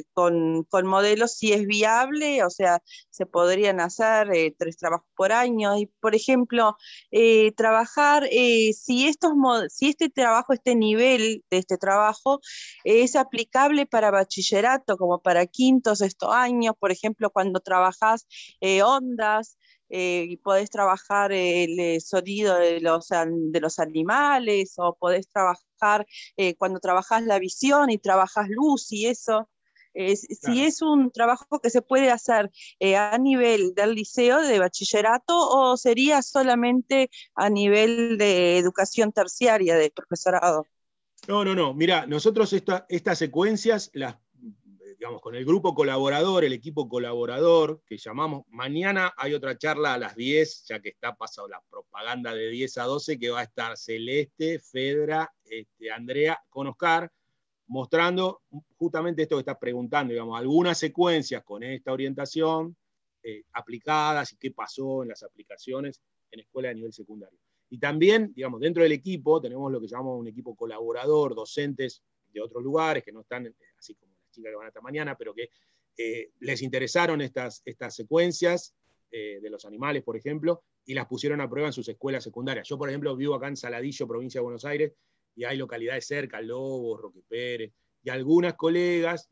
con modelos, si es viable, o sea, se podrían hacer 3 trabajos por año. Y, por ejemplo, trabajar, si este trabajo, este nivel de este trabajo, es aplicable para bachillerato, como para quintos, estos años, por ejemplo, cuando trabajás ondas, y podés trabajar el sonido de los animales, o podés trabajar cuando trabajás la visión y trabajás luz y eso. Claro. Si es un trabajo que se puede hacer a nivel del liceo, de bachillerato, o sería solamente a nivel de educación terciaria, de profesorado. No. Mirá, nosotros estas secuencias las, digamos, con el grupo colaborador, el equipo colaborador, que llamamos, mañana hay otra charla a las 10, ya que está pasado la propaganda de 10 a 12, que va a estar Celeste, Fedra, Andrea, con Oscar, mostrando justamente esto que estás preguntando, digamos, algunas secuencias con esta orientación aplicadas y qué pasó en las aplicaciones en escuela de nivel secundario. Y también, digamos, dentro del equipo tenemos lo que llamamos un equipo colaborador, docentes de otros lugares que no están así como que van hasta mañana, pero que les interesaron estas secuencias de los animales, por ejemplo, y las pusieron a prueba en sus escuelas secundarias. Yo, por ejemplo, vivo acá en Saladillo, provincia de Buenos Aires, y hay localidades cerca, Lobos, Roque Pérez, y algunas colegas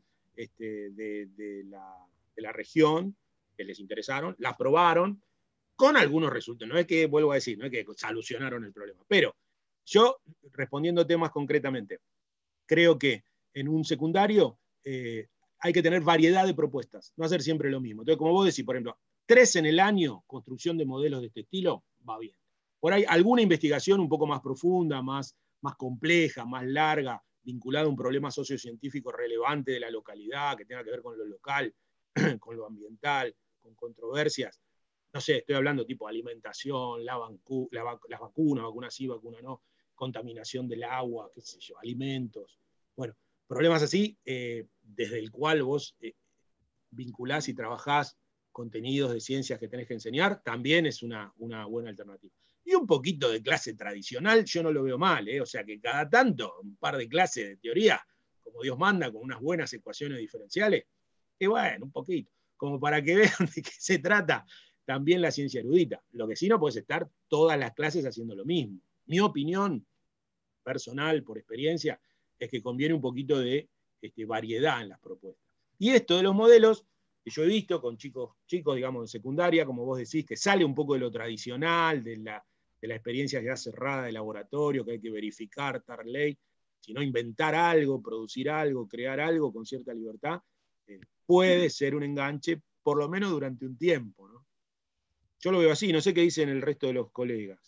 de la región que les interesaron, las probaron con algunos resultados. No es que, vuelvo a decir, no es que solucionaron el problema, pero yo, respondiéndote más concretamente, creo que en un secundario hay que tener variedad de propuestas, no hacer siempre lo mismo. Entonces, como vos decís, por ejemplo, 3 en el año, construcción de modelos de este estilo, va bien. Por ahí alguna investigación un poco más profunda, más compleja, más larga, vinculada a un problema sociocientífico relevante de la localidad, que tenga que ver con lo local, con lo ambiental, con controversias. No sé, estoy hablando tipo alimentación, las vacunas, vacunas sí, vacunas no, contaminación del agua, qué sé yo, alimentos. Bueno, problemas así, desde el cual vos vinculás y trabajás contenidos de ciencias que tenés que enseñar, también es una buena alternativa. Y un poquito de clase tradicional, yo no lo veo mal, o sea que cada tanto, un par de clases de teoría, como Dios manda, con unas buenas ecuaciones diferenciales, y bueno, un poquito, como para que vean de qué se trata también la ciencia erudita. Lo que sí no puedes estar todas las clases haciendo lo mismo. Mi opinión personal, por experiencia, es que conviene un poquito de variedad en las propuestas. Y esto de los modelos, que yo he visto con chicos, digamos, de secundaria, como vos decís, que sale un poco de lo tradicional, de la experiencia ya cerrada de laboratorio, que hay que verificar, dar ley, sino inventar algo, producir algo, crear algo con cierta libertad, puede ser un enganche, por lo menos durante un tiempo, ¿no? Yo lo veo así, no sé qué dicen el resto de los colegas.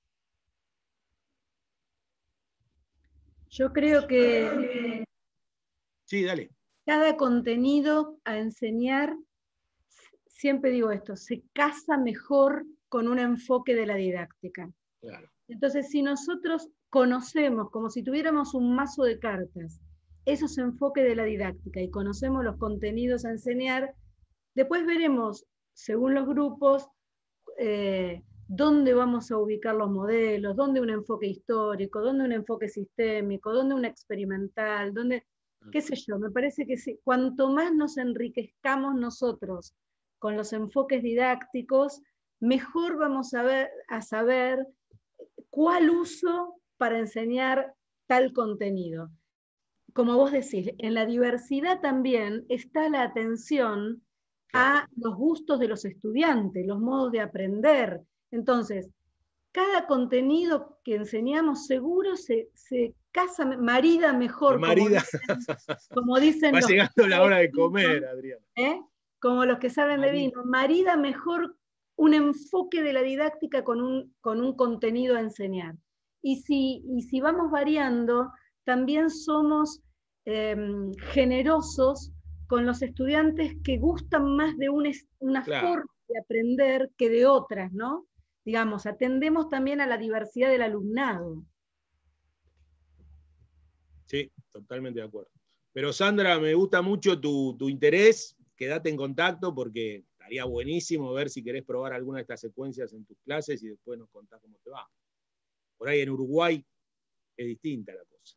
Yo creo que sí, dale. Cada contenido a enseñar, siempre digo esto, se casa mejor con un enfoque de la didáctica. Claro. Entonces, si nosotros conocemos, como si tuviéramos un mazo de cartas, esos enfoques de la didáctica y conocemos los contenidos a enseñar, después veremos, según los grupos, dónde vamos a ubicar los modelos, dónde un enfoque histórico, dónde un enfoque sistémico, dónde un experimental, dónde, qué sé yo, me parece que sí, cuanto más nos enriquezcamos nosotros con los enfoques didácticos, mejor vamos a saber cuál uso para enseñar tal contenido. Como vos decís, en la diversidad también está la atención a los gustos de los estudiantes, los modos de aprender. Entonces, cada contenido que enseñamos seguro se casa, marida mejor. Como dicen Va los llegando la hora de comer, Adriana. Como los que saben de vino, marida mejor un enfoque de la didáctica con un contenido a enseñar. Y si vamos variando, también somos generosos con los estudiantes que gustan más de una forma de aprender que de otras, ¿no? Digamos, atendemos también a la diversidad del alumnado. Sí, totalmente de acuerdo. Pero Sandra, me gusta mucho tu interés, quédate en contacto porque estaría buenísimo ver si querés probar alguna de estas secuencias en tus clases y después nos contás cómo te va. Por ahí en Uruguay es distinta la cosa.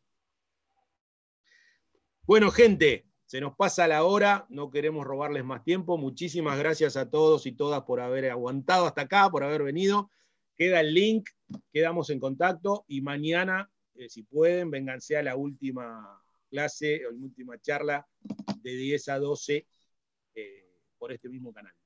Bueno, gente, se nos pasa la hora, no queremos robarles más tiempo. Muchísimas gracias a todos y todas por haber aguantado hasta acá, por haber venido. Queda el link, quedamos en contacto y mañana, si pueden, vénganse a la última clase, o la última charla de 10 a 12 por este mismo canal.